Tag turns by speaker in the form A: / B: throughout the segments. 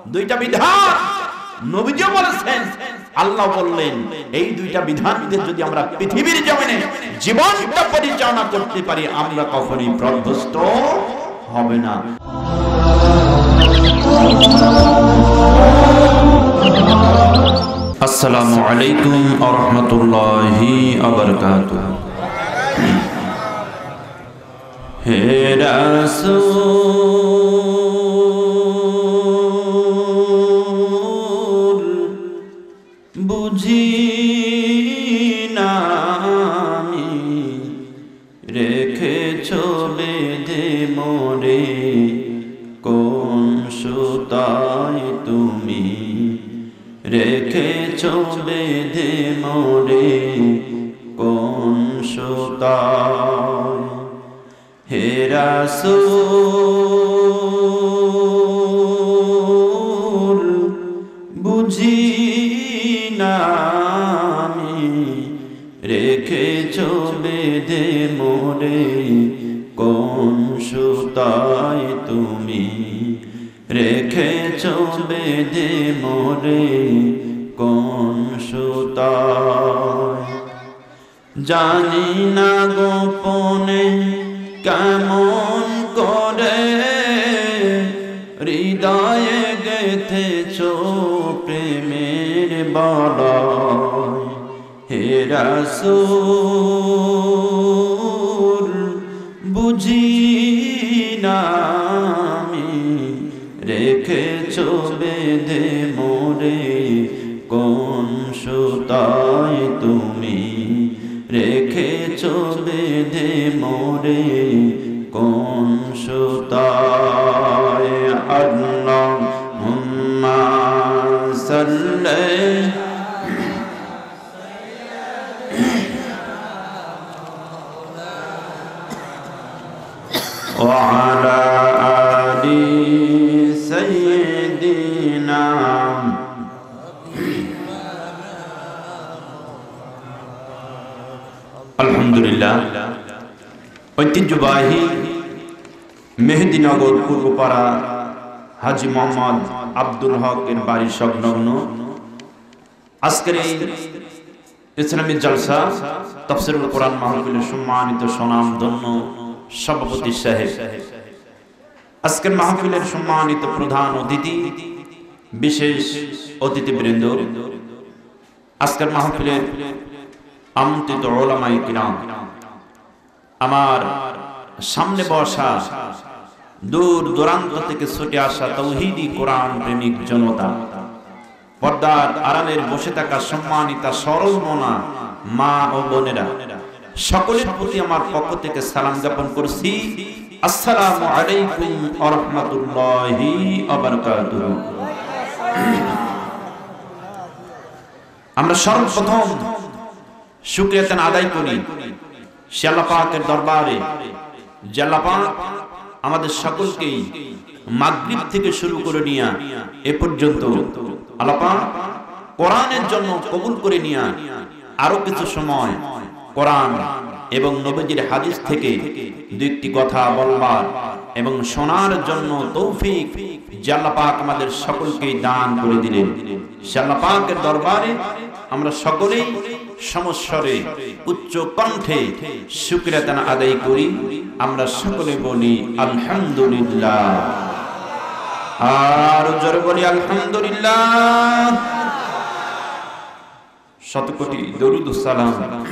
A: দুইটা বিধান নবীজি বলেছেন, আল্লাহ বললেন এই দুইটা বিধানকে যদি আমরা পৃথিবীর জমিনে জীবনটা পরিচালনা করতে পারি আমরা কখনোই পথভ্রষ্ট হবে না। আসসালামু আলাইকুম ওয়া রাহমাতুল্লাহি ওয়া বারাকাতুহু। হে রাসূল বুঝি না আমি রেখেছ বেঁধে মোরে কোন সুতায় তুমি রেখেছ বেঁধে মোরে কোন সুতায়। হে রাসূল বুঝি না আমি রেখেছ বেঁধে মোরে কোন সুতায় তুমি রেখেছ বেঁধে মোরে কোন সুতায়। জানি না গোপনে কেমন করে হৃদয়ে গেঁথেছ প্রেমের বলয়। হে রাসূল বুঝি না আমি রেখেছ বেঁধে মোরে কোন সুতায় তুমি রেখেছ বেঁধে মোরে কোন সুতায়। আল্লাহুম্মা সাল্লি ওয়া আলা আলি সাইয়্যিদিনা। আলহামদুলিল্লাহ, ঐতিহ্যবাহী মেহেদিনগর পূর্বপাড়া হাজী মোহাম্মদ আব্দুল হকের বাড়ির সংলগ্ন আজকের এই ইসলামী জলসা তাফসীরুল কোরআন মাহফিলের সম্মানিত সুনামধন্য সভাপতি সাহেব, আজকের মাহফিলের সম্মানিত প্রধান অতিথি, বিশেষ অতিথিবৃন্দ, আজকের মাহফিলের আমন্ত্রিত উলামায়ে কিরাম, আমার সামনে বসা দূর দূরান্ত থেকে ছুটে আসা তাওহীদি কোরআন প্রেমিক জনতা, পর্দার আড়ালের বসে থাকা সম্মানিতা সরল মনা মা ও বোনেরা, সকলের প্রতি আমার পক্ষ থেকে সালাম জ্ঞাপন করছি। আসসালামু আলাইকুম ওয়া রাহমাতুল্লাহি ওয়া বারাকাতুহু। আমরা সর্বপ্রথম শুকরিয়া আদায় করি সে আল্লাহ পাকের দরবারে, যে আল্লাহ পাক আমাদের সকলকেই মাগরিব থেকে শুরু করে নিয়ে এ পর্যন্ত আল্লাহ পাক কোরআনের জন্য কবুল করে নিয়ে আরো কিছু সময় কোরআন এবং নবীজির হাদিস থেকে দুইটি কথা বলবার এবং শোনার জন্য তৌফিক যে আল্লাহ পাক আমাদের সকলকেই দান করে দিলেন, সে আল্লাহ পাকের দরবারে আমরা সকলেই সমস্বরে উচ্চ কণ্ঠে শুকরিয়া আদায় করি। আমরা সকলে বলি আলহামদুলিল্লাহ, আর জোরে বলি আলহামদুলিল্লাহ। শতকোটি দরুদ ও সালাম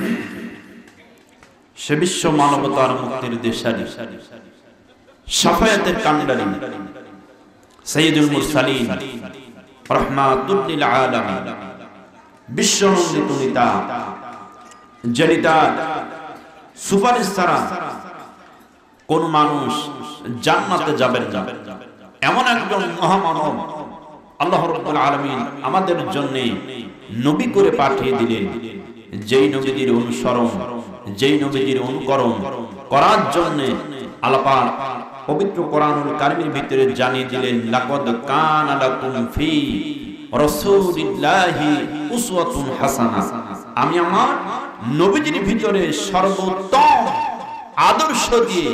A: সে বিশ্ব মানবতার মুক্তির দেশারি, শাফায়াতের কান্ডারি, সাইয়্যিদুল মুরসালিন, রাহমাতুল লিল আলামিন, বিশ্বনন্দিত নেতা, জলিতা, সুপারিশ ছাড়া কোন মানুষ জান্নাতে যাবেন না এমন একজন মহামানব আল্লাহ রাব্বুল আলামিন আমাদের জন্য নবী করে পাঠিয়ে দিলেন, যেই নবীর অনুসরণ, যেই নবীর অনুকরণ করার জন্য আল্লাহ পাক পবিত্র কোরআনুল কারীমের ভিতরে জানিয়ে দিলেন, লাকাদ কানা লাকুম ফি রাসূলিল্লাহি উসওয়াতুন হাসানা। আমি আমার নবীজির ভিতরে সর্বোত্তম আদর্শ দিয়ে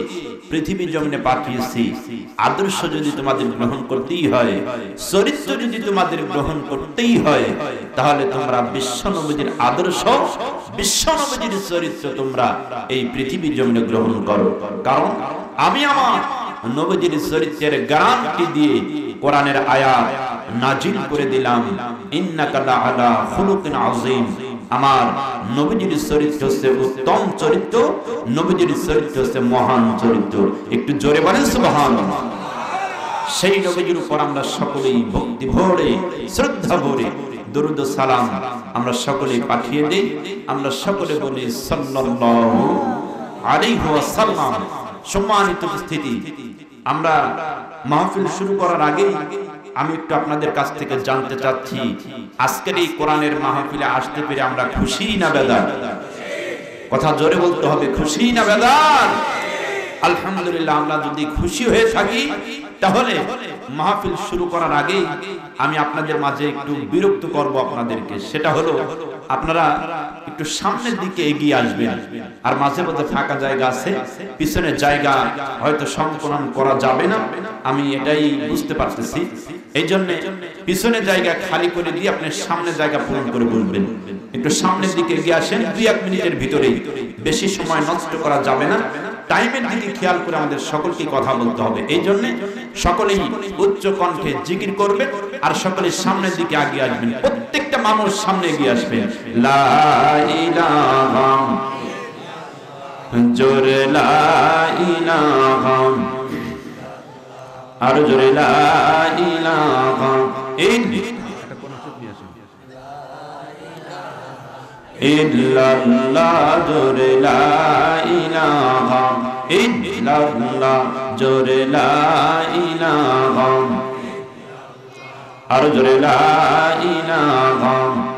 A: পৃথিবীর জমিনে পাঠিয়েছি, আদর্শ যদি তোমাদের গ্রহণ করতেই হয়, চরিত্র যদি তোমাদের গ্রহণ করতেই হয়, তাহলে তোমরা বিশ্বনবীর আদর্শ, বিশ্বনবীর চরিত্র তোমরা এই পৃথিবীর জমিনে গ্রহণ করো। কারণ আমি আমার নবীর চরিত্রের গ্যারান্টি দিয়ে কোরআনের আয়াত নাজিল করে দিলাম, ইন্নাকা লাআলা খুলুকিন আযীম। আমার নবীর চরিত্র হচ্ছে উত্তম চরিত্র, নবীর চরিত্র হচ্ছে মহান চরিত্র। একটু জোরে বলেন সুবহানাল্লাহ। সেই নবীর উপর আমরা সকলেই ভক্তি ভরে, শ্রদ্ধা ভরে দরুদ ও সালাম আমরা সকলেই পাঠিয়ে দেই। আমরা সকলে বলি সাল্লাল্লাহু আলাইহি ওয়াসাল্লাম। সম্মানিত উপস্থিতি, আমরা মাহফিল শুরু করার আগে আমি একটু আপনাদের কাছ থেকে জানতে চাচ্ছি, আজকের এই কোরআনের মাহফিলে আসতে পেরে আমরা খুশি না বেজার? কথা জোরে বলতে হবে, খুশি না বেজার? আলহামদুলিল্লাহ। আমরা যদি খুশি হয়ে থাকি তাহলে মাহফিল শুরু করার আগে আমি আপনাদের মাঝে একটু বিরক্ত করব আপনাদেরকে। সেটা হলো, আপনারা একটু সামনের দিকে এগিয়ে আসবেন। আর মাঝে মধ্যে ফাঁকা জায়গা আছে, পিছনের জায়গা হয়তো সংকলন করা যাবে না, আমি এটাই বুঝতে পারতেছি। এই জন্য পিছনের জায়গা খালি করে দিয়ে আপনি সামনের জায়গা পূরণ করে বলবেন। একটু সামনের দিকে এগিয়ে আসেন, 2-1 মিনিটের ভিতরেই, বেশি সময় নষ্ট করা যাবে না। টাইমের দিকে খেয়াল করে আমাদের সকলকে কথা বলতে হবে। এই জন্য সকলেই উচ্চ কণ্ঠে জিকির করবেন আর সকলেই সামনের দিকে এগিয়ে আসবেন। প্রত্যেকটা মানুষ সামনে এগিয়ে আসবেন। লা ইলাহা, জোরে লা ইলাহা, আর জোরে লা ইলাহা ইল্লাল্লাহ, জোরে লা ইলাহা ইল্লাল্লাহ, জোরে লা ইলাহা, আর জোরে লা ইলাহা।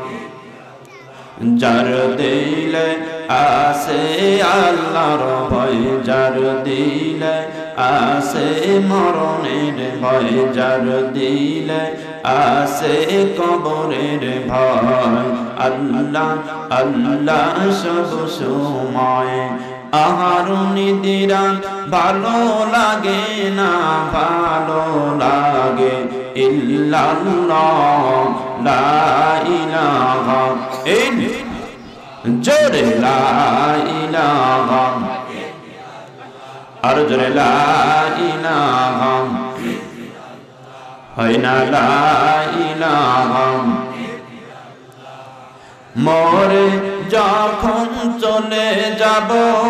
A: যার দিলে আছে আল্লাহর ভয়, যার দিলে আছে মরণের ভয়, যার দিলে আছে কবরের ভয়, আল্লাহ আল্লাহ সব সময়। আহারুনি দিরান ভালো লাগে না, ভালো লাগে ইল্লাল্লাহ, লা ইলাহা জোরে লা ইলাহা, আর জোরে লা ইলাহা, হয় না লা ইলাহা। মরে যখন চলে যাব,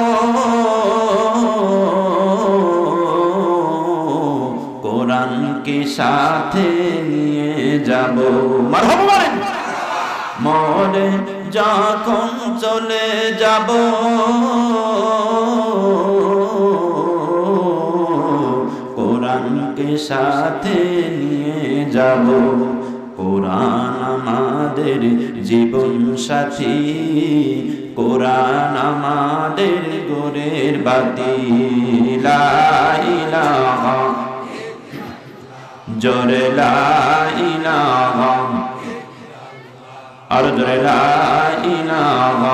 A: কোরআনকে সাথে নিয়ে যাব। মারহাবা বলেন। মরে যখন চলে যাব, কোরআনকে সাথে নিয়ে যাব। কোরআন আমাদের জীবন সাথী, কোরআন আমাদের গোরের বাতি। লা ইলাহা, জোরে লা ইলাহা, আর জোরে লা ইলাহা,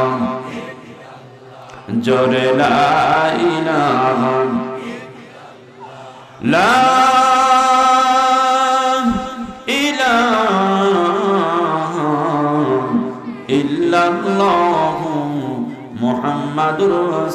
A: জোরে লা ইলাহা। লা ইলাহা ইল্লাল্লাহু মুহাম্মাদুর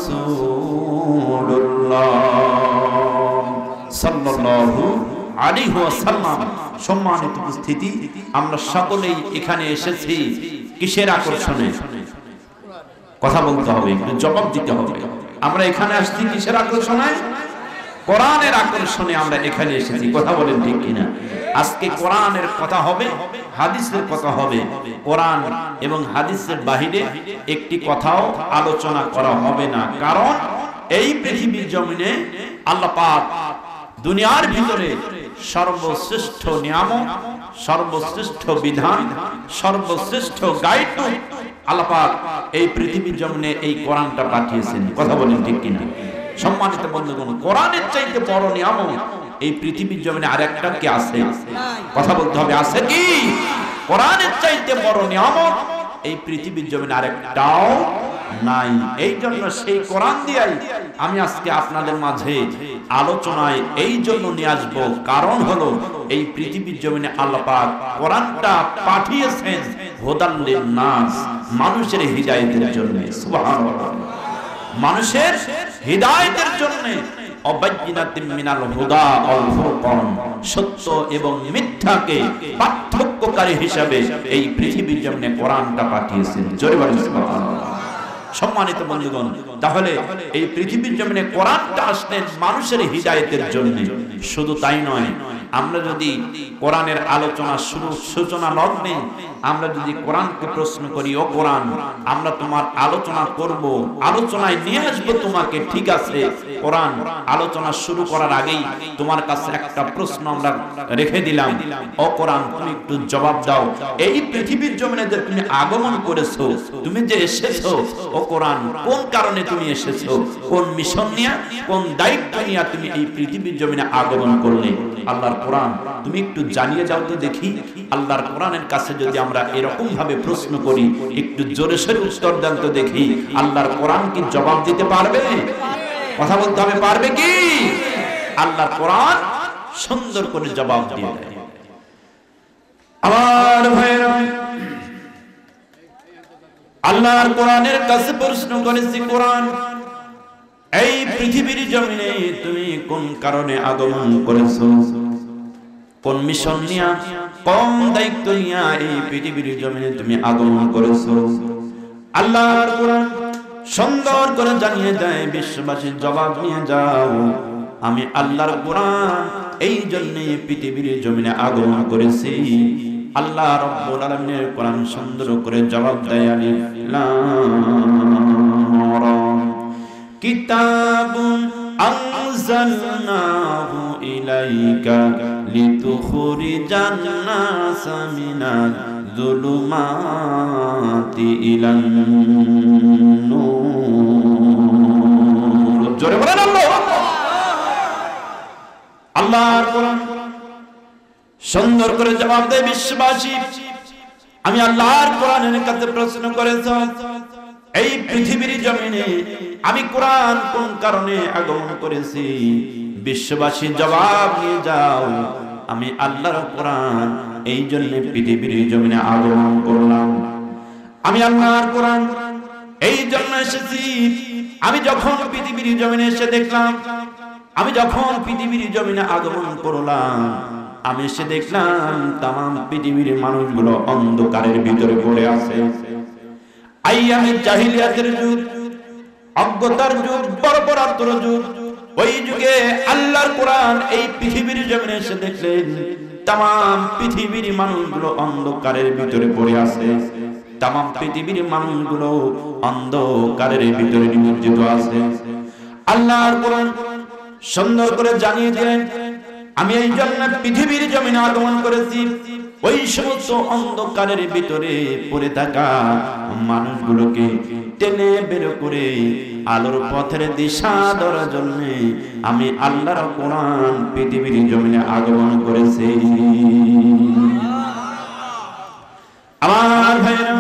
A: রাসূলুল্লাহ সাল্লাল্লাহু আলাইহি ওয়াসাল্লাম। সম্মানিত উপস্থিতি, আমরা সকলেই এখানে এসেছি কিসের আকর্ষণে? কথা বলতে হবে, একটু জবাব দিতে হবে। আমরা এখানে আসছি কিসের আকর্ষণে? কোরআনের আকর্ষণে আমরা এখানে এসেছি। কথা বলেন ঠিক কিনা? আজকে কোরআনের কথা হবে, হাদিসের কথা হবে। কোরআন এবং হাদিসের বাহিরে একটি কথাও আলোচনা করা হবে না। কারণ এই পৃথিবীর জমিনে আল্লাহ পাক দুনিয়ার ভিতরে সর্বশ্রেষ্ঠ নিয়ামত, সর্বশ্রেষ্ঠ বিধান, সর্বশ্রেষ্ঠ গাইডলাইন আল্লাহ পাক এই পৃথিবীর জমিনে এই কোরআনটা পাঠিয়েছেন। কথা বলেন ঠিক কিনা? সম্মানিত বন্ধুগণ, কোরআনের চাইতে বড় নিয়ামত এই পৃথিবীর জমিনে আরেকটা কি আছে? কথা বলতে হবে, আছে কি? কোরআনের চাইতে বড় নিয়ামত এই পৃথিবীর জমিনে আরেকটাও নাই। এই জন্য সেই কোরআন দিয়াই আমি আজকে আপনাদের মাঝে আলোচনায় এই জন্য নিয়ে আসব, কারণ হলো এই পৃথিবীর জমিনে আল্লাহ পাক কোরআনটা পাঠিয়েছেন হুদাল লিন-নাস, মানুষের হিদায়াতের জন্য। সুবহানাল্লাহ, মানুষের হিদায়াতের জন্য। অবায়্যিনাতিন মিনাল হুদা ওয়াল ফুরকান, সত্য এবং মিথ্যাকে পার্থক্যকারী হিসাবে এই পৃথিবীর জমিনে কোরআনটা পাঠিয়েছেন। জোরে বলেন সুবহানাল্লাহ। সম্মানিত বন্ধুগণ, তাহলে এই পৃথিবীর জমিনে কোরআনটা আসলেন মানুষের হিদায়াতের জন্য। শুধু তাই নয়, আমরা যদি কোরআনের আলোচনা সূচনা লগ্নে আমরা যদি কোরআনকে প্রশ্ন করি, ও কোরআন, আমরা তোমার আলোচনা করব, আলোচনায় নিয়ে আসবো তোমাকে, ঠিক আছে, কোরআন আলোচনা শুরু করার আগেই তোমার কাছে একটা প্রশ্ন আমরা রেখে দিলাম, ও কোরআন, তুমি একটু জবাব দাও, এই পৃথিবীর জমিনে যে তুমি আগমন করেছো, তুমি যে এসেছো, ও কোরআন, কোন কারণে তুমি এসেছো, কোন মিশন নিয়ে, কোন দায়িত্ব নিয়ে তুমি এই পৃথিবীর জমিনে আগমন করলে? আল্লাহর কোরআন তুমি একটু জানিয়ে যাও তো দেখি। আল্লাহর কোরআনের কাছে যদি আমরা এরকম ভাবে প্রশ্ন করি, একটু জোরে সোরে উত্তর দেন তো দেখি, আল্লাহর কোরআন কি জবাব দিতে পারবে? কথা বলতে হবে, পারবে কি? আল্লাহর কোরআন সুন্দর করে জবাব দিয়ে দেয়। আমার ভাইরা, আল্লাহর কোরআনের কাছে প্রশ্ন করেছি, কোরআন, এই পৃথিবীর জমিনে তুমি কোন কারণে আগমন করেছো, কোন মিশন নিয়া, কোন দায়িত্ব নিয়া এই পৃথিবীর জমিনে তুমি আগমন করেছো? আল্লাহর কোরআন সুন্দর করে জানিয়ে দেয়, বিশ্ববাসীর জবাব নিয়ে যাও, আমি আল্লাহর কোরআন এই জন্য পৃথিবীর জমিনে আগমন করেছি। আল্লাহ রাব্বুল আলামিনের কোরআন সুন্দর করে জবাব দেয়, আলিফ লাম রা, কিতাবুন আনজালনাহু ইলাইকা লিতুখরিজান নাসা মিনাজ যুলুমাতি ইলান নূর। জোরে বলেন আল্লাহ। আল্লাহর কোরআন সুন্দর করে জবাব দেয়, বিশ্ববাসী, আমি আল্লাহর কোরআনের কাছে প্রশ্ন করেছ, এই পৃথিবীর জমিনে আমি কোরআন কোন কারণে আগমন করেছি? বিশ্ববাসী জবাব নিয়ে যাও, আমি আল্লাহর কোরআন এই জন্য পৃথিবীর জমিনে আগমন করলাম। আমি আল্লাহর কোরআন এই জন্য এসেছি, আমি যখন পৃথিবীর জমিনে এসে দেখলাম, আমি যখন পৃথিবীর জমিনে আগমন করলাম, আমি এসে দেখলাম তামাম পৃথিবীর মানুষগুলো অন্ধকারের ভিতরে পড়ে আছে। আইয়ামে জাহিলিয়াতের যুগ, অজ্ঞতার যুগ, বর্বরতার যুগ, ওই যুগে আল্লাহর কোরআন এই পৃথিবীর জমিনে এসে দেখলেন তামাম পৃথিবীর মানুষগুলো অন্ধকারের ভিতরে পড়ে আছে, তামাম পৃথিবীর মানুষগুলো অন্ধকারের ভিতরে নিমজ্জিত আছে। আল্লাহর কোরআন সুন্দর করে জানিয়ে দিলেন, আমি এই জন্য পৃথিবীর জমিনে আগমন করেছি ওই সমস্ত অন্ধকারের ভিতরে পড়ে থাকা মানুষগুলোকে টেনে বের করে আলোর পথের দিশা দেওয়ার জন্য আমি আল্লাহর কোরআন পৃথিবীর জমিনে আগমন করেছি। আমার ভাইরা,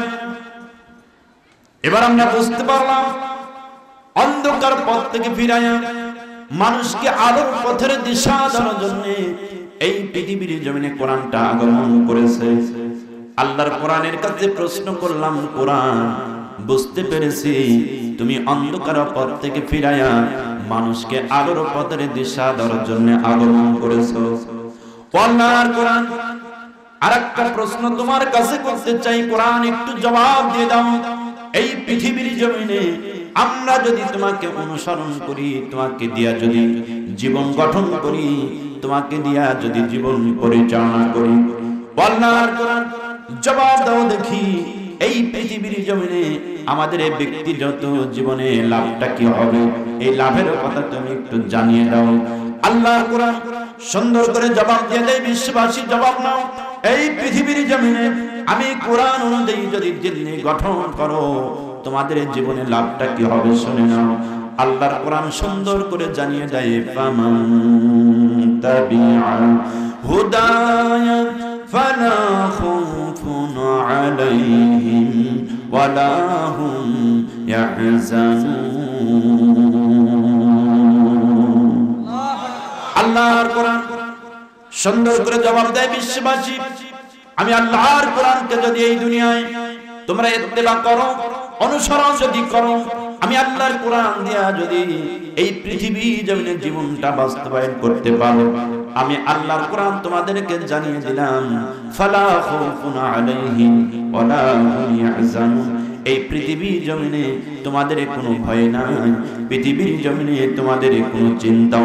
A: এবার আমরা বুঝতে পারলাম অন্ধকার পথ থেকে ফিরাইয়া মানুষকে আলোর পথের দিশা দেওয়ার জন্য এই পৃথিবীর জমিনে কোরআনটা আগমন করেছে। আল্লাহর কোরআনের কাছে প্রশ্ন করলাম, কোরআন, বুঝতে পেরেছি তুমি অন্ধকার পথ থেকে ফিরাইয়া মানুষকে আলোর পথের দিশা দেওয়ার জন্য আগমন করেছো। আল্লাহর কোরআন, আরেকটা প্রশ্ন তোমার কাছে করতে চাই, কোরআন একটু জবাব দিয়ে দাও, এই পৃথিবীর জমিনে আমরা যদি তোমাকে অনুসরণ করি, তোমাকে দিয়া যদি জীবন গঠন করি, তোমাকে দিয়া যদি জীবন পরিচালনা করি, আল্লাহর কোরআন জবাব দাও দেখি, এই পৃথিবীর জমিনে আমাদের এই ব্যক্তিগত জীবনে লাভটা কি হবে, এই লাভের কথা তুমি একটু জানিয়ে দাও। আল্লাহর কোরআন সুন্দর করে জবাব দিয়ে দেয়, বিশ্ববাসী জবাব নাও, এই পৃথিবীর জমিনে আমি কোরআন অনুযায়ী যদি জিন্দেগি গঠন করো, তোমাদের জীবনে লাভটা কি হবে শুনে নাও। আল্লাহর কোরআন সুন্দর করে জানিয়ে দেয়, ফামান তাবিআ হুদায়া ফালা খাউফুন আলাইহিম ওয়ালা হুম ইয়াহজানুন। আল্লাহর কোরআন সুন্দর করে জবাব দেয় বিশ্ববাসী, আমি আল্লাহর কোরআনকে যদি এই দুনিয়ায় তোমরা ইত্তেবা করো, অনুসরণ যদি করো, আমি আল্লাহর কোরআন দিয়া যদি এই পৃথিবী জমিনের জীবনটা বাস্তবায়ন করতে পারো, আমি আল্লাহর কোরআন তোমাদেরকে জানিয়ে দিলাম, ফালা খাউফুন আলাইহিম ওয়ালা হুম ইয়াহজানুন। এই পৃথিবীর জমিনে তোমাদের কোনো ভয় নাই, পৃথিবীর জমিনে তোমাদের কোনো চিন্তাও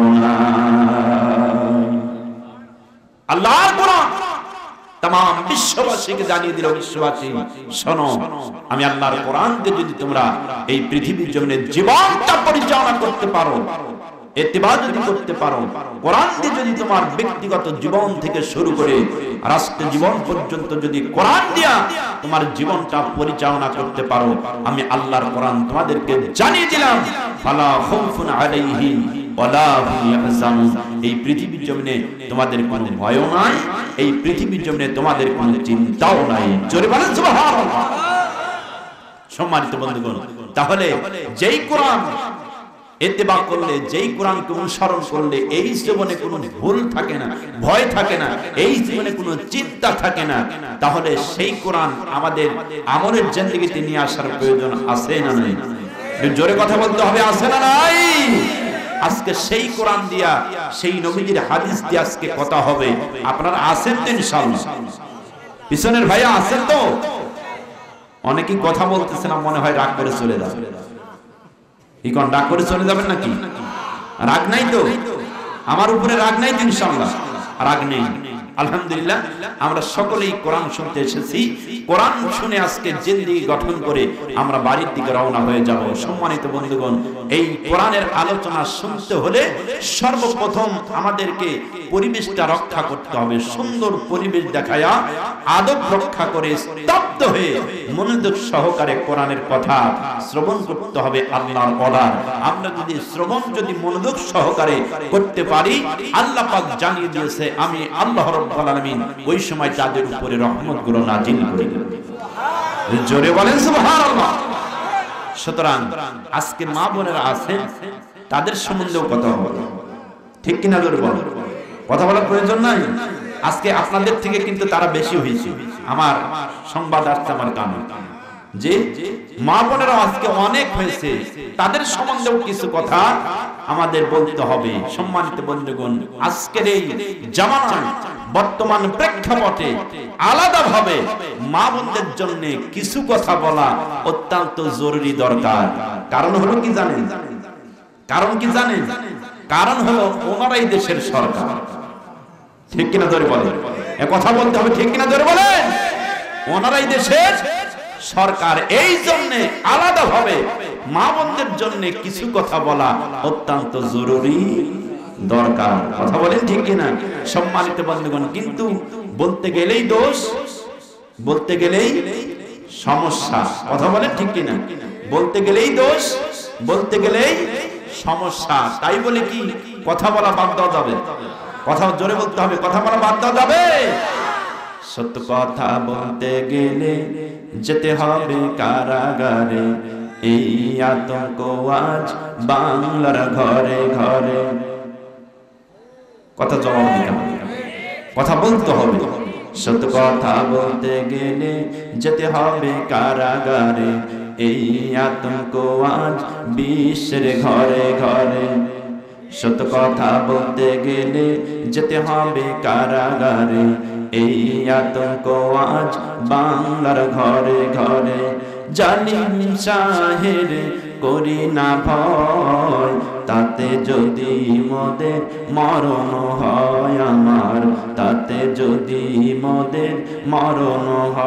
A: নাই। আল্লাহর কোরআন तमाम বিশ্ববাসীকে জানিয়ে দিল, বিশ্ববাসী শোনো, আমি আল্লাহর কোরআনকে যদি তোমরা এই পৃথিবীর জমিনে জীবনটা পরিচালনা করতে পারো, ইত্তেবা যদি করতে পারো, কোরআন দিয়ে যদি তোমার ব্যক্তিগত জীবন থেকে শুরু করে রাষ্ট্র জীবন পর্যন্ত যদি কোরআন দিয়া তোমার জীবনটা পরিচালনা করতে পারো, আমি আল্লাহর কোরআন তোমাদেরকে জানিয়ে দিলাম, ফালা খাউফুন আলাইহিম ওয়ালা হুম ইয়াহজানুন। এই পৃথিবীর জমিনে তোমাদের কোনো ভয়ও নাই, এই পৃথিবীর জমিনে তোমাদের কোনো চিন্তাও নাই। জোরে বলেন সুবহানাল্লাহ। সম্মানিত বন্ধুগণ, তাহলে যেই কোরআন ইত্তেবা করলে, যেই কোরআনকে অনুসরণ করলে এই জীবনে কোনো ভুল থাকে না, ভয় থাকে না, এই জীবনে কোনো চিন্তা থাকে না, তাহলে সেই কোরআন আমাদের আমলের জিন্দেগিতে নিয়ে আসার প্রয়োজন আছে না নাই? জোরে কথা বলতে হবে, আছে না নাই? আজকে সেই কোরআন দিয়া, সেই নবীজির হাদিস দিয়ে আজকে কথা হবে। আপনারা আছেন তো ইনশাআল্লাহ? পিছনের ভাইয়া আছেন তো? অনেকেই কথা বলতেছে না, মনে হয় রাগ করে চলে যাবে। কি কোন রাগ করে চলে যাবেন নাকি? রাগ নাই তো? আমার উপরে রাগ নাই তো ইনশাআল্লাহ? রাগ নেই, আলহামদুলিল্লাহ। আমরা সকলেই কোরআন শুনতে এসেছি, কোরআন শুনে আজকে জিন্দেগি গঠন করে আমরা বাড়ির দিকে রওনা হয়ে যাব। সম্মানিত বন্ধুগণ, এই কোরআনের আলোচনা শুনতে হলে সর্বপ্রথম আমাদেরকে পরিবেশটা রক্ষা করতে হবে। সুন্দর পরিবেশ দেখায়া আদব রক্ষা করে স্তব্ধ হয়ে মনোযোগ সহকারে কোরআনের কথা শ্রবণ করতে হবে আল্লাহর ওয়াদা। আমরা যদি শ্রবণ যদি মনোযোগ সহকারে করতে পারি, আল্লাহ পাক জানিয়ে দিয়েছে, আমি আল্লাহ রাব্বুল আলামিন ওই সময় তাদের উপরে রহমতগুলো নাজিল করে দেব। জোরে বলেন সুবহানাল্লাহ। সুতরাং আজকে মা বোনেরা আছেন, তাদের সম্বন্ধেও কথা হবে, ঠিক কিনা? জোরে বলেন। কথা বলার প্রয়োজন নাই? আজকে আপনাদের থেকে কিন্তু তারা বেশি হয়েছে। আমার সংবাদ আসছে আমার কানে যে মা বোনেরা আজকে অনেক হয়েছে, তাদের সম্বন্ধেও কিছু কথা আমাদের বলতে হবে। সম্মানিত বন্ধুগণ, আজকের এই জামানায় বর্তমান প্রেক্ষাপটে আলাদাভাবে মা বোনদের জন্য কিছু কথা বলা অত্যন্ত জরুরি দরকার। কারণ হলো কি জানেন? কারণ কি জানেন? কারণ হলো ওনারাই দেশের সরকার, ঠিক কিনা? ধরে বলেন, এ কথা বলতে হবে, ঠিক কিনা? ধরে বলেন, ওনারাই দেশের সরকার। এই জন্য আলাদাভাবে মা বোনদের জন্য কিছু কথা বলা অত্যন্ত জরুরি দরকার। কথা বলেন, ঠিক কিনা? সম্মানিত বন্ধুগণ, কিন্তু বলতে গেলেই দোষ, বলতে গেলেই সমস্যা। কথা বলেন, ঠিক কিনা? বলতে গেলেই দোষ, বলতে গেলেই সমস্যা। তাই বলে কি কথা বলা বাদ দেওয়া যাবে? কথা জোরে বলতে হবে, কথা বলা বাদ দেওয়া যাবে? সত্য কথা বলতে গেলে যেতে হবে কারাগারে, এই আতঙ্ক আজ বাংলার ঘরে ঘরে। কথা জবাব দিতে হবে, কথা বলতে হবে। সত্য কথা বলতে গেলে যেতে হবে কারাগারে, এই আতঙ্ক আজ বিশ্বের ঘরে ঘরে। সত্য কথা বলতে গেলে যেতে হবে কারাগারে, এই আতঙ্ক আজ বাংলার ঘরে ঘরে। জালিম শাহের করি না ভয়, তাতে যদি মোদের মরণ হয় আমার, তাতে যদি মোদের মরণ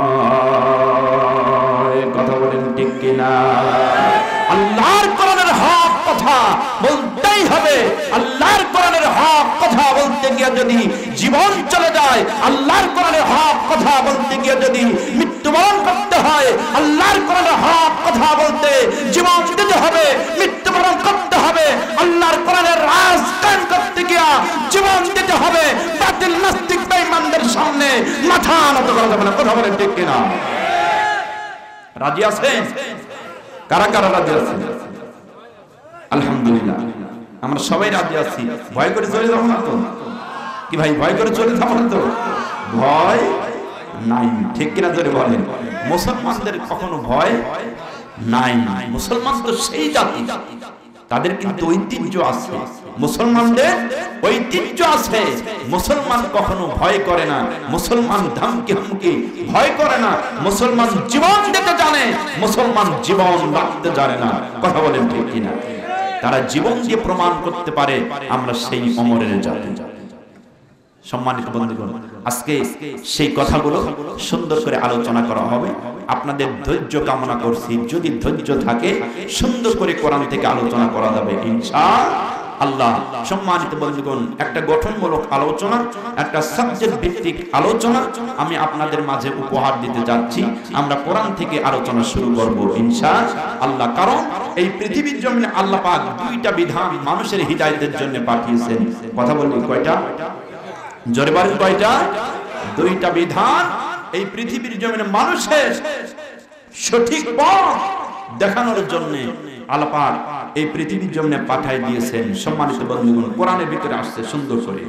A: হয়। কথা বলেন, ঠিক কিনা? আল্লাহর কোরআনের হক কথা বলতেই হবে। আল্লাহর কোরআনের হক কথা বলতে গিয়ে যদি জীবন চলে যায়, আল্লাহর কোরআনের হক কথা বলতে গিয়ে যদি মৃত্যুবরণ করতে হয়, আল্লাহর কোরআনের হক কথা বলতে জীবন দিতে হবে, মৃত্যুবরণ করতে হবে। আল্লাহর কোরআনের রাজ কায়েম করতে গিয়ে জীবন দিতে হবে। বাতিল নাস্তিক বেঈমানদের সামনে মাথা নত করা যাবে না। কথা বলেন, ঠিক কিনা? রাজি আছেন? কারা কারা রাজি আছেন? আলহামদুলিল্লাহ, আমরা সবাই রাজি আছি। ভয় করে চলে যাবো না তো? কি ভাই, ভয় করে চলে যাবো না তো? ভয় নাই, ঠিক কিনা জোরে বলেন। মুসলমানদের কখনো ভয় নাই। মুসলমান তো সেই জাতি, তাদের কিন্তু ঐতিহ্য আছে, মুসলমানদের ঐতিহ্য আছে। মুসলমান কখনো ভয় করে না, মুসলমান ধমকি হুমকি ভয় করে না, মুসলমান জীবন দিতে জানে, মুসলমান জীবন রাখতে জানে না। কথা বলেন ঠিক কিনা? তারা জীবন দিয়ে প্রমাণ করতে পারে আমরা সেই অমরের জাতি। সম্মানিত বন্ধুগণ, আজকে সেই কথাগুলো সুন্দর করে আলোচনা করা হবে। আপনাদের ধৈর্য কামনা করছি, যদি ধৈর্য থাকে সুন্দর করে কোরআন থেকে আলোচনা করা যাবে ইনশাআল্লাহ। সম্মানিত বন্ধুগণ, একটা গঠনমূলক আলোচনা, একটা সাবজেক্ট ভিত্তিক আলোচনা আমি আপনাদের মাঝে উপহার দিতে যাচ্ছি। আমরা কোরআন থেকে আলোচনা শুরু করব ইনশাআল্লাহ। কারণ এই পৃথিবীর জমিনে আল্লাহ পাক দুইটা বিধান মানুষের হিদায়াতের জন্য পাঠিয়েছেন। কথা বলি কয়টা? জোরে বলেন কয়টা? দুইটা বিধান এই পৃথিবীর জমিনে মানুষের সঠিক পথ দেখানোর জন্য আল্লাহ পাক এই পৃথিবীর জমিনে পাঠিয়ে দিয়েছেন। সম্মানিত বন্ধুগণ, কোরআনের ভিতরে আসছে সুন্দর করে,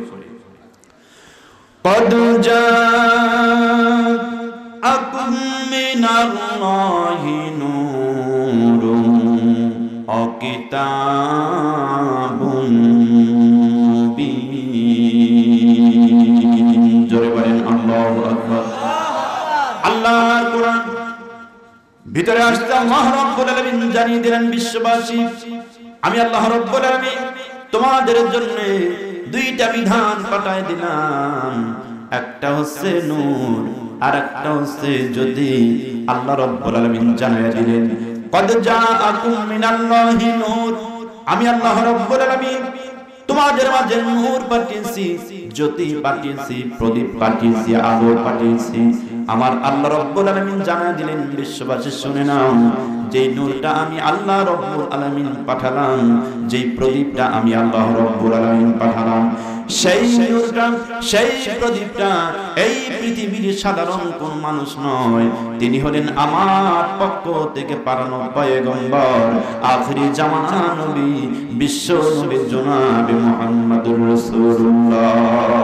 A: قد جاءكم من الله نور وكتاب আল্লাহর কোরআন ভিতরে আসছে। আল্লাহ রাব্বুল আলামিন জানিয়ে দিলেন বিশ্ববাসী, আমি আল্লাহ রাব্বুল আলামিন তোমাদের জন্য দুইটা বিধান পাঠিয়ে দিলাম। একটা হচ্ছে নূর আর একটা হচ্ছে জ্যোতি। আল্লাহ রাব্বুল আলামিন জানিয়ে দিলেন কদ জাআকুম মিনাল্লাহি নূর, আমি আল্লাহ রাব্বুল আলামিন তোমাদের মাঝে নূর পাঠিয়েছি, জ্যোতি পাঠিয়েছি, প্রদীপ পাঠিয়েছি, আলো পাঠিয়েছি। আমার আল্লাহ রাব্বুল আলামিন জানিয়ে দিলেন বিশ্ববাসী শুনে নাও, যেই নূরটা আমি আল্লাহ রাব্বুল আলামিন পাঠালাম, যেই প্রদীপটা আমি আল্লাহ রাব্বুল আলামিন পাঠালাম, সেই নূরটা, সেই প্রদীপটা এই পৃথিবীর সাধারণ কোন মানুষ নয়, তিনি হলেন আমার পক্ষ থেকে পাঠানো পয়গম্বর, আখিরি জামানা নবী, বিশ্ব নবী জনাবে মুহাম্মদুর রাসূলুল্লাহ।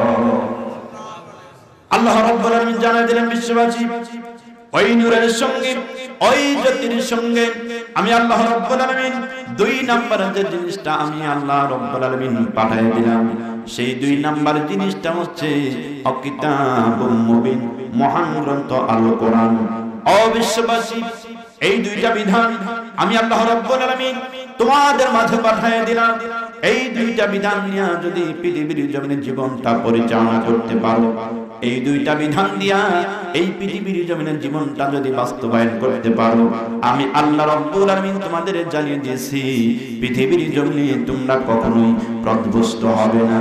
A: আল্লাহ রাব্বুল আলামিন জানিয়ে দিলেন বিশ্ববাসী, ওই নূরের সঙ্গে ওই জ্যোতির সঙ্গে আমি আল্লাহ রাব্বুল আলামিন দুই নাম্বার যে জিনিসটা আমি আল্লাহ রাব্বুল আলামিন পাঠিয়ে দিলাম, সেই দুই নাম্বার জিনিসটা হচ্ছে কিতাবুম মুবিন, মহান গ্রন্থ আল কোরআন। ও বিশ্ববাসী, এই দুইটা বিধান আমি আল্লাহ রাব্বুল আলামিন তোমাদের মাঝে পাঠিয়ে দিলাম। এই দুইটা বিধান নিয়ে যদি পৃথিবীর জমিনে জীবনটা পরিচালনা করতে পারো, এই দুইটা বিধান দিয়া এই পৃথিবীর জমিনের জীবনটা যদি বাস্তবায়ন করতে পারো, আমি আল্লাহ রাব্বুল আলামিন তোমাদের জানিয়ে দিয়েছি পৃথিবীর জমিনে তোমরা কখনোই পথভ্রষ্ট হবে না।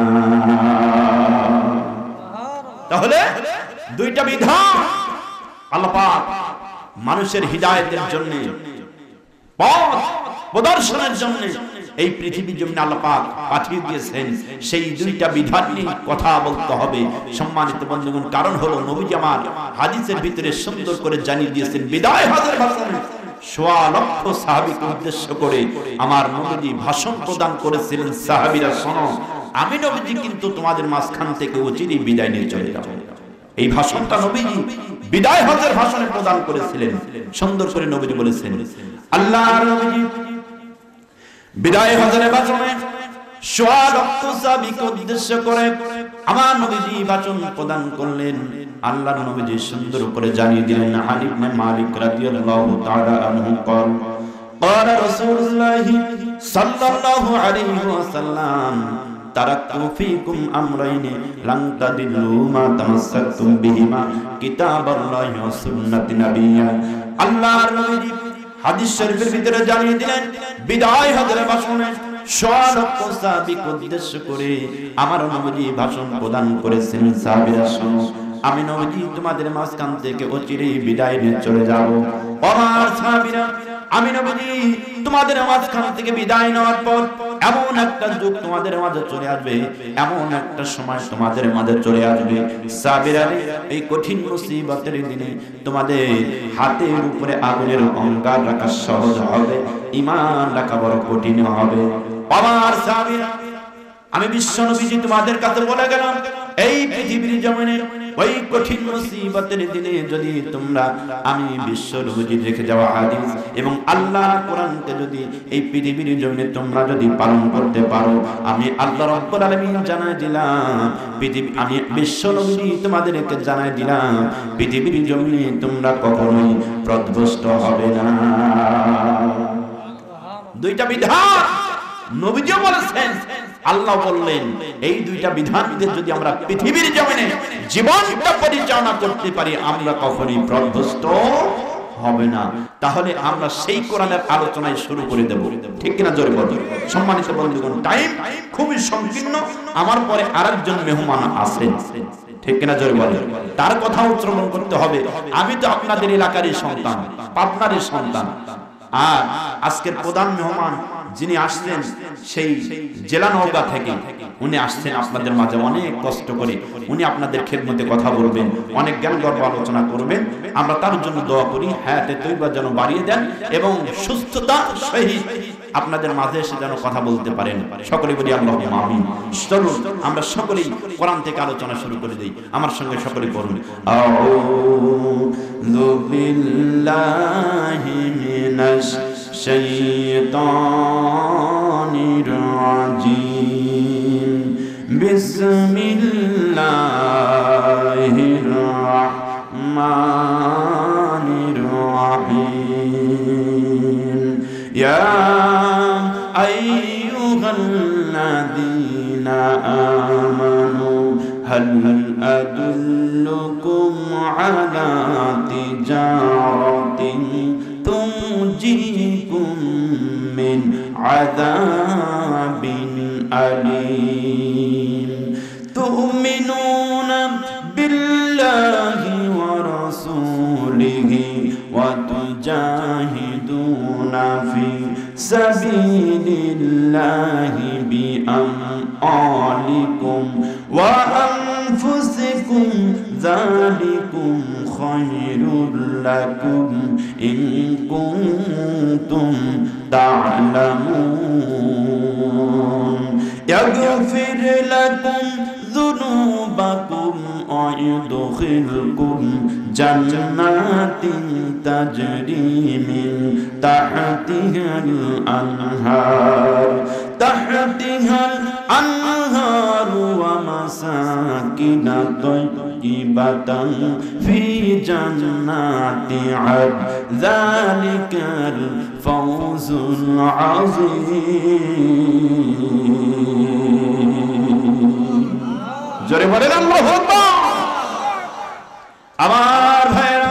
A: তাহলে দুইটা বিধান আল্লাহ পাক মানুষের হিদায়াতের জন্য, পথ প্রদর্শনের জন্য এই পৃথিবীর জমিনে আল্লাহ পাক পাঠিয়ে দিয়েছেন। সেই দুইটা বিধান নিয়ে কথা বলতে হবে সম্মানিত বন্ধুগণ। কারণ হলো নবীজি আমার হাদিসের ভিতরে সুন্দর করে জানিয়ে দিয়েছেন, বিদায় হজের ভাষণে ১০০ লক্ষ সাহাবীকে উদ্দেশ্য করে আমার নবীজি ভাষণ প্রদান করেছিলেন। সাহাবীরা শোনো, আমি নবীজি কিন্তু তোমাদের মাঝখান থেকে অচিরেই বিদায় নিয়ে চলে যাব। এই ভাষণটা নবীজি বিদায় হজের ভাষণে প্রদান করেছিলেন। সুন্দর করে নবীজি বলেছেন, আল্লাহর নবীজি বিদায় হজের ভাষণে ১০০ লক্ষ সাহাবীকে উদ্দেশ্য করে আমার নবীজি ভাষণ প্রদান করলেন। আল্লাহর নবীজি সুন্দর করে জানিয়ে দিলেন, আলী ইবনে মালিক রাদিয়াল্লাহু তাআলা আনহু قال قال رسول الله সাল্লাল্লাহু আলাইহি ওয়াসাল্লাম তারাকতু ফীকুম আমরাইনি লান তাদিল্লু মা তামাসসাকতুম বিহিমা কিতাবাল্লাহি ওয়া সুন্নাতি নাবিয়্যা। আল্লাহর নবীজি হাদিস শরীফের ভিতরে জানিয়ে দিলেন, বিদায় হজের ভাষণে ১০০ লক্ষ সাহাবীকে উদ্দেশ্য করে আমার নবীজি ভাষণ প্রদান করেছেন। সাহাবীরা শোনো, আমি নবীজি তোমাদের মাঝখান থেকে অচিরেই বিদায় নিয়ে চলে যাব। আমার সাহাবীরা, আমি নবীজি তোমাদের মাঝখান থেকে বিদায় নেওয়ার পর এমন একটা যুগ তোমাদের মাঝে চলে আসবে, এমন একটা সময় তোমাদের মাঝে চলে আসবে সাবিরা, এই কঠিন মুসিবতের দিনে তোমাদের হাতের উপরে আগুনের অঙ্গার রাখা সহজ হবে, ঈমান রাখা বড় কঠিন হবে। আমার সাবিরা, আমি বিশ্ব নবীজি তোমাদের কাছে বলে গেলাম, এই পৃথিবীর জমিনে ওই কঠিন মুসিবতের দিনে যদি তোমরা আমি বিশ্ব নবীজি রেখে যাওয়া হাদিস এবং আল্লাহ কোরআনকে যদি এই পৃথিবীর জমিনে তোমরা যদি পালন করতে পারো, আমি আল্লাহ রাব্বুল আলামিন জানাই দিলাম, পৃথিবী আমি বিশ্ব নবীজি তোমাদেরকে জানাই দিলাম, পৃথিবীর জমিনে তোমরা কখনোই পথভ্রষ্ট হবে না। দুইটা বিধান নবীজিও বলেছেন, আল্লাহ বললেন, এই দুইটা বিধানদের যদি আমরা পৃথিবীর জমিনে জীবনটা পরিচালনা করতে পারি, আমরা কখনোই পথভ্রষ্ট হবে না। তাহলে আমরা সেই কোরআনের আলোচনায় শুরু করে দেব, ঠিক কিনা জোরে বলুন। সম্মানিত বন্ধুগণ, টাইম খুবই সংকীর্ণ, আমার পরে আরেকজন মেহমান আছেন, ঠিক কিনা জোরে বলুন। তার কথা উচ্চারণ করতে হবে। আমি তো আপনাদের এলাকারই সন্তান, পাবনারই সন্তান, আর আজকের প্রধান মেহমান যিনি আসছেন সেই জেলা নওগাঁ থেকে, উনি আসছেন আপনাদের মাঝে অনেক কষ্ট করে, উনি আপনাদের খেদমতে কথা বলবেন, অনেক জ্ঞানগর্ভ আলোচনা করবেন। আমরা তার জন্য দোয়া করি, হায়াতে তৈবা যেন বাড়িয়ে দেন এবং সুস্থতা সহিত আপনাদের মাঝে এসে যেন কথা বলতে পারেন। সকলে বলি আল্লাহুম্মা আমিন। চলুন আমরা সকলেই কোরআন থেকে আলোচনা শুরু করে দেই, আমার সঙ্গে সকলে পড়ুন। আউযু বিল্লাহি মিনাশ শাইতানির রাজিম। বিসমিল্লাহির রাহমানির রাহিম। ইয়া আইয়ুহাল্লাযীনা আমানু হাল আদুল্লুকুম আলা তিজারাতিন তুনজিকুম মিন আযাবিন আলীম। তুমিনুনা বিল্লাহি ওয়া রাসূলিহি ওয়া তুজাহিদুনা ফি সাবিলিল্লাহি বিআমওয়ালিকুম ওয়া আনফুসিকুম যালিকুম খায়রুল লাকুম ইন কুনতুম তা'লামুন। ইয়াগফির লাকুম যুনুবাকুম ওয়া ইউদখিলকুম জান্নাতিন তাজরি মিন তাহতিহাল আনহার ওয়া মাসাকিনা তাইয়িবাতান ফি জান্নাতি আদ। যালিকাল ফাওজুল আযীম। জোরে বলেন আল্লাহু আকবার। আমার ভাইরা,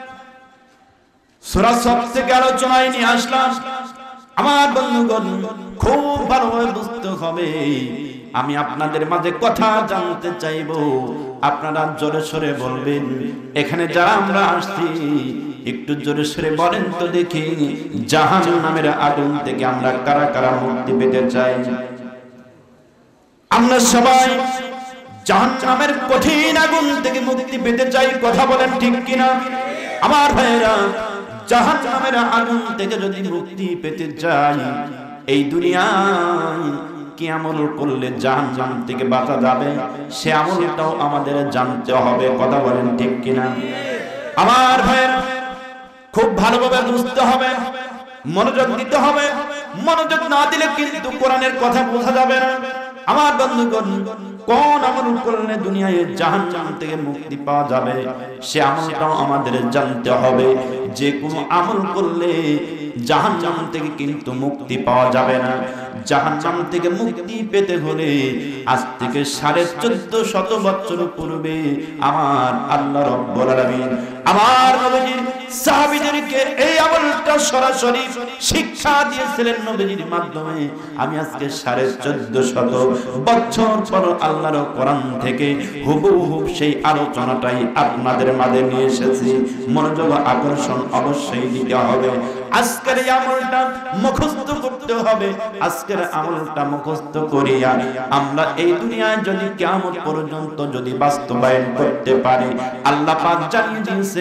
A: সূরা সফ থেকে আলোচনায় নিয়ে আসলাম। আমার বন্ধুগণ, খুব ভালোভাবে বুঝতে হবে, আমি আপনাদের মাঝে কথা জানতে চাইবো, আপনারা জোরে সোরে বলবেন। এখানে যারা আমরা আসছি একটু জোরে সোরে বলেন তো দেখি, জাহান্নামের আগুন থেকে আমরা কারা কারা মুক্তি পেতে চাই? আমরা সবাই জাহান্নামের কঠিন আগুন থেকে মুক্তি পেতে চাই, কথা বলেন ঠিক কিনা? আমার ভাইরা, জাহান্নামের আগুন থেকে যদি মুক্তি পেতে চাই, এই দুনিয়ায় কি আমল করলে জাহান্নাম থেকে বাঁচা যাবে, সে আমলটাও আমাদের জানতে হবে, কথা বলেন ঠিক কিনা? আমার ভাইরা, খুব ভালোভাবে বুঝতে হবে, মনোযোগ দিতে হবে। মনোযোগ না দিলে কিন্তু কোরআনের কথা বোঝা যাবে না। আমার বন্ধুগণ, কোন আমল করলে দুনিয়ায় জাহান্নাম থেকে মুক্তি পাওয়া যাবে, সে আমলটাও আমাদের জানতে হবে। যে কোনো আমল করলে জাহান্নাম থেকে কিন্তু মুক্তি পাওয়া যাবে না। জাহান্নাম থেকে মুক্তি পেতে হলে আজ থেকে 1450 বছর পূর্বে আমার আল্লাহ রাব্বুল আলামিন আমার নবীজি সাহাবীদেরকে এই আমলটা সরাসরি শিক্ষা দিয়েছিলেন নবীজির মাধ্যমে। আমি আজকে 1450 বছর পর আল্লাহর কোরআন থেকে হুবহু সেই আলোচনাটাই আপনাদের মাঝে নিয়ে এসেছি। মনোযোগ আকর্ষণ অবশ্যই দিতে হবে। আজকের এই আমলটা মুখস্থ করতে হবে। আজকের আমলটা মুখস্থ করিয়া আমরা এই দুনিয়ায় যদি কিয়ামত পর্যন্ত যদি বাস্তবায়ন করতে পারি, আল্লাহ পাক জানিয়ে দিয়েছে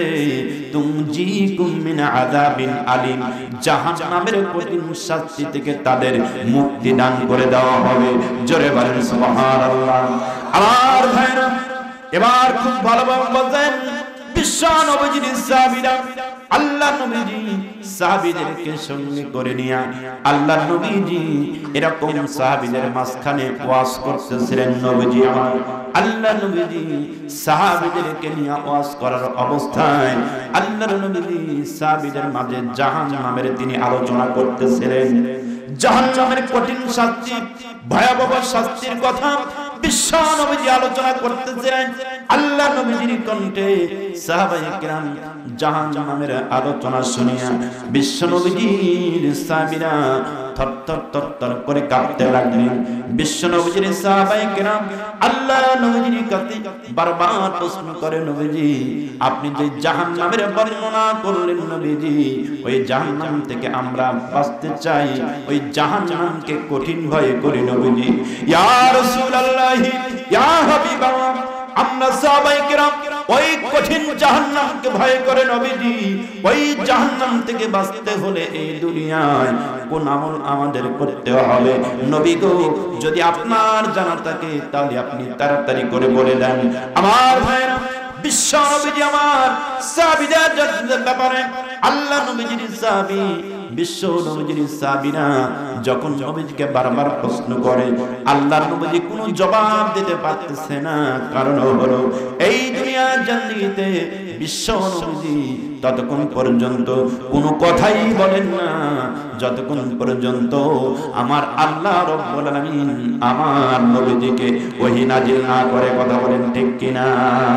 A: তুমজিকুম মিন আযাবিন আলিম, জাহান্নামের কঠিন শাস্তি থেকে তাদের মুক্তি দান করে দেওয়া হবে। জোরে বলেন সুবহানাল্লাহ। আমার ভাইরা এবার খুব ভালোভাবে বলেন, বিশ্ব নবীজির সাহাবীরা আল্লাহ নবীজি সাহাবীদেরকে সঙ্গে করে নিয়ে আল্লাহ নবীজি এরকম সাহাবীদের মাঝখানে ওয়াজ করতেছিলেন। নবীজি আমার আল্লাহ নবীজি সাহাবীদেরকে নিয়ে ওয়াজ করার অবস্থায় আল্লাহর নবীজি সাহাবীদের মাঝে জাহান্নামের তিনি আলোচনা করতেছিলেন। জাহান্নামের কঠিন শাস্তি, ভয়াবহ শাস্তির কথা বিশ্ব নবীজি আলোচনা করতেছিলেন। আল্লাহ নবীজির কণ্ঠে সাহাবায়ে কেরাম জাহান্নামের আলোচনা শুনিয়া বিশ্ব নবীজির সাহাবীরা থরথর থরথর করে কাঁপতে লাগলেন। বিশ্ব নবীজির সাহাবায়ে কেরাম আল্লাহ নবীজির কাছে বারবার প্রশ্ন করে, নবীজি আপনি যে জাহান্নামের বর্ণনা করলেন নবীজি, ওই জাহান্নাম থেকে আমরা বাঁচতে চাই, ওই জাহান্নামকে কঠিন ভয় করি নবীজি। ইয়া রাসূলুল্লাহ, ইয়া হাবিবাল্লাহ, আমরা সাহাবায়ে কেরাম ওই কঠিন জাহান্নামকে ভয় করে নবীজি। ওই জাহান্নাম থেকে বাঁচতে হলে এই দুনিয়ায় কোন আমল আমাদের করতে হবে নবী গো? যদি আপনার জানা থাকে তাহলে আপনি তাড়াতাড়ি করে বলে দেন। আমার ভাইরা বিশ্ব নবীজি আমার সাহাবীদের ব্যাপারে আল্লাহ নবীজির সাহাবী বিশ্ব নবীজির সাহাবীরা যখন নবীজিকে বারবার প্রশ্ন করে, আল্লাহর নবীজি কোনো জবাব দিতে পারতেছে না। কারণ হলো এই দুনিয়ার জিন্দেগিতে বিশ্ব নবীজি ততক্ষণ পর্যন্ত কোনো কথাই বলেন না যতক্ষণ পর্যন্ত আমার আল্লাহ রাব্বুল আলামিন আমার নবীজিকে ওহী নাজিল না করে। কথা বলেন ঠিক কিনা?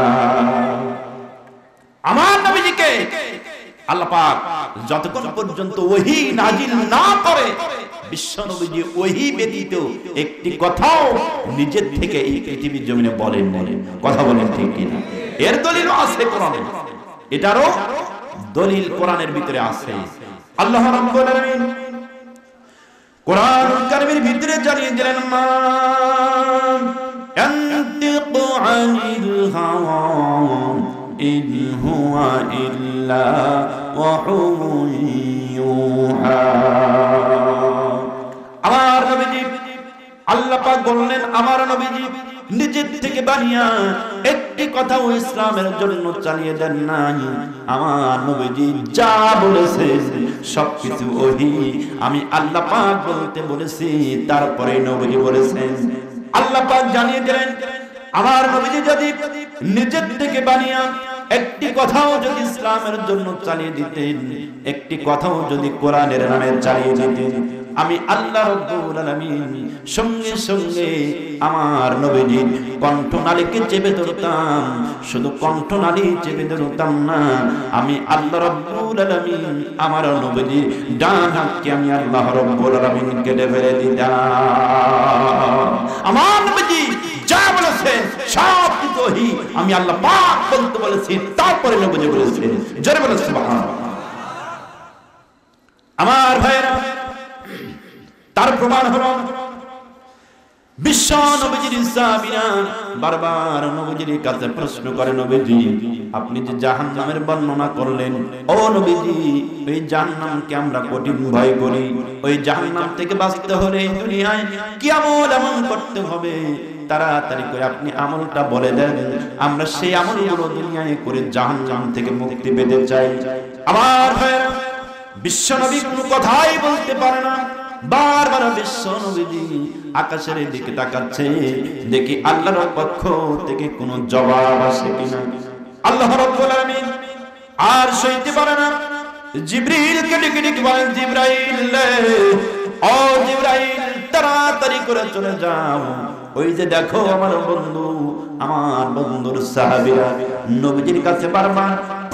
A: আমার নবীজিকে আল্লাহ পাক যতক্ষণ পর্যন্ত ওহী নাজিল না করে, বিশ্ব নবীজি ওহী ব্যতীত একটি কথাও নিজের থেকে এই পৃথিবীর জমিনে বলেন না। কথা বলেন ঠিক কিনা? এর দলিলও আছে কোরআনে, এটারও দলিল কোরআনের ভিতরে আছে। আল্লাহ রাব্বুল আলামিন কোরআনুল কারীমের ভিতরে জানিয়ে দিলেন, মা ইয়ানতিকু আনিল হাওয়া ইন হুয়া ইল্লা ওয়াহুন ইউহা। আমার নবীজি আল্লাহ পাক বললেন, আমার নবীজি নিজের থেকে বানিয়া একটি কথাও ইসলামের জন্য চালিয়ে দেন নাই। আমার নবীজি যা বলেছেন সবকিছু ওহী। আমি আল্লাহ পাক বলতে বলেছি, তারপরে নবীজি বলেছেন। আল্লাহ পাক জানিয়ে দিলেন, আমার নবীজি যদি নিজের থেকে বানিয়া একটি কথাও যদি ইসলামের জন্য চালিয়ে দিতেন, একটি কথাও যদি কোরআনের নামে চালিয়ে দিতেন, আমি আল্লাহ রাব্বুল আলামিন সঙ্গে সঙ্গে আমার নবীজির কণ্ঠনালীকে চেপে ধরতাম। শুধু কণ্ঠনালী চেপে ধরতাম না, আমি আল্লাহ রাব্বুল আলামিন আমার নবীজির ডান হাতকে আমি আল্লাহ রাব্বুল আলামিন কেটে ফেলে দিতাম। আমার নবীজি যা বলেছেন সব কিছু ওহী। আমি আল্লাহ পাক বলতে বলেছি, তারপরে নবীজি বলেছেন। জোরে বলেন সুবহানাল্লাহ। আমার ভাইরা, তার প্রমাণ হলো বিশ্ব নবীজির সাহাবীরা বারবার নবীজির কাছে প্রশ্ন করে, নবীজি আপনি যে জাহান্নামের বর্ণনা করলেন, ও নবীজি ওই জাহান্নামকে আমরা কঠিন ভয় করি, ওই জাহান্নাম থেকে বাঁচতে হলে এই দুনিয়ায় কি আমল এমন করতে হবে? তাড়াতাড়ি করে আপনি আমলটা বলে দেন, আমরা সেই আমলগুলো দুনিয়ায় করে জাহান্নাম থেকে মুক্তি পেতে চাই। আমার ভাইরা, বিশ্ব নবী কোনো কথাই বলতে পারে না। বারবার বিশ্ব নবীজি আকাশের দিকে তাকাচ্ছে, দেখি আল্লাহর পক্ষ থেকে কোনো জবাব আসে কিনা। আল্লাহ রাব্বুল আলামিন আর সইতে পারে না, জিবরিলকে ডেকে ডেকে বলেন, জিবরাইল ও জিবরাইল তাড়াতাড়ি করে চলে যাও, ওই যে দেখো আমার বন্ধু, আমার বন্ধুর সাহাবীরা নবীজির কাছে বারবার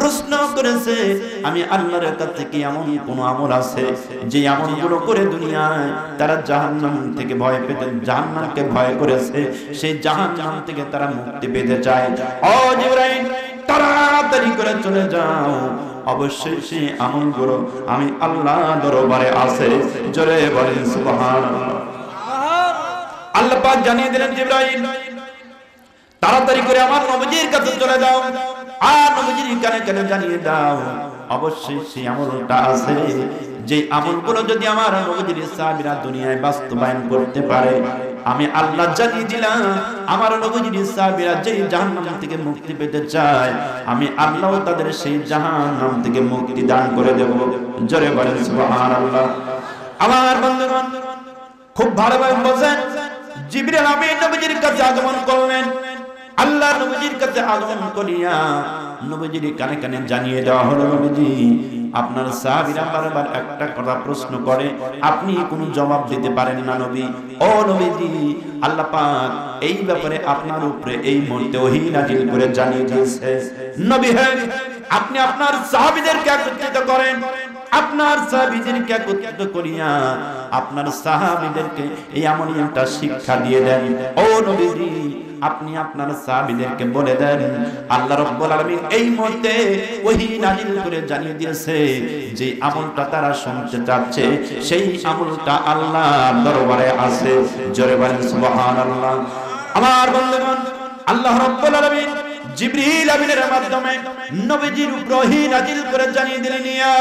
A: প্রশ্ন করেছে আমি আল্লাহর কাছে কি এমন কোন আমল আছে যে আমলগুলো করে দুনিয়ায় তারা জাহান্নাম থেকে ভয় পেতে, জাহান্নামকে ভয় করেছে, সেই জাহান্নাম থেকে তারা মুক্তি পেতে চায়। ও জিবরাইল তাড়াতাড়ি করে চলে যাও, অবশ্যই সেই আমলগুলো আমি আল্লাহ দরবারে আছে। জোরে বলেন সুবহানাল্লাহ। আল্লাহ পাক জানিয়ে দিলেন জিবরাইল তাড়াতাড়ি করে আমার নবীজির কাছে চলে যাও, আর নবীজির কানে কানে জানিয়ে দাও অবশ্যই সেই আমলটা আছে যে আমলগুলো যদি আমার নবীজির সাহাবীরা দুনিয়ায় বাস্তবায়ন করতে পারে, আমি আল্লাহ জানিয়ে দিলাম আমার নবীজির সাহাবীরা যে জাহান্নাম থেকে মুক্তি পেতে চায়, আমি আল্লাহ তাদের সেই জাহান্নাম থেকে মুক্তি দান করে দেব। জোরে বলেন সুবহানাল্লাহ। আমার বন্ধুগণ খুব ভালোভাবে বোঝেন, জিবরিল আমিন নবীজির কাছে আগমন করলেন। আল্লাহ নবীজির কাছে আগমন করিয়া নবীজির কানে কানে জানিয়ে দেওয়া হলো, নবীজি আপনার সাহাবীরা বারবার একটা কথা প্রশ্ন করে, আপনি কোনো জবাব দিতে পারেন না নবী। ও নবীজি আল্লাহ পাক এই ব্যাপারে আপনার উপরে এই মুহূর্তে ওহী নাযিল করে জানিয়ে দিয়েছে, নবী হে আপনি আপনার সাহাবীদেরকে একত্রিত করেন, আপনার সাহাবীদেরকে একত্রিত করিয়া আপনার সাহাবীদেরকে এই আমলটা শিক্ষা দিয়ে দেন। ও নবীজি আপনি আপনার সাহাবীদেরকে বলে দেন আল্লাহ রাব্বুল আলামিন এই মুহূর্তে ওহী নাযিল করে জানিয়ে দিয়েছে যে আমলটা তারা শুনতে চাচ্ছে সেই আমলটা আল্লাহর দরবারে আছে। জোরে বলেন সুবহানাল্লাহ। আমার বন্ধুগণ আল্লাহ রাব্বুল আলামিন জিবরিল আমিনের মাধ্যমে নবীজির উপর ওহী নাযিল করে জানিয়ে দিলেন, ইয়া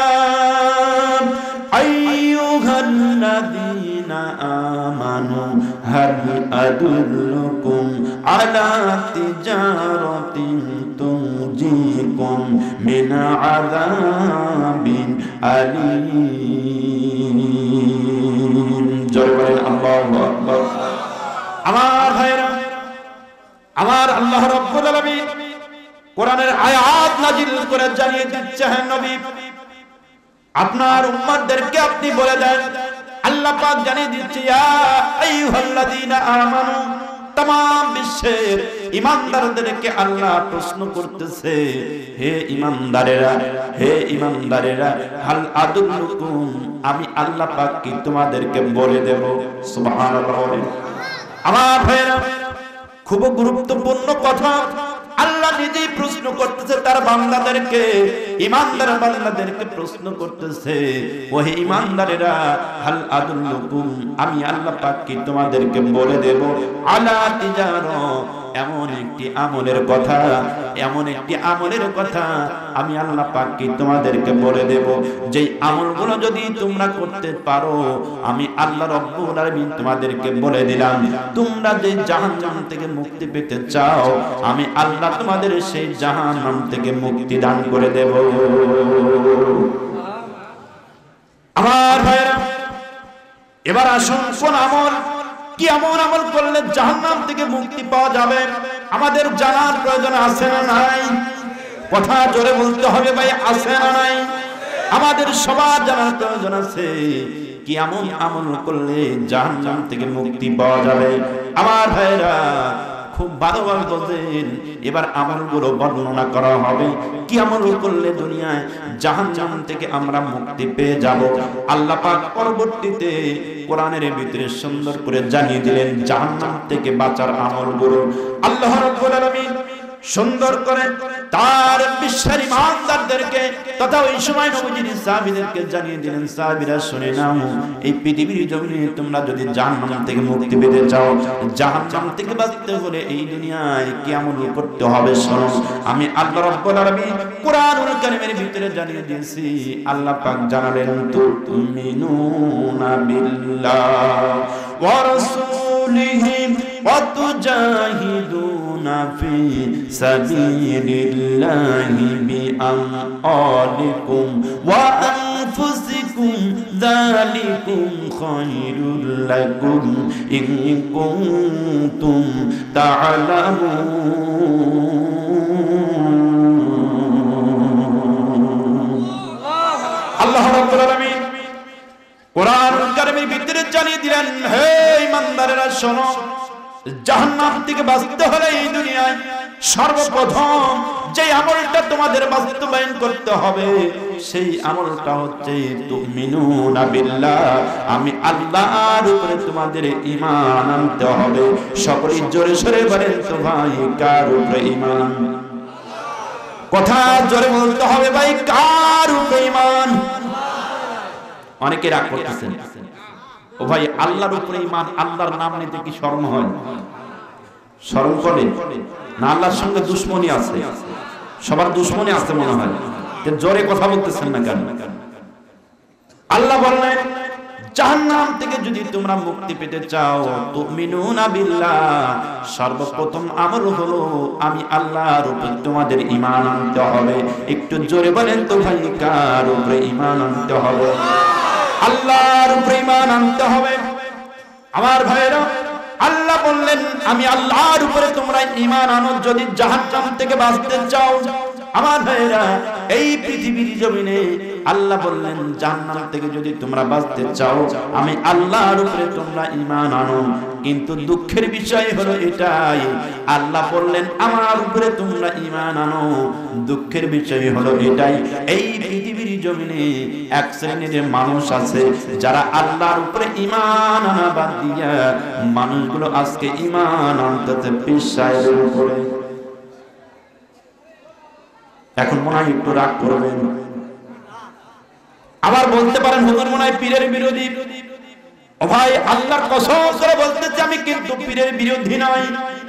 A: আইয়ুহান নাযীনা আমানু হাল আদুল্লুকুম আলা তিজারাতিন তুনজিকুম মিন আযাবিন আলীম। জোরে বলেন আল্লাহু আকবার। আমার ভাইরা, আমার আল্লাহ রাব্বুল আলামিন কোরআনের আয়াত নাযিল করে জানিয়ে দিচ্ছে, হে নবী আপনার উম্মতদেরকে আপনি বলে দেন, আল্লাহ পাক জানিয়ে দিচ্ছে ইয়া আইয়ুহাল্লাযীনা আমানু, तमाम বিশ্বের ঈমানদারদেরকে আল্লাহ প্রশ্ন করতেছে, হে ঈমানদারেরা হাল আদুল্লুকুম, আমি আল্লাহ পাক কি তোমাদেরকে বলে দেব। সুবহানাল্লাহ। আমার ভাইরা খুব গুরুত্বপূর্ণ কথা আল্লাহ নিজেই প্রশ্ন করতেছে তার বান্দাদেরকে, ঈমানদার বান্দাদেরকে প্রশ্ন করতেছে, ওহে ঈমানদারেরা হাল আদুল্লুকুম, আমি আল্লাহ পাক কি তোমাদেরকে বলে দেব আলা তিজারা, এমন একটি আমলের কথা, এমন একটি আমলের কথা আমি আল্লাহ পাক কি তোমাদেরকে বলে দেব যে আমলগুলো যদি তোমরা করতে পারো, আমি আল্লাহ রাব্বুল আলামিন তোমাদেরকে বলে দিলাম তোমরা যে জাহান্নাম থেকে মুক্তি পেতে চাও, আমি আল্লাহ তোমাদের সেই জাহান্নাম থেকে মুক্তি দান করে দেব। আমার ভাইরা এবার আসুন কোন আমল, কি এমন আমল করলে জাহান্নাম থেকে মুক্তি পাওয়া যাবে আমাদের জানার প্রয়োজন আছে না নাই? কথা জোরে বলতে হবে ভাই, আছে না নাই? আমাদের সবার জানার প্রয়োজন আছে কি এমন আমল করলে জাহান্নাম থেকে মুক্তি পাওয়া যাবে। আমার ভাইরা খুব ভালোভাবে বোঝেন, এবার আমলগুলো বর্ণনা করা হবে কি আমল করলে দুনিয়ায় জাহান্নাম থেকে আমরা মুক্তি পেয়ে যাব। আল্লাহ পাক পরবর্তীতে কোরআনের ভিতরে সুন্দর করে জানিয়ে দিলেন জাহান্নাম থেকে বাঁচার আমলগুলো। আল্লাহ রাব্বুল আলামিন সুন্দর করে তার বিশ্বের ঈমানদারদেরকে তথা ওই সময় নবীজির সাহাবীদেরকে জানিয়ে দিলেন, সাহাবীরা শুনে নাও, এই পৃথিবীর জমিনে তোমরা যদি জাহান্নাম থেকে মুক্তি পেতে চাও, জাহান্নাম থেকে বাঁচতে হলে এই দুনিয়ায় কি আমল করতে হবে শোনো। আমি আল্লাহ রাব্বুল আলামিন কোরআনুল কারীমের ভিতরে জানিয়ে দিয়েছি। আল্লাহ পাক জানালেন তুমিনুনা বিল্লাহ ওয়া রাসূলিহি ওয়া তুজাহিদুনা ফি সাবিলিল্লাহি বিআমওয়ালিকুম ওয়া আনফুসিকুম যালিকুম খায়রুল লাকুম ইন কুনতুম তা'লামুন। আল্লাহ রাব্বুল আলামিন কোরআনুল কারীমের ভিতরে জানিয়ে দিলেন, হে ঈমানদারেরা শোনো, জাহান্নাম থেকে বাঁচতে হলে এই দুনিয়ায় সর্বপ্রথম যে আমলটা তোমাদের বাস্তবায়ন করতে হবে সেই আমলটা হচ্ছে তুমিনুনা বিল্লাহ, আমি আল্লাহর উপরে তোমাদের ঈমান আনতে হবে। সকলেই জোরে সরে বলেন তো ভাই, কার উপরে ঈমান? কথা জোরে বলতে হবে ভাই, কার উপরে ঈমান? অনেকে রাগ করতেছেন, ও ভাই আল্লাহর উপরে ঈমান, আল্লাহর নাম নিতে কি শরম হয়? শরম করে না? আল্লাহর সঙ্গে দুশ্মনী আছে, সবার দুশ্মনী আছে মনে হয়, জোরে কথা বলতেছেন না কেন? আল্লাহ বললেন জাহান্নাম থেকে যদি তোমরা মুক্তি পেতে চাও, তুমিনুনা বিল্লাহ, সর্বপ্রথম আমল হলো আমি আল্লাহর উপর তোমাদের ঈমান আনতে হবে। একটু জোরে বলেন তো ভাই, কার উপরে ঈমান আনতে হবে? আল্লাহর উপরে ঈমান আনতে হবে। আমার ভাইরা, আল্লাহ বললেন আমি আল্লাহর উপরে তোমরা ঈমান আনো যদি জাহান্নাম থেকে বাঁচতে চাও। আমার ভাইরা, এই পৃথিবীর জমিনে আল্লাহ বললেন জাহান্নাম থেকে যদি তোমরা বাঁচতে চাও আমি আল্লাহর উপরে তোমরা ঈমান আনো। কিন্তু দুঃখের বিষয় হলো এটাই, আল্লাহ বললেন আমার উপরে তোমরা ঈমান আনো, দুঃখের বিষয় হলো এটাই এই পৃথিবীর জমিনে এক শ্রেণীর মানুষ আছে যারা আল্লাহর উপরে ঈমান আনা বাদ দিয়া মানুষগুলো আজকে ঈমান আনতে বিশ্বাসের উপরে। এখন মনে হয় একটু রাগ করবেন, আবার বলতে পারেন হুজুর মনে হয় পীরের বিরোধী। ও ভাই আল্লাহর কসম করে বলতেছি আমি কিন্তু পীরের বিরোধী নই।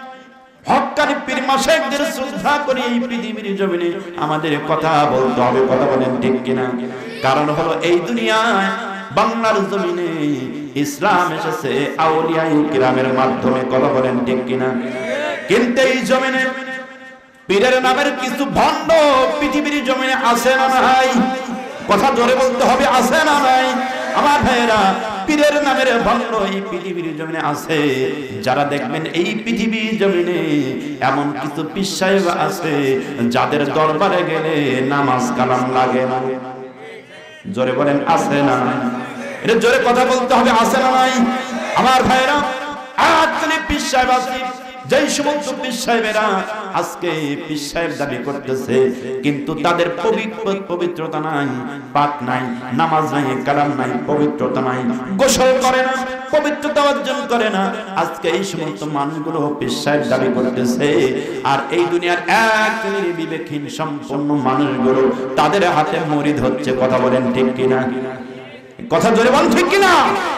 A: হক্কানি পীর মাশায়েখদের শ্রদ্ধা করি এই পৃথিবীর জমিনে আমাদের কথা বলতে হবে, কথা বলেন ঠিক কিনা? কারণ হলো এই দুনিয়ায় বাংলার জমিনে ইসলাম এসেছে আউলিয়ায়ে কিরামের মাধ্যমে, কথা বলেন ঠিক কিনা? কিন্তু এই জমিনে পীরের নামের কিছু ভণ্ড পৃথিবীর জমিনে আছে না নাই? কথা জোরে বলতে হবে, আছে না নাই? আমার ভাইয়েরা, পীরের নামের ভণ্ড এই পৃথিবীর জমিনে আছে, যারা দেখবেন এই পৃথিবীর জমিনে এমন কিছু পীর সাহেব আছে যাদের দরবারে গেলে নামাজ কালাম লাগে না। জোরে বলেন আছে না নাই? এটা জোরে কথা বলতে হবে, আছে না নাই? আমার ভাইয়েরা, আজকে পীর সাহেব আছে, যেই সমস্ত পীর সাহেবেরা আজকে পীর সাহেব দাবি করতেছে কিন্তু তাদের পবিত্রতা নাই, পাক নাই, নামাজ নাই, কালাম নাই, পবিত্রতা নাই, গোসল করে না, পবিত্রতা অর্জন করে না, আজকে এই সমস্ত মানুষগুলো পীর সাহেব দাবি করতেছে। আর এই দুনিয়ার এক শ্রেণীর বিবেকহীন সম্পন্ন মানুষগুলো তাদের হাতে মুরিদ হচ্ছে, কথা বলেন ঠিক কিনা? কথা জোরে বলেন ঠিক কিনা?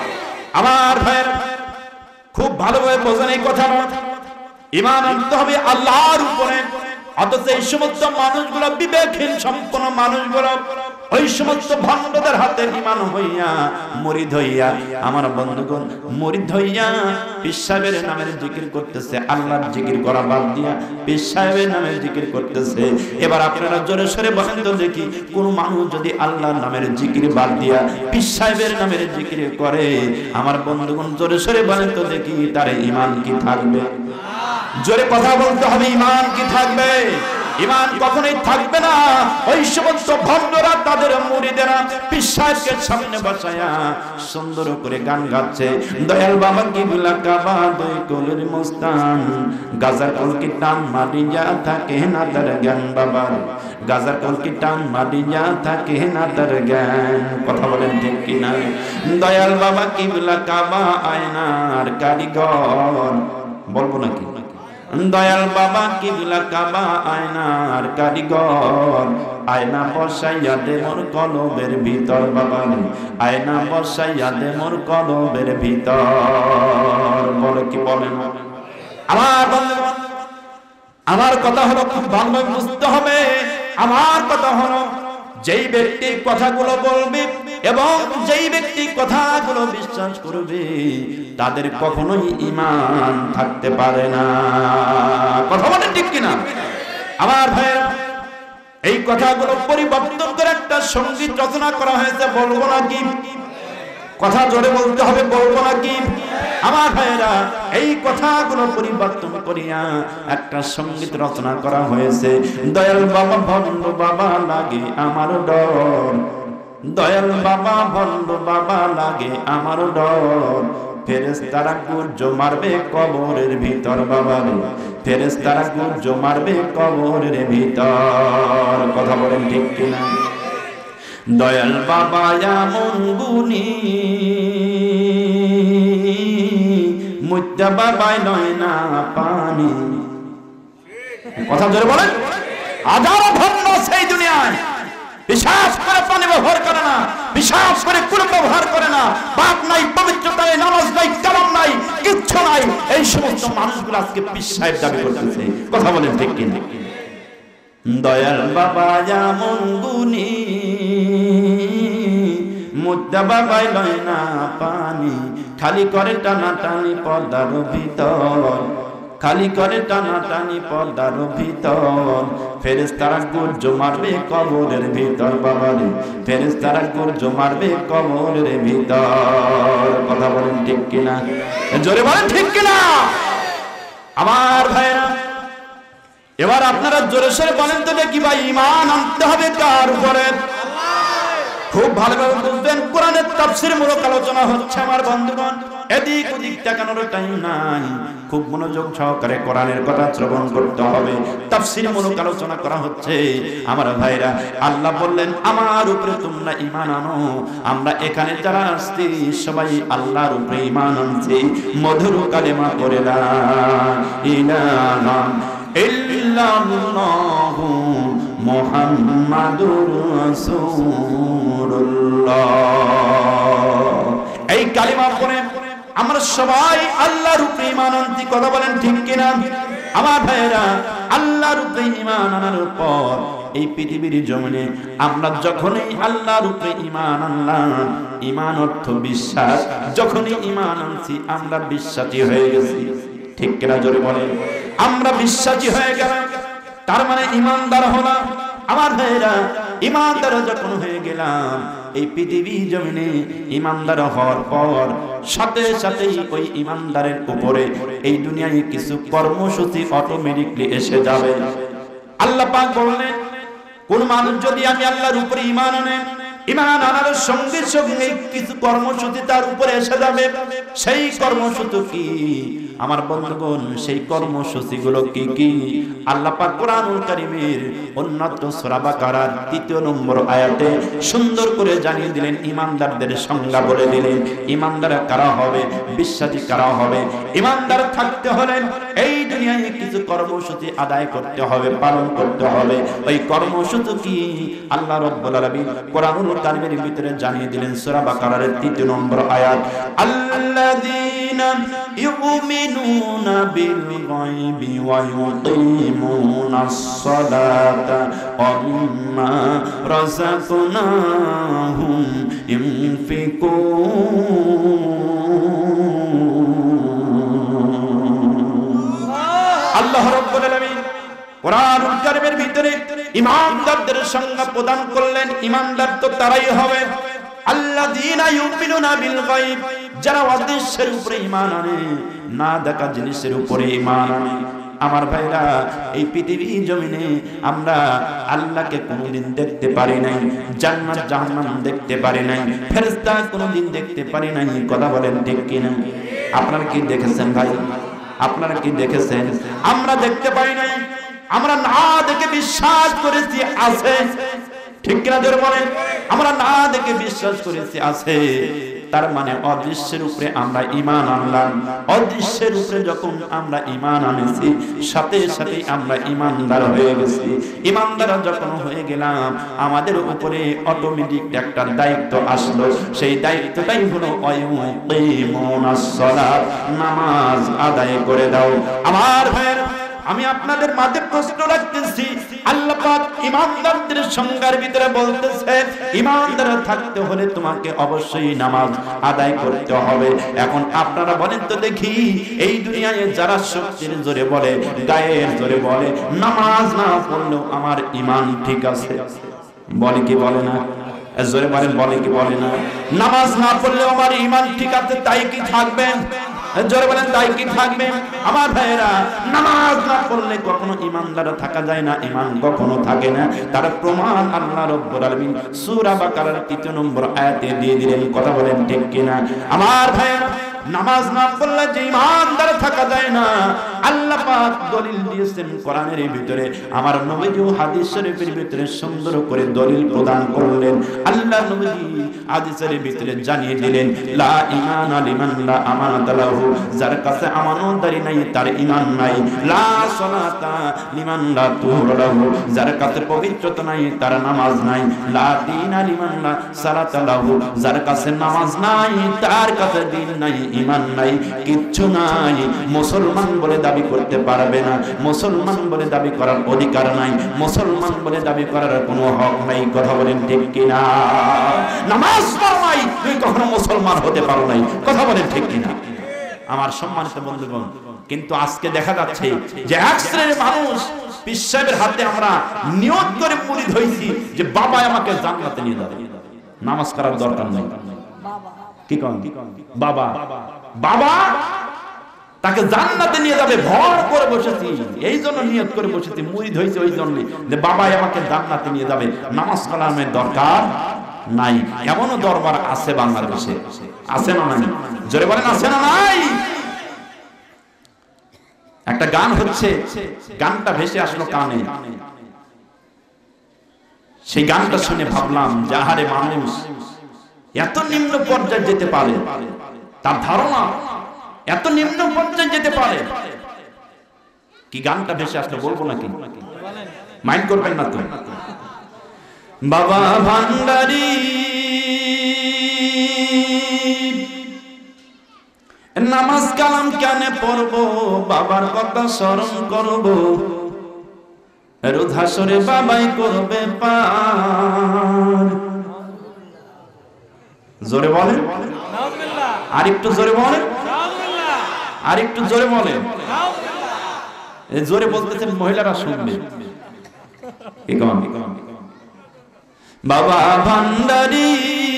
A: আমার ভাইয়ের খুব ভালোভাবে বোঝেন এই কথা। ঈমান আনতে হবে আল্লাহর উপরে। অথচ এই সমস্ত মানুষগুলো বিবেকহীন সম্পন্ন মানুষগুলো ওই সমস্ত ভণ্ডদের হাতে ঈমান হইয়া মুরিদ হইয়া, আমার বন্ধুগণ, মুরিদ হইয়া পীর সাহেবের নামের জিকির করতেছে, আল্লাহর জিকির করা বাদ দিয়া পীর সাহেবের নামের জিকির করতেছে। এবার আপনারা জোরে সরে বলেন তো দেখি, কোন মানুষ যদি আল্লাহর নামের জিকির বাদ দিয়া পীর সাহেবের নামের জিকির করে, আমার বন্ধুগণ জোরে সরে বলেন তো দেখি, তার ঈমান কি থাকবে? জোরে কথা বলতে হবে, ঈমান কি থাকবে? ঈমান কখনোই থাকবে না। ওই সমস্ত ভণ্ডরা তাদের মুরিদেরা পীর সাহেবকে সামনে বসায়া সুন্দর করে গান গাচ্ছে, দয়াল বাবা কিবলা কাবা দুই কোলের মস্তান, গাজার কলকি টান মারিয়া থাকে না তার জ্ঞান, বাবার গাজার কলকি টান মারিয়া থাকে না তার জ্ঞান। কথা বলেন ঠিক কিনা? দয়াল বাবা কিবলা কাবা আয়নার কারিগর, বলবো নাকি? দয়াল বাবা কিবলা কাবা আয়নার কারিগর, আয়না বসাইয়া দে মোর কলবের ভিতর, বাবা আয়না বসাইয়া দে মোর কলবের ভিতর। বলে কি বলেন? আমার কথা হলো খুব ভালো বুঝতে হবে। আমার কথা হলো যেই ব্যক্তি কথাগুলো বলবে এবং যেই ব্যক্তি কথাগুলো বিশ্বাস করবে তাদের কখনোই ঈমান থাকতে পারে না। কথা বলেন ঠিক কিনা? আমার ভাইরা, এই কথাগুলো পরিবর্তন করে একটা সঙ্গীত রচনা করা হয়েছে, বলবো নাকি? কথা জোরে বলতে হবে, বলবো নাকি? আমার ভাইরা, এই কথাগুলো পরিবর্তন করিয়া একটা সঙ্গীত রচনা করা হয়েছে। দয়াল বাবা ভণ্ড বাবা লাগে আমার ডর, দয়াল বাবা ভণ্ড বাবা লাগে আমার ডর, ফেরেশতারা গুর্জ মারবে কবরের ভিতর, বাবা রে ফেরেশতারা গুর্জো মারবে কবরের ভিতর। কথা বলেন ঠিক কিনা? দয়াল বাবা এমন গুণী, মুদ্দা বাবাই নয় না পানি। কথা জোরে বলেন। হাজারো ধন্য সেই দুনিয়ায় বিশ্বাস করে পানি ব্যবহার করে না, বিশ্বাস করে কুল ব্যবহার করে না, বাপ নাই, পবিত্রতা নাই, নামাজ নাই, কালাম নাই, কিচ্ছু নাই। এই সমস্ত মানুষগুলো আজকে পীর সাহেব দাবি করতেছে। কথা বলেন ঠিক কি? দয়াল বাবা যেমন গুণী, মুদ্দা বাবাই লয় না পানি। খালি করে টানাটানি পর্দার ভিতর, খালি করে টানাটানি পর্দার ভিতর। ফেরেশতারা গুর্জো মারবে কবরের ভিতর। বাবারে ফেরেশতারা গুর্জো মারবে কবরের ভিতর। কথা বলেন ঠিক কিনা? জোরে বলেন ঠিক কিনা? আমার ভাইরা, এবার আপনারা জোরে সোরে বলেন তো দেখি ভাই, ঈমান আনতে হবে কার উপরে? খুব ভালোভাবে বুঝবেন, কোরআনের তাফসীরমূলক আলোচনা হচ্ছে আমার বন্ধুগণ। এদিক ওদিক তাকানোর টাইম নাই, খুব মনোযোগ সহকারে কোরআনের কথা শ্রবণ করতে হবে। তাফসীরমূলক আলোচনা করা হচ্ছে আমার ভাইরা। আল্লাহ বললেন আমার উপরে তোমরা ঈমান আনো। আমরা এখানে যারা আসছি সবাই আল্লাহর উপরে ঈমান আনছি, মধুর কালেমা পড়ে লা ইলাহা ইল্লাল্লাহু মুহাম্মাদুর রাসূলুল্লাহ। এই কালিমা পড়ে আমরা সবাই আল্লাহর উপরে ঈমান আনছি। কথা বলেন ঠিক কিনা? আমার ভাইরা, আল্লাহর উপরে ঈমান আনার পর এই পৃথিবীর জমিনে আমরা যখনই আল্লাহর উপরে ঈমান আনলাম, ঈমান অর্থ বিশ্বাস, যখনই ঈমান আনছি আমরা বিশ্বাসী হয়ে গেছি। ঠিক কিনা জোরে বলেন? আমরা বিশ্বাসী হয়ে গেলাম, তার মানে ঈমানদার হলাম। আমার ভাইরা, ঈমানদার যখন হয়ে গেলাম এই পৃথিবী জমিনে, ঈমানদার হওয়ার পর সাথে সাথেই ওই ঈমানদারের উপরে এই দুনিয়ায় কিছু কর্মসূচি অটোমেটিকলি এসে যাবে। আল্লাহ পাক বললেন, কোন মানুষ যদি আমি আল্লাহর উপরে ঈমান আনে, ঈমান আনার সঙ্গে সঙ্গে কিছু কর্মসূচি তার উপরে এসে যাবে। সেই কর্মসূচি কি আমার বন্ধুগণ? সেই কর্মসূচিগুলো কি কি? আল্লাহ পাক কোরআনুল কারীমের উন্নত সূরা বাকারার ৩ নম্বর আয়াতে সুন্দর করে জানিয়ে দিলেন, ঈমানদারদের সংজ্ঞা বলে দিলেন। ঈমানদার কারা হবে? বিশ্বাসী কারা হবে? ঈমানদার থাকতে হলে এই দুনিয়ায় কিছু কর্মসূচি আদায় করতে হবে, পালন করতে হবে। ওই কর্মসূচি কি? আল্লাহ রাব্বুল আলামিন কোরআনুল কারীমের ভিতরে জানিয়ে দিলেন সূরা বাকারার ৩ নম্বর আয়াত, আল্লাযীনা ইউমিনুনা বিল গায়বি ওয়া ইউকিমুনাস সালাতা ওয়া মিম্মা রাযাকনাহুম ইউনফিকুন। আল্লাহ রাব্বুল আলামিন কোরআনুল কারীমের ভিতরে ঈমানদারদের সংজ্ঞা প্রদান করলেন। ঈমানদার তো তারাই হবে আল্লাযীনা ইউমিনুনা বিল গায়ব, যারা অদৃশ্যের উপরে ঈমান আনে, না দেখা জিনিসের উপরে ঈমান আনে। আমার ভাইরা, এই পৃথিবী জমিনে আমরা আল্লাহকে কোনোদিন দেখতে পারি নাই, জান্নাত জাহান্নাম দেখতে পারি নাই, ফেরেশতা কোনোদিন দেখতে পারি নাই। কথা বলেন ঠিক কিনা? আপনারা কি দেখেছেন ভাই? আপনারা কি দেখেছেন? আমরা দেখতে পাই নাই, আমরা না দেখে বিশ্বাস করেছি আছে। ঠিক কিনা জোরে বলেন? আমরা না দেখে বিশ্বাস করেছি আছে, তার মানে অদৃশ্যের উপরে আমরা ঈমান আনলাম। অদৃশ্যের উপরে যখন আমরা ঈমান আনেছি, সাথে সাথে আমরা ঈমানদার হয়ে গেছি। ঈমানদার যখন হয়ে গেলাম, আমাদের উপরে অটোমেটিক একটা দায়িত্ব আসলো। সেই দায়িত্বটাই হলো ওয়ায়ুকিমুনাস সালাত, নামাজ আদায় করে দাও। আমার ভাইয়েরা, আমি আপনাদের মাঝে প্রশ্ন রাখতেছি, আল্লাহ পাক ঈমানদারদের সংজ্ঞার ভিতরে বলতেছে, ঈমানদার থাকতে হলে তোমাকে অবশ্যই নামাজ আদায় করতে হবে। এখন আপনারা বলেন তো দেখি, এই দুনিয়ায় যারা শক্তির জোরে বলে, গায়ের জোরে বলে, নামাজ না পড়লেও আমার ঈমান ঠিক আছে, বলে কি বলে না? জোরে বলেন, বলে কি বলে না? নামাজ না পড়লেও আমার ঈমান ঠিক আছে, তাই কি থাকবে? জোরে বলেন, তাই কি থাকবে? আমার ভাইয়েরা, নামাজ না পড়লে কখনো ঈমানদার থাকা যায় না, ঈমান কখনো থাকে না। তার প্রমাণ আল্লাহ রাব্বুল আলামিন সূরা বাকারার ৩ নম্বর আয়াতে দিয়ে দিলেন। কথা বলেন ঠিক কিনা? আমার ভাইয়েরা, নামাজ না পড়লে যে ঈমানদার থাকা যায় না, আল্লাহ পাক দলিল দিয়েছেন কোরআনের ভিতরে, আমার নবীজি হাদিস শরীফের ভিতরে সুন্দর করে দলিল প্রদান করলেন। আল্লাহ নবীজি হাদিসের ভিতরে জানিয়ে দিলেন, লা ঈমানা লিমান লা আমানাতা লাহু, যার কাছে আমানতদারি নাই তার ঈমান নাই। লা সালাতা লিমান লা তুহরা লাহু, যার কাছে পবিত্রতা নাই তার নামাজ নাই। লা দীনা লিমান লা সালাতা লাহু, যার কাছে নামাজ নাই তার কাছে দ্বীন নাই, ঈমান নাই, কিচ্ছু নাই। মুসলমান বলে দাবি করতে পারবে না, মুসলমান বলে দাবি করার অধিকার নাই, মুসলমান বলে দাবি করার কোনো হক নাই। কথা বলেন ঠিক কিনা? নামাজ পড়ো নাই, তুই কখনো মুসলমান হতে পারো নাই। কথা বলেন ঠিক কিনা? আমার সম্মানিত বন্ধুগণ, কিন্তু আজকে দেখা যাচ্ছে যে এক শ্রেণীর মানুষ পীর সাহেবের হাতে আমরা নিয়ত করে মুরিদ হইছি যে বাবা আমাকে জান্নাতে নিয়ে যাবে, নামাজ করার দরকার নেই। কি কোন বাবা বাবা তাকে জান্নাতে নিয়ে যাবে ভর করে বসেছি, এই জন্য নিয়ত করে বসেছি, মুরিদ হইছে ওই জন্য যে বাবা আমাকে জান্নাতে নিয়ে যাবে, নামাজ কালামের দরকার নাই। এমনও দরবার আছে বাংলাদেশে, আছে না নাই? জোরে বলেন আছে না নাই? একটা গান হচ্ছে, গানটা ভেসে আসলো কানে, সেই গানটা শুনে ভাবলাম যে আহারে মানুষ এত নিম্ন পর্যায়ে যেতে পারে, তার ধারণা এত নিম্ন পর্যায়ে যেতে পারে। কি গানটা ভেসে আসলো বলবো নাকি? মাইন্ড করবেন না তো? বাবা ভান্ডারী নামাজ কালাম কেন পড়বো, বাবার কথা স্মরণ করবো, রোজ হাসরে বাবাই করবে পার। জোরে বলেন, আর একটু জোরে বলেন, আর একটু জোরে বলেন। জোরে বলতেছেন মহিলারা শুনবে। বাবা ভান্ডারী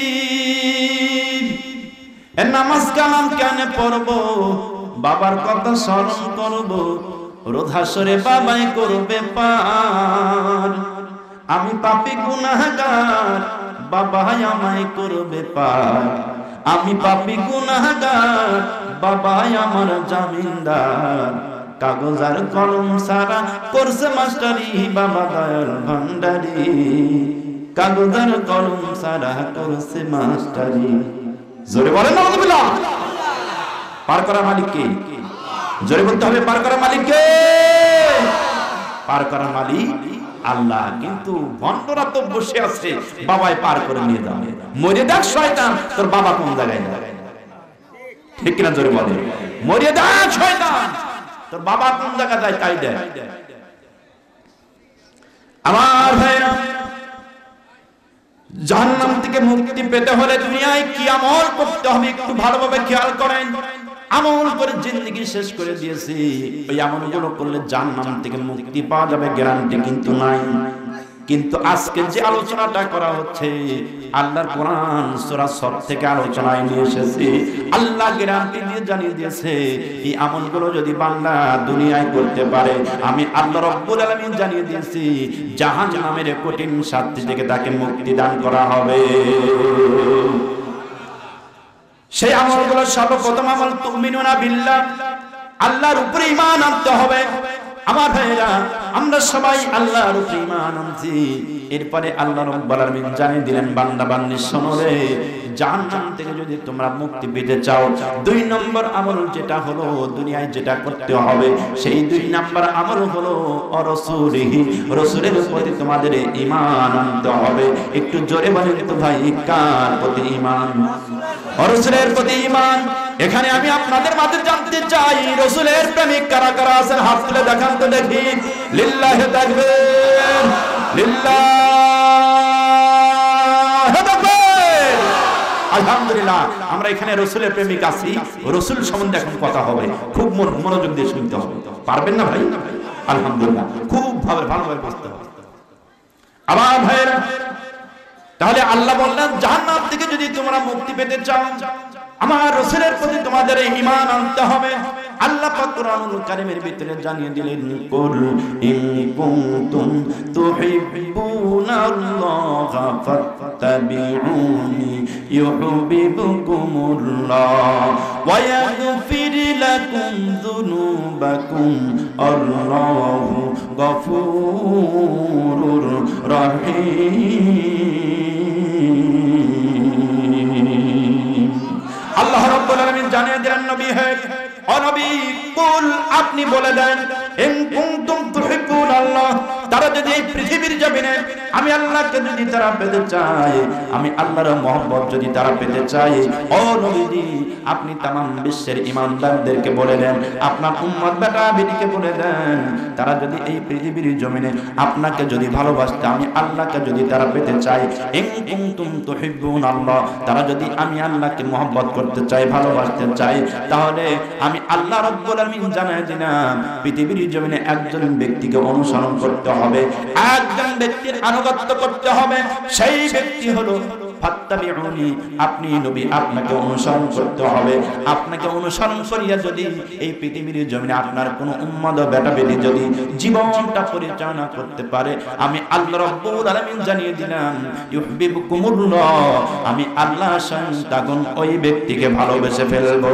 A: নামাজ কালাম কেন পড়বো, বাবার কথা স্মরণ করবো, রোজ হাসরে বাবাই করবে পার। আমি পাপী গুনাহগার, বাবাই আমায় করবে পার। আমি পাপী গুনাহগার, বাবাই আমার জামিনদার। কাগজ আর কলম সারা করছে মাস্টারি, বাবা দয়াল ভান্ডারী। কাগজ আর কলম সারা করছে মাস্টারি। জোরে বলেন নাউযুবিল্লাহ। পার করার মালিক কে? জোরে বলতে হবে, পার করার মালিক কে? পার করার মালিক আল্লাহ। কিন্তু ভণ্ডরা তো বসে আছে বাবাই পার করে নিয়ে যাবে। মরে দেখ শয়তান, তোর বাবা কোন জায়গায় যায়, ঠিক কিনা? জোরে বলে, মরে দেখ শয়তান, তোর বাবা কোন জায়গায় যায় তাই দেখ। আমার ভাইরা, জাহান্নাম থেকে মুক্তি পেতে হলে দুনিয়ায় কি আমল করতে হবে একটু ভালোভাবে খেয়াল করেন। আমল করে জিন্দেগি শেষ করে দিয়েছি, ওই আমলগুলো করলে জাহান্নাম থেকে মুক্তি পাওয়া যাবে গ্যারান্টি কিন্তু নাই। কিন্তু আজকে যে আলোচনাটা করা হচ্ছে আল্লাহর কোরআন সূরা সফ থেকে আলোচনায় নিয়ে এসেছে। আল্লাহ গ্যারান্টি দিয়ে জানিয়ে দিয়েছে এই আমলগুলো যদি বান্দা দুনিয়ায় করতে পারে, আমি আল্লাহ রাব্বুল আলামিন জানিয়ে দিয়েছি জাহান্নামের কঠিন শাস্তি থেকে তাকে মুক্তি দান করা হবে। সেই আমলগুলো সর্বপ্রথম আমল তুমিনুনা বিল্লাহ, আল্লাহর উপরে ঈমান আনতে হবে। আমার ভাইরা, আমরা সবাই আল্লাহর উপরে ঈমান আনছি। এরপরে আল্লাহ রাব্বুল আলামিন জানিয়ে দিলেন, বান্দা বান্দি শোনো রে, জাহান্নাম থেকে যদি তোমরা মুক্তি পেতে চাও, 2 নম্বর আমল যেটা হলো দুনিয়ায় যেটা করতে হবে, সেই 2 নম্বর আমল হলো রাসূলিহি, রাসূলের প্রতি তোমাদের ঈমান আনতে হবে। একটু জোরে বলেন তো ভাই, কার প্রতি ঈমান? রাসূলের প্রতি ঈমান। এখানে আমি আপনাদের মাঝে জানতে চাই, রাসূলের প্রেমিক কারা কারা আছেন? হাত তুলে দেখান তো দেখি। লিল্লাহি তাকবীর, লিল্লাহি তাকবীর। আলহামদুলিল্লাহ, আমরা এখানে রাসূলের প্রেমিক আছি। রাসূল সম্বন্ধে এখন কথা হবে, খুব মনোযোগ দিয়ে শুনতে হবে। পারবেন না ভাই? আলহামদুলিল্লাহ, খুব ভালোভাবে বুঝতে হবে। আমার ভাইরা, তাহলে আল্লাহ বললেন জাহান্নাম থেকে যদি তোমরা মুক্তি পেতে চাও, আমার রাসূলের প্রতি তোমাদের ঈমান আনতে হবে। আল্লাহ পাক কুরআনুল কারীমের ভিতরে জানিয়ে দিলেন, কুল ইন কুনতুম তুহিব্বুনাল্লাহা ফাত্তাবিউনি ইউহিব্বুকুমুল্লাহ ওয়া ইয়াগফির লাকুম যুনুবাকুম আল্লাহু গফুরুর রহিম। আল্লাহ রাব্বুল আলামিন জানিয়ে দিলেন নবী হে ও নবী কুল আপনি বলে দেন ইন কুনতুম তুহিব্বুন আল্লাহ তারা যদি এই পৃথিবীর জমিনে আমি আল্লাহকে যদি তারা পেতে চায় আমি আল্লাহর মহব্বত যদি তারা পেতে চায় ও নবীজি আপনি तमाम বিশ্বের ঈমানদারদেরকে বলে দেন আপনার উম্মত বেটা বেটিকে বলে দেন তারা যদি এই পৃথিবীর জমিনে আপনাকে যদি ভালোবাসতে আমি আল্লাহকে যদি তারা পেতে চায় ইন কুনতুম তুহিব্বুন আল্লাহ তারা যদি আমি আল্লাহকে মহব্বত করতে চাই ভালোবাসতে চাই তাহলে আমি আল্লাহ রাব্বুল আলামিন জানায় দিলাম পৃথিবীর জমিনে একজন ব্যক্তিকে অনুসরণ করতে হবে একজন ব্যক্তির আনুগত্য করতে হবে সেই ব্যক্তি হলো ফাত্তাবিউনি আপনি নবী আপনাকে অনুসরণ করতে হবে আপনাকে অনুসরণ করিয়া যদি এই পৃথিবীর জমিনে আপনার কোন উম্মত বেটা বেটি যদি জীবনটা পরিচালনা করতে পারে আমি আল্লাহ রাব্বুল আলামিন জানিয়ে দিলাম ইউহিব্বুকুমুল্লাহ আমি আল্লাহ স্বয়ং তখন ওই ব্যক্তিকে ভালোবেসে ফেলবো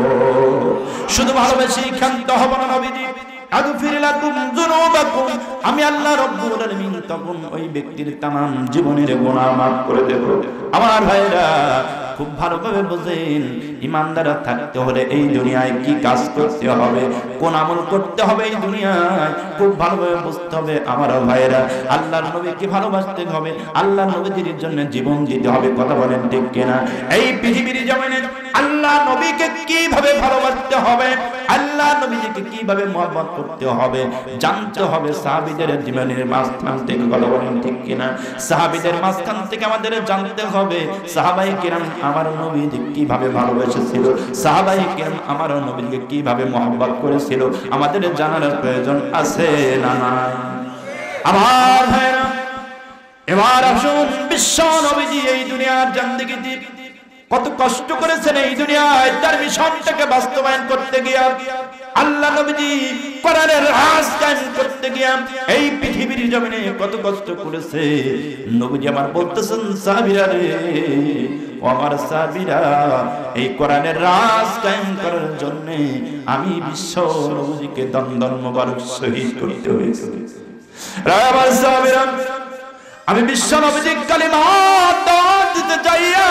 A: শুধু ভালোবেসেই ক্ষান্ত হব না নবীজি আগফির লাকুম যুনুবাকুম আমি আল্লাহ রাব্বুল আলামিন তখন ওই ব্যক্তির तमाम জীবনের গুনাহ maaf করে দেব আমার ভাইরা খুব ভালোভাবে বুঝেন ইমানদার থাকতে হলে এই দুনিয়ায় কি কাজ করতে হবে কোন আমল করতে হবে এই দুনিয়ায় খুব ভালোভাবে বুঝতে হবে আমার ভাইরা আল্লাহর নবীকে ভালোবাসতে হবে আল্লাহর নবীর জন্য জীবন দিতে হবে কথা বলেন ঠিক কিনা এই পৃথিবীর জমিনে আল্লাহ নবীকে কিভাবে ভালোবাসতে হবে আল্লাহ নবীকে কিভাবে মহব্বত করতে হবে জানতে হবে সাহাবীদের জীবনের মাঝখান থেকে কথা বলেন ঠিক কিনা সাহাবীদের মাঝখান থেকে আমাদের জানতে হবে সাহাবায়ে কিরাম আমার নবীকে কিভাবে ভালোবেসেছিল সাহাবায়ে কিরাম আমার নবীকে কিভাবে মহব্বত করেছিল আমাদের জানার প্রয়োজন আছে না নাই আমার ভাইরা এবার আসুন বিশ্ব নবীজি এই দুনিয়ার জিন্দেগিতে কত কষ্ট করেছেন এই দুনিয়ায় তার মিশনটাকে বাস্তবায়ন করতে গিয়া আল্লাহ নবীজি কোরআনের রাজ কায়েম করতে গিয়া এই পৃথিবীর জমিনে কত কষ্ট করেছে নবীজি আমার বলতেছেন সাহাবীরা রে ও আমার সাহাবীরা এই কোরআনের রাজ কায়েম করার জন্য আমি বিশ্ব নবীজিকে দন্দন মোবারক শহীদ করতে হয়েছে রে আমার সাহাবীরা আমি বিশ্ব নবীজির কালিমা দাওয়াত দিতে চাইয়া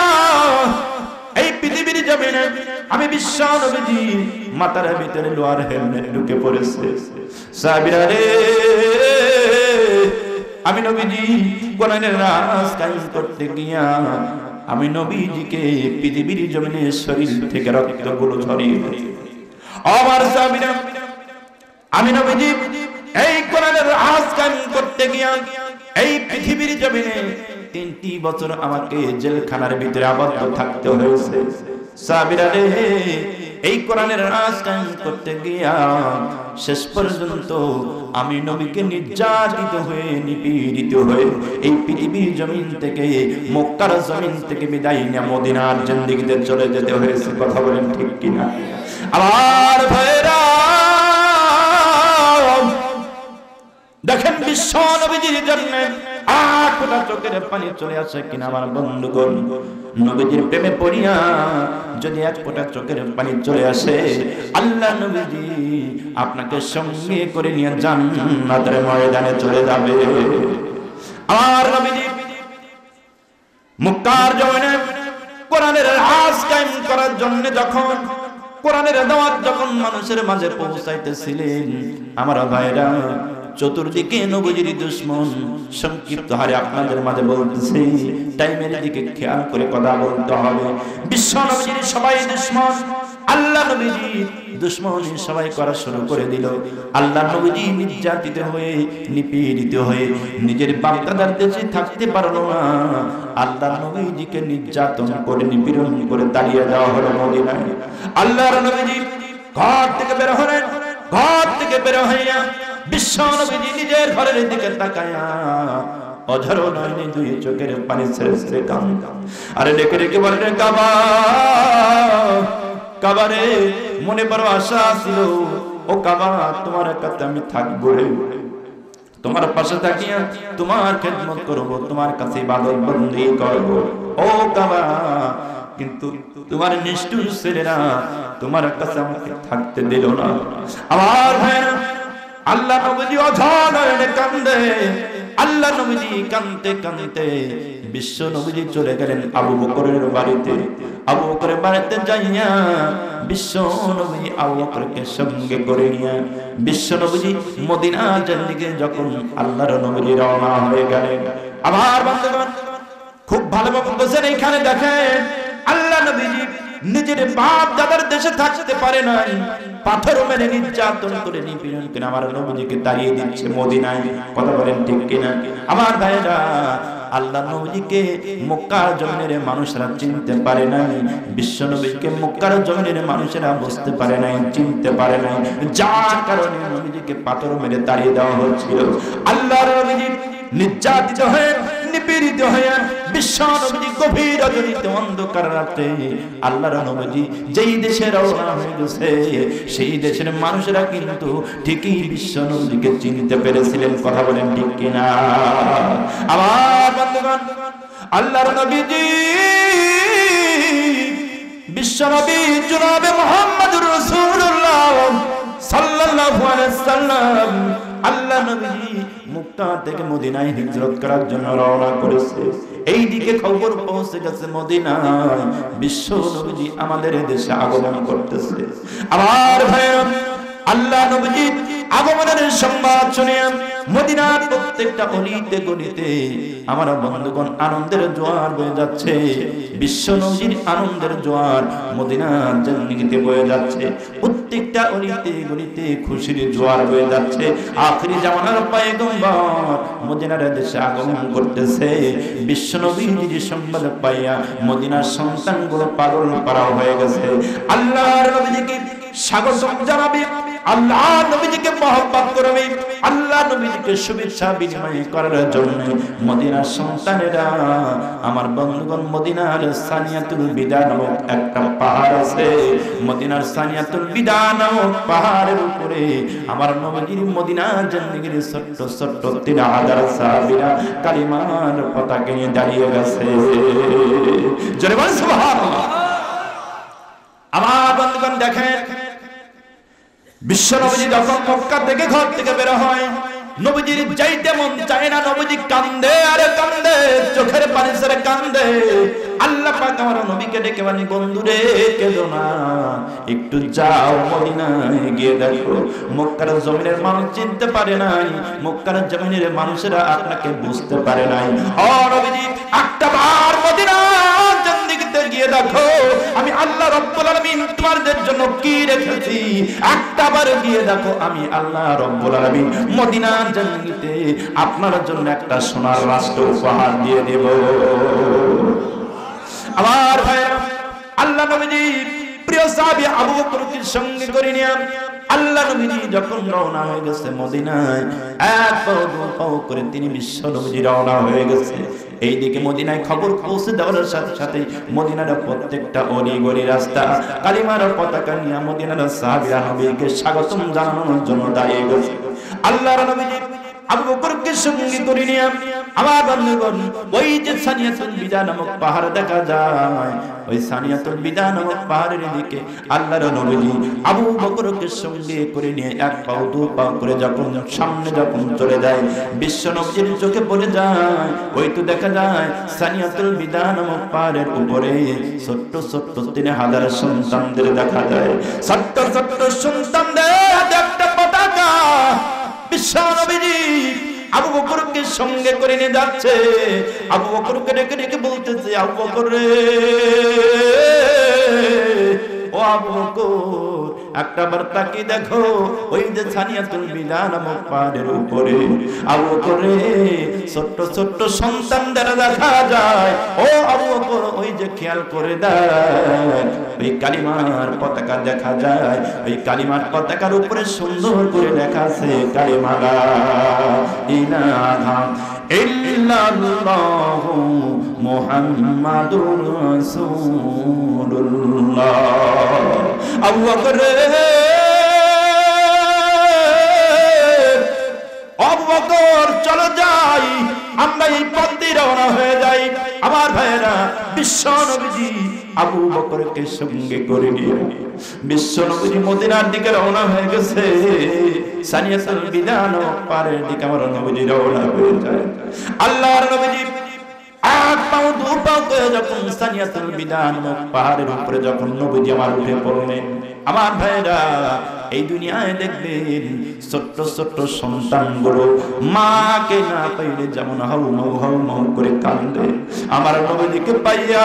A: এই পৃথিবীর জমিনে আমি বিশ্ব নবীজি মাথার ভিতরে লোহার হেলমেট ঢুকে পড়েছে সাহাবীরা রে আমি নবীজি কোরআনের রাজ কায়েম করতে গিয়া আমি নবীজিকে পৃথিবীর জমিনে শরীর থেকে রক্তগুলো ঝরিয়ে আমার সাহাবীরা আমি নবীজি এই কোরআনের রাজ কায়েম করতে গিয়া এই পৃথিবীর জমিনে 3টি বছর আমাকে জেলখানার ভিতরে আবদ্ধ থাকতে হয়েছে সাহাবীরা রে এই কোরআনের রাজ কায়েম করতে গিয়া শেষ পর্যন্ত আমি নবীকে নির্যাতিত হয়ে নিপীড়িত হয়ে এই পৃথিবীর জমিন থেকে মক্কার জমিন থেকে বিদায় নিয়ে মদিনার জিন্দেগিতে চলে যেতে হয়েছে কথা বলেন ঠিক কিনা আমার ভাইরা দেখেন বিশ্ব নবীজির জন্য আটটা চোখের পানি চলে আসে কিনা আমার বন্ধুগণ নবীজির প্রেমে পড়িয়া যদি এক ফোঁটা চোখের পানি চলে আসে আল্লাহ নবীজি আপনাকে সঙ্গে করে নিয়ে জান্নাতের ময়দানে চলে যাবে আর নবীজি মক্কার জমিনে কোরআনের রাজ কায়েম করার জন্য যখন কোরআনের দাওয়াত যখন মানুষের মাঝে পৌঁছাইতেছিলেন আমার ভাইরা চতুর্দিকে নবীজির দুশমন সংক্ষিপ্ত হারে আপনাদের মাঝে বলতেছে টাইমের দিকে খেয়াল করে কথা বলতে হবে বিশ্ব নবীজির সবাই দুশমন আল্লাহ নবীজি দুশমনি সবাই করা শুরু করে দিল আল্লাহ নবীজি নির্যাতিত হয়ে নিপীড়িত হয়ে নিজের বাগদাদার দেশে থাকতে পারলো না আল্লাহ নবীজিকে নির্যাতন করে নিপীড়ন করে তাড়িয়ে দেওয়া হলো মদিনায় আল্লাহর নবীজি ঘর থেকে বের হলেন ঘর থেকে বের হইয়া বিশ্ব নবীজি নিজের ঘরের দিকে তাকায়া অঝর নয়নে দুই চোখের পানি ছেড়ে ছেড়ে কাঁদে আরে ডেকে ডেকে বলেন কাবা কাবারে মনে বড় আশা ছিল ও কাবা তোমার কাছে আমি থাকবো তোমার পাশে থাকিয়া তোমার খেদমত করব তোমার কাছে ইবাদত বন্দেগী করব ও কাবা কিন্তু তোমার নিষ্ঠুর ছেলেরা তোমার কাছে আমাকে থাকতে দিল না। আমার ভাইরা, আল্লাহ নবীজি অঝরে কান্দে, আল্লাহ নবীজি কাঁদতে কাঁদতে বিশ্ব নবীজি চলে গেলেন আবু বকরের বাড়িতে। আবু বকরের বাড়িতে যাইয়া বিশ্ব নবী আবু বকরকে সঙ্গে করে নিয়ে বিশ্ব নবীজি মদিনার দিকে যখন আল্লাহর নবীজি রওনা হয়ে গেলেন। আবার বন্ধুগণ খুব ভালোভাবে বসেন, এইখানে দেখেন আল্লাহ নবীজি নিজের বাপ দাদার দেশে থাকতে পারে নাই, পাথর মেরে নির্যাতন করে নিপীড়ন করে আমার নবীজিকে তাড়িয়ে দিচ্ছে মদিনায়। কথা বলেন ঠিক কিনা? আমার ভাইরা, আল্লাহ নবীজিকে মক্কার জমিনের মানুষরা চিনতে পারে নাই, বিশ্ব নবীকে মক্কার জমিনের মানুষেরা বুঝতে পারে নাই, চিনতে পারে নাই, যার কারণে নবীজিকে পাথর মেরে তাড়িয়ে দেওয়া হচ্ছিল। আল্লাহর নবীজি নির্যাতিত হয়ে নিপীড়িত হয়ে বিশ্ব নবীজি গভীর রজনীতে অন্ধকার রাতে আল্লাহর নবীজি যেই দেশে রওনা হয়ে গেছে সেই দেশের মানুষেরা কিন্তু ঠিকই বিশ্ব নবীকে চিনতে পেরেছিলেন। কথা বলেন ঠিক কিনা? আবার বন্ধুগণ আল্লাহর নবীজি বিশ্ব নবী জনাবে মুহাম্মদুর রাসূলুল্লাহ সাল্লাল্লাহু আলাইহি সাল্লাম আল্লাহ নবীজি মক্কা থেকে মদিনায় হিজরত করার জন্য রওনা করেছে। এইদিকে খবর পৌঁছে গেছে মদিনায় বিশ্ব নবীজি আমাদের দেশে আগমন করতেছে। আমার ভাইরা, আল্লাহ নবীজি আগমনের সংবাদ শুনে মদিনার প্রত্যেকটা অলিতে গলিতে আমার বন্ধুগণ আনন্দের জোয়ার বয়ে যাচ্ছে। বিশ্ব নবীর আনন্দের জোয়ার মদিনার জন্নিতে বয়ে যাচ্ছে। প্রত্যেকটা অলিতে গলিতে খুশির জোয়ার বয়ে যাচ্ছে। আখিরি জামানার পয়গম্বর মদিনার দেশে আগমন করতেছে। বিশ্ব নবীর সংবাদ পাইয়া মদিনার সন্তানগুলো পাগল পারা হয়ে গেছে। আল্লাহর নবীকে স্বাগতম জানাবে, আল্লাহ নবীজিকে মহব্বত করবে, আল্লাহ নবীজিকে শুভেচ্ছা বিনিময় করার জন্য মদিনার সন্তানেরা আমার বন্ধুগণ মদিনার সানিয়াতুল বিদা নামক একটা পাহাড় আছে। মদিনার সানিয়াতুল বিদা নামক পাহাড়ের উপরে আমার নবীজির মদিনার জিন্দেগির ছোট্ট ছোট্ট 3000 সাহাবীরা কালিমার পতাকা নিয়ে দাঁড়িয়ে গেছে। জোরে বলেন সুবহানাল্লাহ। আমার বন্ধুগণ দেখেন, বিশ্ব নবীজি যখন মক্কা থেকে ঘর থেকে বের হয় নবীজির যাইতে মন চায় না, নবীজি কান্দে আর কান্দে, চোখের পানি ছেড়ে কান্দে। আল্লাহ পাক আমার নবীকে ডেকে বলেন, বন্ধুরে কেঁদো না, একটু যাও মদিনায় গিয়ে দেখো মক্কার জমিনের মানুষ চিনতে পারে নাই, মক্কার জমিনের মানুষেরা আপনাকে বুঝতে পারে নাই। ও নবীজি একটা বার মদিনার জান্নাতে গিয়ে দেখো আমি আল্লাহ রাব্বুল আলামিন তোমাদের জন্য কি রেখেছি। একটা বার গিয়ে দেখো আমি আল্লাহ রাব্বুল আলামিন মদিনার জান্নাতে আপনার জন্য একটা সোনার রাষ্ট্র উপহার দিয়ে দেব। আমার ভাইরা, আল্লাহ নবীজি প্রিয় সাহাবী আবু বকরকে সঙ্গে করে নিয়ে আল্লাহ নবীজি যখন রওনা হয়ে গেছে মদিনায়, এক পাও দু পাও করে তিনি বিশ্ব নবীজি রওনা হয়ে গেছে। এইদিকে মদিনায় খবর পৌঁছে দেওয়ার সাথে সাথে মদিনার প্রত্যেকটা অলি গলি রাস্তা কালিমার পতাকা নিয়ে মদিনার সাহাবীরা নবীকে স্বাগতম জানানোর জন্য দাঁড়িয়ে গেছে। আল্লাহর নবীজি আবু বকরকে সঙ্গে করে নিয়ে আমার বন্ধুগণ ওই যে সানিয়াতুল বিদা নামক পাহাড় দেখা যায়, ওই সানিয়াতুল বিদা নামক পাহাড়ের দিকে আল্লাহর নবীজি আবু বকরকে সঙ্গে করে নিয়ে এক পাও দু পাও করে যখন সামনে যখন চলে যায় বিশ্ব নবীর চোখে পড়ে যায়, ওই তো দেখা যায় সানিয়াতুল বিদা নামক পাহাড়ের উপরে ছোট্ট ছোট্ট 3000 সন্তানদের দেখা যায়। ছোট্ট ছোট্ট সন্তানদের একটা পতাকা বিশ্ব নবীজি আবু বকরকে সঙ্গে করে নিয়ে যাচ্ছে। আবু বকরকে ডেকে ডেকে বলতেছে, আবু বকর রে, ও আবু বকর একটা বার তাকিয়ে দেখো ওই যে সানিয়াতুল বিদা নামক পাহাড়ের উপরে আবু বকর রে ছোট্ট ছোট্ট সন্তানদের দেখা যায়। ও আবু বকর ওই যে খেয়াল করে দেখ ওই কালিমার পতাকা দেখা যায়, ওই কালিমার পতাকার উপরে সুন্দর করে লেখা আছে কালিমা লা ইলাহা ইল্লাল্লাহু মুহাম্মাদুর রাসূলুল্লাহ। আবু বকর আবু বকর চলো যাই, আমরা এই পথে রওনা হয়ে যাই। আমার ভাইরা বিশ্ব নবীজি আবু বকরকে সঙ্গে করে নিয়ে বিশ্ব নবীজি মদিনার দিকে রওনা হয়ে গেছে। সানিয়াতুল বিদান পারের দিকে আমার নবীজি রওনা হয়ে যায়। আল্লাহর নবীজি এক পাও দু পাও করে যখন সানিয়াতুল বিদান পাহাড়ের উপরে যখন নবীজি আমার উঠে পড়লেন, আমার ভাইরা এই দুনিয়ায় দেখবেন ছোট্ট ছোট্ট সন্তানগুলো মাকে না পাইলে যেমন হাউ মাউ করে কান্দে, আমার নবীকে পাইয়া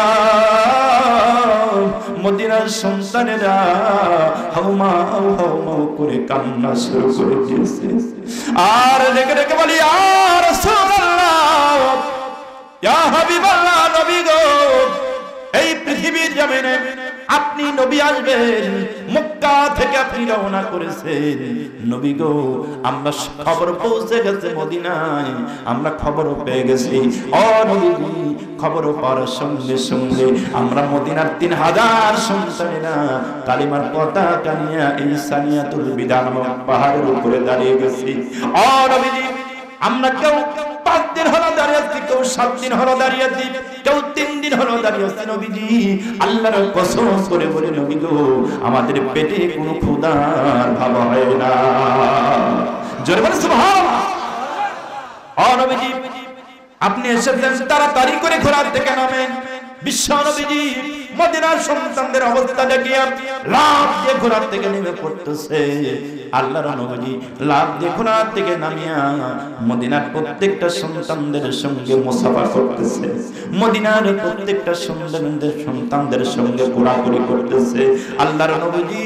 A: মদিনার সন্তানেরা হাউ মাউ করে কান্না শুরু করে দিয়েছে। আর রেখে রেখে বলি আর রাসূলুল্লাহ, ইয়া হাবিবাল্লাহ, নবী গো, এই পৃথিবীর জমিনে আপনি নবী আসবেন, মক্কা থেকে আপনি রওনা করেছেন নবী গো, আমরা খবর পৌঁছে গেছে মদিনায়, আমরা খবর পেয়ে গেছি। ও নবী, খবর পাওয়ার সঙ্গে সঙ্গে আমরা মদিনার 3000 সন্তানেরা কালিমার পতাকা নিয়ে এই সানিয়াতুল বিদা নামক পাহাড়ের উপরে দাঁড়িয়ে গেছি। ও নবীজি, আমরা কেউ 5 দিন হলো দাঁড়িয়ে আছি, কেউ 7 দিন হলো দাঁড়িয়ে আছি, কেউ 3 দিন হলো দাঁড়িয়ে আছি। নবীজি, আল্লাহর কসম করে বলে নবী গো, আমাদের পেটে কোনো ক্ষুধার ভাব হয় না। জোরে বলে সুবহানাল্লাহ। ও নবীজি, আপনি এসেছেন তাড়াতাড়ি করে ঘোড়া থেকে নামেন। বিশ্ব নবীজি মদিনার সন্তানদের অবস্থা দেখিয়া লাফ দিয়ে ঘোড়া থেকে নেমে পড়তেছে। আল্লাহর নবী লাফ দিয়ে ঘোড়া থেকে নামিয়া মদিনার প্রত্যেকটা সন্তানদের সঙ্গে মুসাফা করতেছে, মদিনার প্রত্যেকটা সন্তানদের সঙ্গে ঘোরাঘুরি করতেছে। আল্লাহর নবী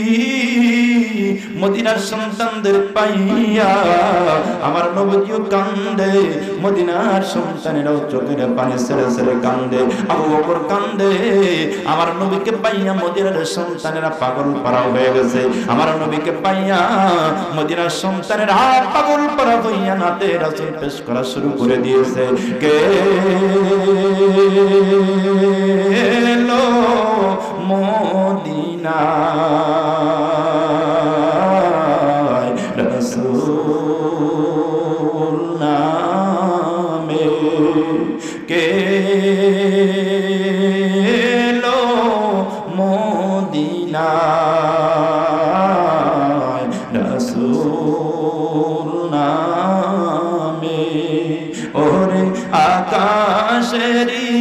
A: মদিনার সন্তানদের পাইয়া আমার নবীও কান্দে, মদিনার সন্তানেরাও চোখের পানি ছেড়ে ছেড়ে কান্দে। আবু বকর কান্দে, আমার নবীকে পাইয়া মদিনার সন্তানেরা পাগল পারা হয়ে গেছে। আমার নবীকে পাইয়া মদিনার সন্তানেরা পাগল পারা হইয়া নাতে রাসূল পেশ করা শুরু করে দিয়েছে। কে এলো মদিনা রাসূল নামে, কে এলো মদিনা রাসূল নামে। ওরে আকাশেরই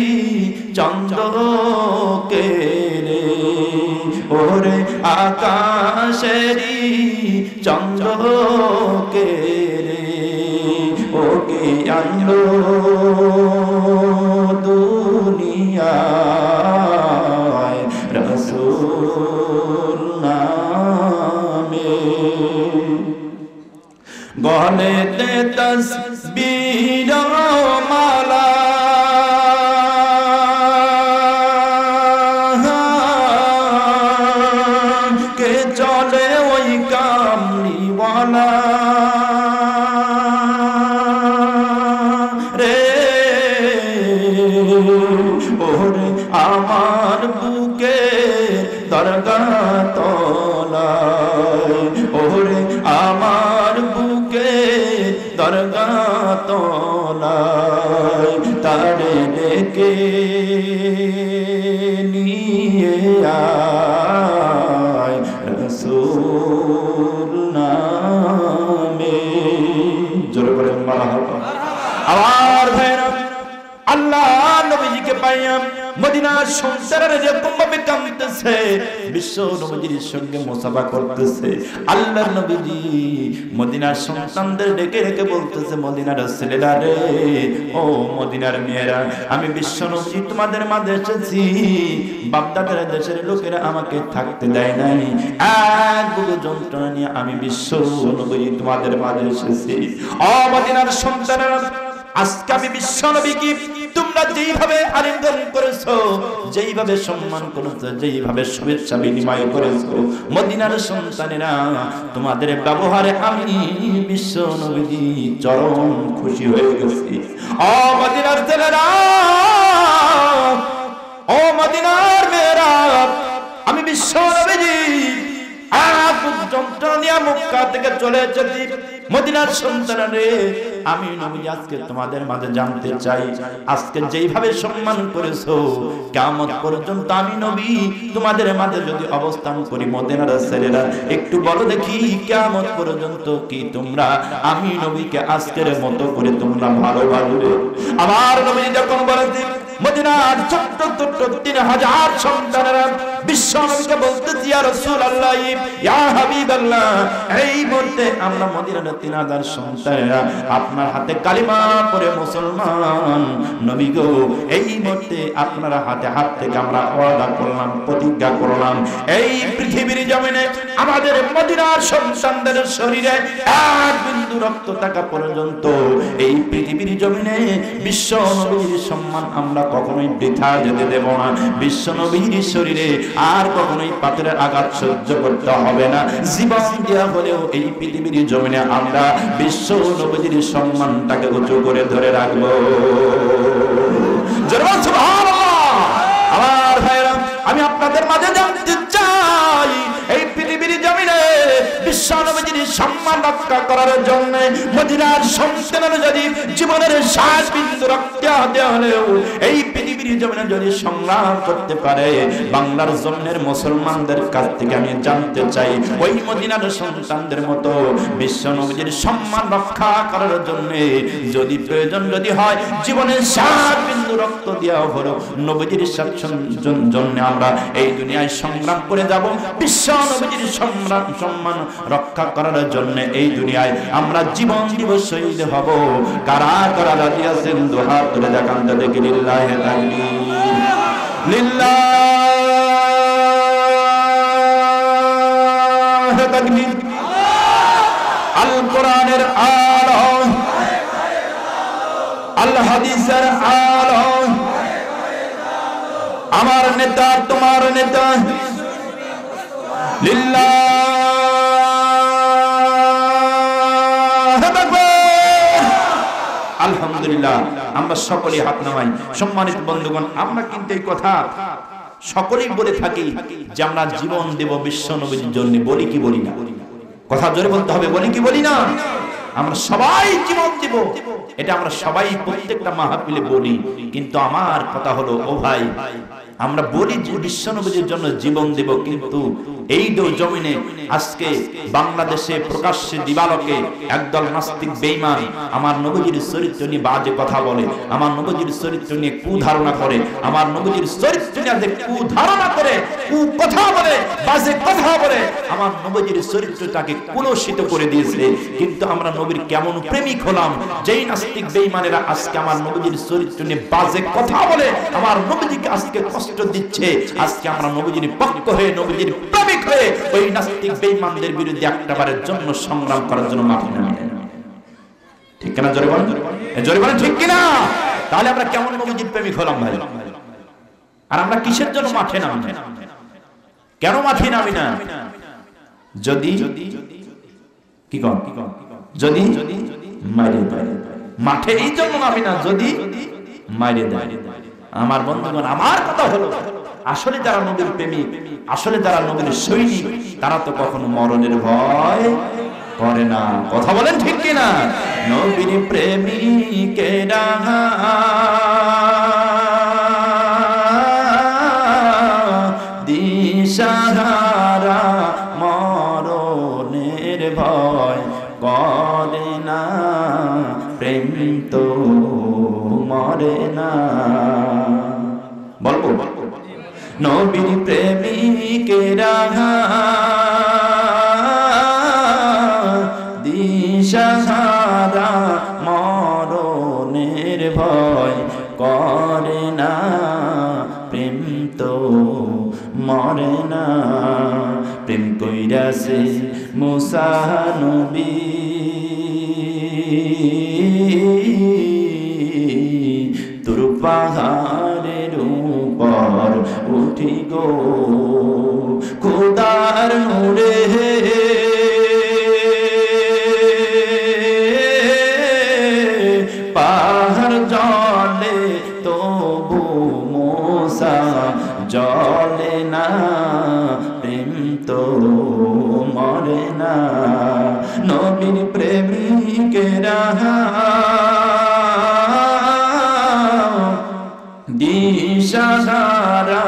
A: চন্দ্রকে রে, ওরে আকাশেরই চন্দ্রকে রে, ওকে আনলো দুনিয়ায় রাসূল নামে। গলেতে তাসবিহ মালা কে চলে ওই কামলিওয়ালা রে, ওরে আমার বুকে দরগা তলায়, ওরে আমার বুকে দরগা তলায়, তারে ডেকে নিয়ে আয় রাসূল নামে। জোরে বলে মারহাবা। আমার ভাইরা, আল্লাহ নবীজিকে পাইয়া মদিনার সন্তানেরা যেরকম ভাবে কাঁদতেছে, বিশ্ব নবীজির সঙ্গে মুসাফা করতেছে। আল্লাহর নবীজি মদিনার সন্তানদের ডেকে রেখে বলতেছে, মদিনার ছেলেরা রে, ও মদিনার মেয়েরা, আমি বিশ্ব নবীজি তোমাদের মাঝে এসেছি। বাপদাদার দেশের লোকেরা আমাকে থাকতে দেয় নাই, এক বুক যন্ত্রণা নিয়ে আমি বিশ্ব নবীজি তোমাদের মাঝে এসেছি। ও মদিনার সন্তানেরা, আজকে আমি বিশ্ব নবীকে তোমরা যেইভাবে আলিঙ্গন করেছো, যেইভাবে সম্মান করেছো, যেইভাবে শুভেচ্ছা বিনিময় করেছো, মদিনার সন্তানেরা তোমাদের ব্যবহারে আমি বিশ্ব নবী চরম খুশি হয়ে গেছি। ও মদিনার ছেলেরা, ও মদিনার মেয়েরা, আমি বিশ্ব নবী যন্ত্রণা নিয়ে মক্কা থেকে চলে এসেছি মদিনার সন্তানেরা রে, আমি নবী আজকে তোমাদের মাঝে জানতে চাই, আজকে যেইভাবে সম্মান করেছো কিয়ামত পর্যন্ত আমি নবী তোমাদের মাঝে যদি অবস্থান করি মদিনার ছেলেরা, একটু বলো দেখি কিয়ামত পর্যন্ত কি তোমরা আমি নবীকে আজকের মতো করে তোমরা ভালোবাসবে? আমার নবী যখন বলেন মদিনার ছোট্ট ছোট্ট 3000 সন্তানেরা বিশ্ব নবীকে বলতেছি ইয়া রাসূলুল্লাহ ইয়া হাবিবাল্লাহ, এই মুহূর্তে আমরা মদিনার 3000 সন্তানেরা আপনার হাতে কালিমা পড়ে মুসলমান নবী গো, এই মুহূর্তে আপনার হাতে হাত থেকে আমরা ওয়াদা করলাম, প্রতিজ্ঞা করলাম, এই পৃথিবীর জমিনে আমাদের মদিনার সন্তানদের শরীরে এক বিন্দু রক্ত থাকা পর্যন্ত এই পৃথিবীর জমিনে বিশ্ব নবীর সম্মান আমরা কখনোই বৃথা যেতে দেব না। বিশ্ব নবীর শরীরে আর কখনোই পাথরের আঘাত সহ্য করতে হবে না। জীবন দেওয়া হলেও এই পৃথিবীর জমিনে আমরা বিশ্ব নবীর সম্মানটাকে উঁচু করে ধরে রাখবো। আমার ভাইরা, আমি আপনাদের মাঝে জানতে চাই এই পৃথিবীর জমিনে বিশ্ব নবীর সম্মান রক্ষা করার জন্য মদিনার সন্তানেরা যদি জীবনের শেষ বিন্দু রক্ত দেওয়া হলেও এই পৃথিবীর জমিনে যদি সংগ্রাম করতে পারে, বাংলার জমিনের মুসলমানদের কাছ থেকে আমি জানতে চাই ওই মদিনার সন্তানদের মতো বিশ্ব নবীর সম্মান রক্ষা করার জন্য যদি প্রয়োজন যদি হয় জীবনের শেষ বিন্দু রক্ত দেওয়া হলো নবীর জন্য আমরা এই দুনিয়ায় সংগ্রাম করে যাব। বিশ্ব নবীর সম্মান রক্ষা করার জন্য এই দুনিয়ায় আমরা জীবন দিব, শহীদ হব। কারা কারা রাজি আছেন দুহাত তুলে দেখান তো দেখি। লিল্লাহি তাকবীর, লিল্লাহি তাকবীর। আল কোরআনের আলো, আল হাদিসের আলো, আমার নেতা তোমার নেতা আলহামদুলিল্লাহ। আমরা সকলেই হাত নামাই। সম্মানিত বন্ধুগণ, আমরা কিন্তু এই কথা সকলেই বলে থাকি যে আমরা জীবন দেব বিশ্ব নবীর জন্য, বলি কি বলি না? কথা জোরে বলতে হবে, বলি কি বলি না? আমরা সবাই জীবন দেব, এটা আমরা সবাই প্রত্যেকটা মাহফিলে বলি, কিন্তু আমার কথা হলো ও ভাই, আমরা বলি যে বিশ্ব নবীর জন্য জীবন দেব, কিন্তু এই জমিনে আজকে বাংলাদেশে প্রকাশ্যে দিবালোকে একদল নাস্তিক বেঈমান আমার নবীর চরিত্র নিয়ে বাজে কথা বলে, আমার নবীর চরিত্র নিয়ে কুধারণা করে, আমার নবীর চরিত্র নিয়ে কুধারণা করে, কথা বলে, বাজে কথা বলে, আমার নবীর চরিত্রটাকে কলুষিত করে দিয়েছে। কিন্তু আমরা নবীর কেমন প্রেমিক হলাম, যেই নাস্তিক বেঈমানেরা আজকে আমার নবীর চরিত্র নিয়ে বাজে কথা বলে, আমার নবীকে আজকে কষ্ট দিচ্ছে, আজকে আমরা নবীর পক্ষ হয়ে নবীর প্রেমিক হয়ে ওই নাস্তিক বেঈমানদের বিরুদ্ধে একটাবারের জন্য সংগ্রাম করার জন্য মাঠে নামি। ঠিক কিনা? জোরে বলেন, জোরে বলেন, ঠিক কিনা? তাহলে আমরা কেমন নবীর প্রেমিক হলাম ভাই? আর আমরা কিসের জন্য মাঠে নামি? কেন মাঠে নামি না? যদি কি কন, যদি মাইরে দেয় মাঠে, এই জন্য নামি না যদি মাইরে দেয়। আমার বন্ধুগণ, আমার কথা হলো আসলে যারা নবীর প্রেমিক, আসলে যারা নবীর সৈনিক, তারা তো কখনো মরণের ভয় করে না। কথা বলেন ঠিক কিনা? নবীর প্রেমিকেরা দিশাহারা মরণের ভয় করে না, প্রেম তো মরে না। বলবো নবীর প্রেমিকেরা দিশাহারা মরণের ভয় করে না, প্রেম তো মরে না। প্রেম কইরাছে মুসা নবী, তোর পাহাড়ের উপর উঠি গো, খোদার নূরে পাহাড় জলে তবু মুসা জলে না, প্রেম তো মরে না।
B: সারা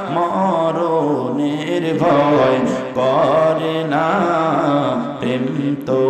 B: মরণের ভয় করে না, প্রেম তো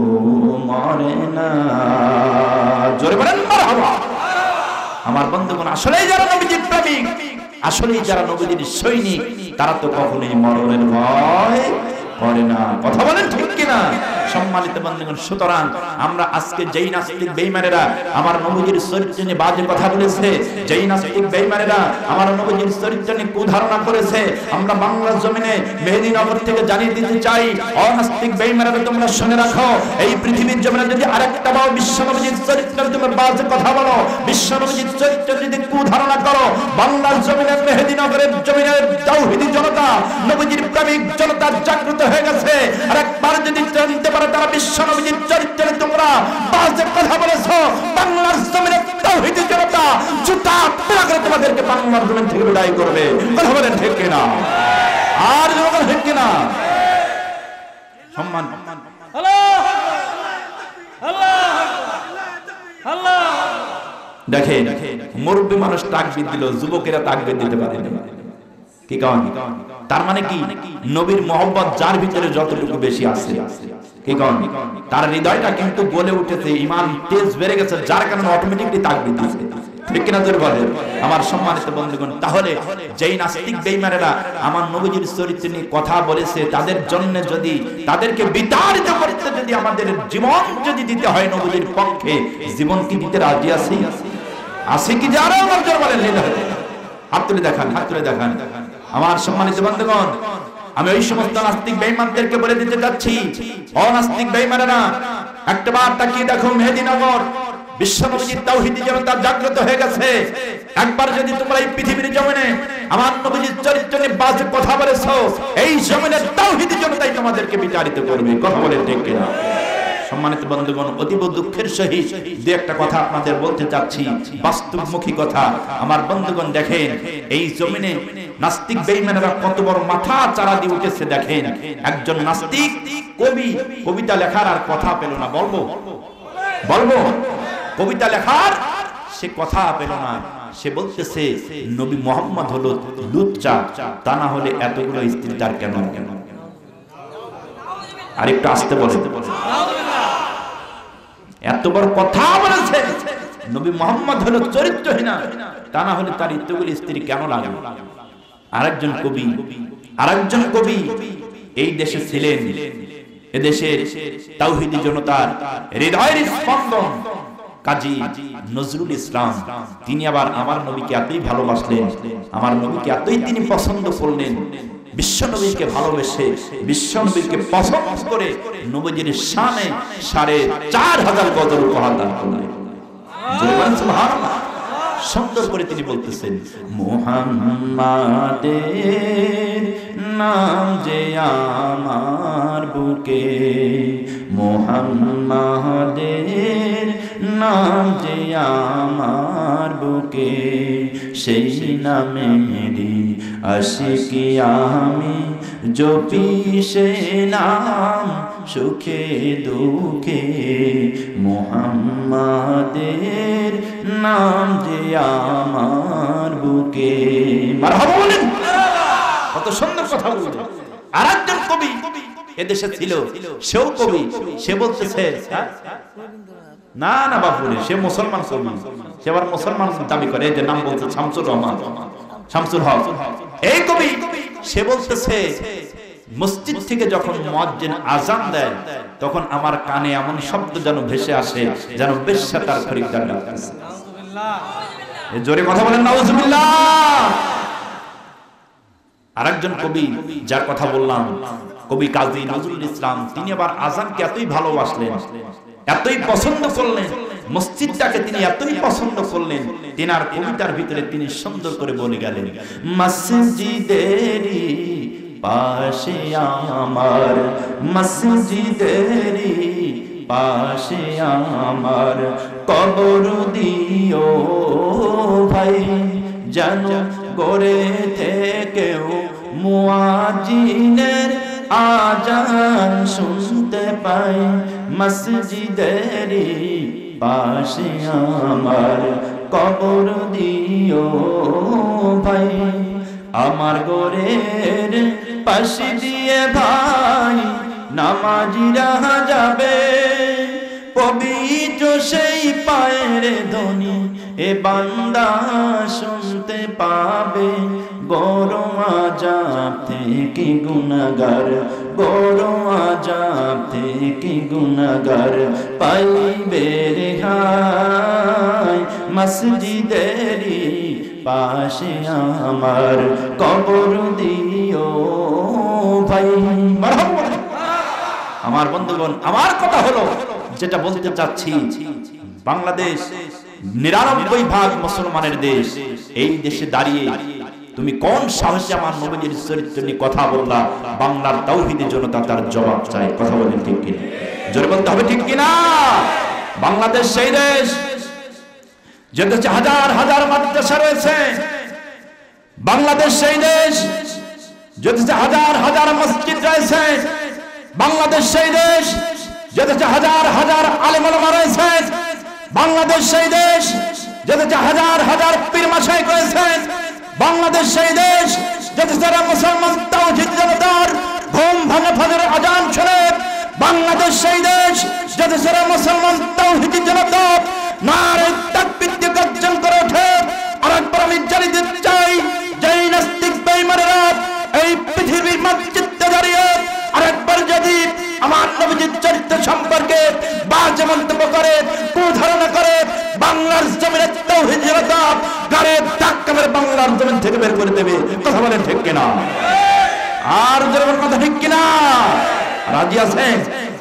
B: মরে না। জোরে বলেন মারহাবা। আমার বন্ধুগণ, আসলেই যারা নবীজির প্রেমিক, আসলেই যারা নবীজির সৈনিক, তারা তো কখনোই মরণের ভয় করে না। কথা বলেন ঠিক কিনা? সম্মানিত বন্ধুগণ, সুতরাং আমরা আজকে যেই নাস্তিক বেঈমানেরা আমার নবীজির চরিত্র নিয়ে বাজে কথা বলেছে, যেই নাস্তিক বেঈমানেরা আমার নবীজির চরিত্র নিয়ে কুধারণা করেছে, আমরা বাংলার জমিনে মেহেদীনগর থেকে জানিয়ে দিতে চাই, অনাস্তিক বেঈমানেরা তোমরা শুনে রাখো, এই পৃথিবীর জমিনে যদি আরেকটা বাও বিশ্ব নবীজির চরিত্র তুমি বাজে কথা বলো, বিশ্ব নবীজির চরিত্র যদি কুধারণা করো, বাংলার জমিনে মেহেদীনগরের জমিনে তাওহীদি জনতা, নবীজির প্রেমিক জনতা জাগ্রত হয়ে গেছে। আর একবার যদি জানতে পারে তারা বিশ্ব নবীজির চরিত্রে তোমরা বাজে কথা বলেছো, বাংলার জমিনে তাওহীদি জনতা জুতা পোড়া করে তোমাদেরকে বাংলার জমিন থেকে বিদায় করবে। কথা বলেন ঠিক কিনা? আর বলেন ঠিক কিনা? সম্মান আল্লাহ আল্লাহ আল্লাহ। দেখেন, মুরব্বী মানুষ তাকবীর দিল, যুবকেরা তাকবীর দিতে পারে না। কি কারণ? তার মানে কি? নবীর মহব্বত যার ভিতরে যতটুকু বেশি আছে, কি কারণ? তার হৃদয়টা কিন্তু গলে উঠেছে, ঈমান তেজ বেড়ে গেছে, যার কারণে অটোমেটিক্যালি তাকবীর দিচ্ছে। ঠিক কিনা জোরে বলেন? আমার সম্মানিত বন্ধুগণ, তাহলে যেই নাস্তিক বেঈমানেরা আমার নবীজির চরিত্র নিয়ে কথা বলেছে, তাদের জন্য যদি তাদেরকে বিতাড়িত করতে যদি আমাদের জীবন যদি দিতে হয় নবীজির পক্ষে, জীবন কি দিতে রাজি আছি? আছে কি? যারা আমার জোরে বলেন হাত তুলে দেখান, হাত তুলে দেখান। আমার সম্মানিত বন্ধুগণ, আমি ওই সমস্ত নাস্তিক বেঈমানদেরকে বলে দিতে যাচ্ছি, অনাস্তিক বেঈমানেরা একবার তাকিয়ে দেখো, মেহেদীনগর বিশ্ব নবীজির তাওহীদি জনতা জাগ্রত হয়ে গেছে। একবার যদি তোমরা এই পৃথিবীর জমিনে আমার নবীজির চরিত্র নিয়ে বাজে কথা বলেছো, এই জমিনের তাওহীদি জনতাই তোমাদেরকে বিতাড়িত করবে। কথা বলে ঠিক কিনা? সম্মানিত বন্ধুগণ, অতীব দুঃখের সহিত যে একটা কথা আপনাদের বলতে চাচ্ছি, বাস্তবমুখী কথা। আমার বন্ধুগণ, দেখেন এই জমিনে নাস্তিক বেঈমানেরা কত বড় মাথা চারা দিয়ে উঠেছে। দেখেন, একজন নাস্তিক কবি কবিতা লেখার আর কথা পেল না, বলবো কবিতা লেখার সে কথা পেল না। সে বলতেছে নবী মুহাম্মদ হলো লুচ্চা, তা না হলে এতগুলো স্ত্রী তার কেন? আরেকটু আসতে বলে, এত বড় কথা বলেছে নবী মুহাম্মদ হলো চরিত্রহীন, তা না হলে তার এতগুলো স্ত্রী কেন লাগে? আরেকজন কবি এই দেশে ছিলেন, এদেশের তাওহীদি জনতার হৃদয়ের স্পন্দন কাজী নজরুল ইসলাম। তিনি আবার আমার নবীকে এতই ভালোবাসলেন, আমার নবীকে এতই তিনি পছন্দ করলেন, বিশ্ব নবীকে ভালোবেসে বিশ্ব নবীকে পছন্দ করে নবীজির শানে ৪৫০০ গজল উপহার দান করলেন। সুবহানাল্লাহ। সুন্দর করে তিনি বলতেছেন, মুহাম্মাদের নাম যে আমার বুকে, মুহাম্মাদের নাম যে আমার বুকে, সেই নামেরই আশিকি আমি জপি, সে নাম সুখে দুঃখে, মুহাম্মাদের নাম যে আমার বুকে। মারহাবা বলেন। কত সুন্দর কথা বলছে। আরেকজন কবি এদেশে ছিল, সেও কবি, সে বলতেছে, না না বাপুরে, সে মুসলমান কবি, সে আবার মুসলমান দাবি করে, যে নাম বলছে শামসুর রহমান, শামসুল হক। এই কবি সে বলতেছে, মসজিদ থেকে যখন মুয়াজ্জিন আযান দেয়, তখন আমার কানে এমন শব্দ যেন ভেসে আসে, যেন বেশ্যা তার খরিদ্দার ডাকতেছে। জোরে কথা বলেন নাউজুবিল্লাহ। আরেকজন কবি যার কথা বললাম, কবি কাজী নজরুল ইসলাম, তিনি আবার আযানকে এতই ভালোবাসলেন, এতই পছন্দ করলেন, মসজিদটাকে তিনি এতই পছন্দ করলেন, তিনার কবিতার ভিতরে তিনি সুন্দর করে বলে গেলেন, মসজিদেরি পাশে আমার, মসজিদেরি পাশে আমার কবর দিও ভাই, যেন গড়ে থেকেও মুয়াজ্জিনের আজান শুনতে পাই, মসজিদেরি পাশে আমার কবর দিও ভাই, আমার গোরের পাশে দিয়ে ভাই নামাজিরা যাবে, পবিত্র সেই পায়ের ধ্বনি এ বান্দা শুনতে পাবে। গরম আযাব থেকে গুনাহগার, গরম আযাব থেকে গুনাহগার পাইবে রেহাই, মসজিদেরই পাশে আমার কবর দিও ভাই। মারহাবা। আমার বন্ধুগণ, আমার কথা হলো যেটা বলতে চাচ্ছি, বাংলাদেশ ৯৯% মুসলমানের দেশ। এই দেশে দাঁড়িয়ে তুমি কোন সাহসে আমার নবীর চরিত্র নিয়ে কথা বললা? বাংলার তাওহীদি জনতা তার জবাব চাই। কথা বলেন ঠিক কিনা? জোরে বলতে হবে ঠিক কিনা? বাংলাদেশ সেই দেশ যেখানে হাজার হাজার মাদ্রাসা রয়েছে। বাংলাদেশ সেই দেশ যেখানে হাজার হাজার মসজিদ রয়েছে। বাংলাদেশ সেই দেশ যেখানে হাজার হাজার আলেম ওলামা রয়েছে। বাংলাদেশ সেই দেশ যেখানে হাজার হাজার পীর মাশায়েখ রয়েছে। বাংলাদেশ সেই দেশ যেখানে যারা মুসলমান তাওহীদ জনতার ঘুম ভাঙা ফজরের আযান শুনে। বাংলাদেশ সেই দেশ যেখানে যারা মুসলমান তাওহীদ জনতা নারে তাকবীর দিয়ে গর্জন করে ওঠে। আরেকবার আমি জানিয়ে দিতে চাই, যেই নাস্তিক বেঈমানেরা এই পৃথিবীর মানচিত্রে দাঁড়িয়ে আরেকবার যদি আমার নবীর চরিত্র সম্পর্কে বাজে মন্তব্য করে, কুধারণা করে, বাংলার জমিনের তাওহীদ জনতা গাড়ে ধাক্কা মেরে বাংলার জমিন থেকে বের করে দেবে। কথা বলেন ঠিক কিনা? আর জোরে কথা ঠিক কিনা? রাজি আছেন?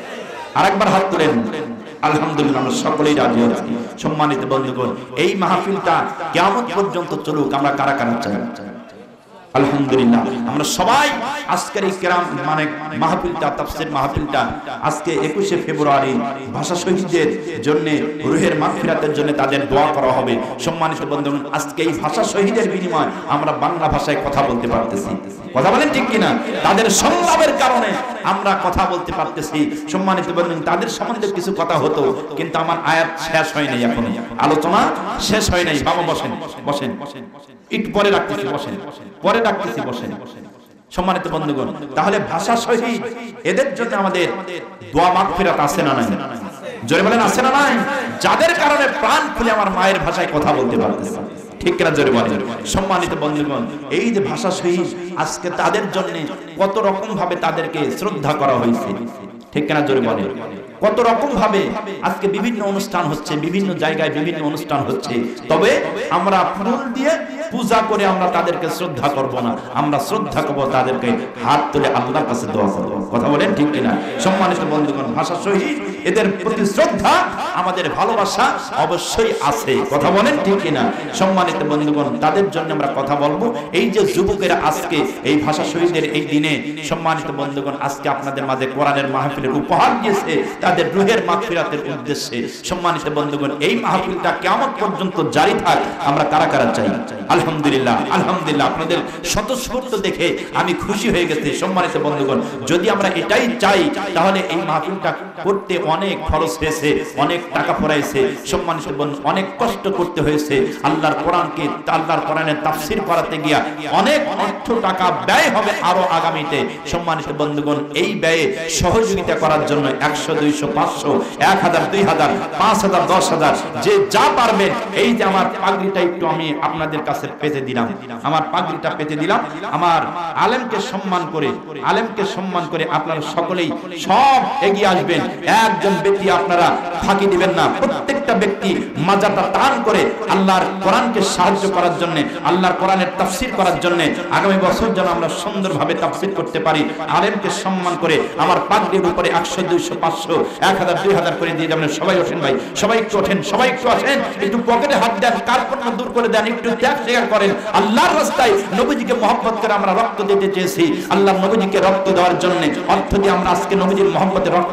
B: আরেকবার হাত তুলেন। আলহামদুলিল্লাহ, আমরা সকলেই রাজি আছি। সম্মানিত বন্ধুগণ, এই মাহফিলটা কিয়ামত পর্যন্ত চলুক, আমরা কারা কারা চাই? আলহামদুলিল্লাহ, আমরা সবাই আজকের এই কেরাম মানে মাহফিলটা, তাফসীর মাহফিলটা আজকে 21শে ফেব্রুয়ারি ভাষা শহীদদের জন্য, রুহের মাগফিরাতের জন্য তাদের দোয়া করা হবে। সম্মানিত বন্ধুগণ, আজকে এই ভাষা শহীদের বিনিময়ে আমরা বাংলা ভাষায় কথা বলতে পারতেছি। কথা বলেন ঠিক কিনা? তাদের সংলাপের কারণে আমরা কথা বলতে পারতেছি। সম্মানিত বন্ধুগণ, তাদের সম্বন্ধে কিছু কথা হতো, কিন্তু আমার আয়াত শেষ হয় নাই, এখনো আলোচনা শেষ হয় নাই। বাবা বসেন, বসেন, একটু পরে রাখতেছি, বসেন, পরে রাখতেছি, বসেন। সম্মানিত বন্ধুগণ, তাহলে ভাষা শহীদ এদের জন্য আমাদের দোয়া মাগফিরাত আছে না নাই? জোরে বলেন আছে না নাই? যাদের কারণে প্রাণ খুলে আমার মায়ের ভাষায় কথা বলতে পারতেছে। ঠিক কিনা? জোরে বলেন। সম্মানিত বন্ধুগণ, এই যে ভাষা শহীদ, আজকে তাদের জন্য কত রকম ভাবে তাদেরকে শ্রদ্ধা করা হয়েছে। ঠিক কিনা? জোরে বলেন। কত রকম ভাবে আজকে বিভিন্ন অনুষ্ঠান হচ্ছে, বিভিন্ন জায়গায় বিভিন্ন অনুষ্ঠান হচ্ছে। তবে আমরা ফুল দিয়ে পূজা করে আমরা তাদেরকে শ্রদ্ধা করব না, আমরা শ্রদ্ধা করব তাদেরকে হাত তুলে আল্লাহর কাছে দোয়া করব। কথা বলেন ঠিক কিনা? সম্মানিত বন্ধুগণ, ভাষা শহীদ এদের প্রতি শ্রদ্ধা, আমাদের ভালোবাসা অবশ্যই আছে। কথা বলেন ঠিক কিনা? সম্মানিত বন্ধুগণ, তাদের জন্য আমরা কথা বলবো। এই যে যুবকেরা আজকে এই ভাষা শহীদের এই দিনে, সম্মানিত বন্ধুগণ, আজকে আপনাদের মাঝে কোরআনের মাহফিলের উপহার দিয়েছে তাদের রুহের মাগফিরাতের উদ্দেশ্যে। সম্মানিত বন্ধুগণ, এই মাহফিলটা কিয়ামত পর্যন্ত জারি থাক, আমরা কারা কারা চাই? আলহামদুলিল্লাহ, আলহামদুলিল্লাহ, আপনাদের স্বতঃস্ফূর্ত দেখে আমি খুশি হয়ে গেছি। সম্মানিত বন্ধুগণ, যদি আমরা এটাই চাই তাহলে এই মাহফিলটা করতে অনেক খরচ হয়েছে, অনেক টাকা পড়াইছে। সম্মানিত বন্ধু, অনেক কষ্ট করতে হয়েছে। আল্লাহর কোরআনকে, আল্লাহর কোরআনের তাফসীর করাতে গিয়া অনেক অর্থ টাকা ব্যয় হবে আরো আগামীতে। সম্মানিত বন্ধুগণ, এই ব্যয়ে সহযোগিতা করার জন্য 100, 200, 500, 1000, 2000, 5000, 10000 যে যা পারবেন। এই যে আমার পাগড়িটা একটু আমি আপনাদের কাছে পেতে দিলাম, আমার পাগড়িটা পেতে দিলাম। আমার আলেমকে সম্মান করে, আলেমকে সম্মান করে আপনারা সকলেই সব এগিয়ে আসবেন। একজন ব্যক্তি আপনারা ফাঁকি দিবেন না। প্রত্যেকটা ব্যক্তি মাজাটা টান করে আল্লাহর কোরআনকে সাহায্য করার জন্য, আল্লাহর কোরআনের তাফসীর করার জন্য, আগামী বছর যেন আমরা সুন্দরভাবে তাফসীর করতে পারি। আলেমকে সম্মান করে আমার পাগড়ির উপরে 100, 200, 500, 1000, 2000 করে দিয়ে যাবেন। সবাই ওঠেন ভাই, সবাই একটু ওঠেন, সবাই একটু আসেন, একটু পকেটে হাত দেন, কার্পণ্য দূর করে দেন, একটু ত্যাগ স্বীকার করেন। আল্লাহর রাস্তায় নবীজিকে মহব্বত করে আমরা রক্ত দিতে চেয়েছি। আল্লাহর নবীজিকে রক্ত দেওয়ার জন্য অর্থ দিয়ে আমরা আজকে নবীজির মহব্বতে রক্ত দেব।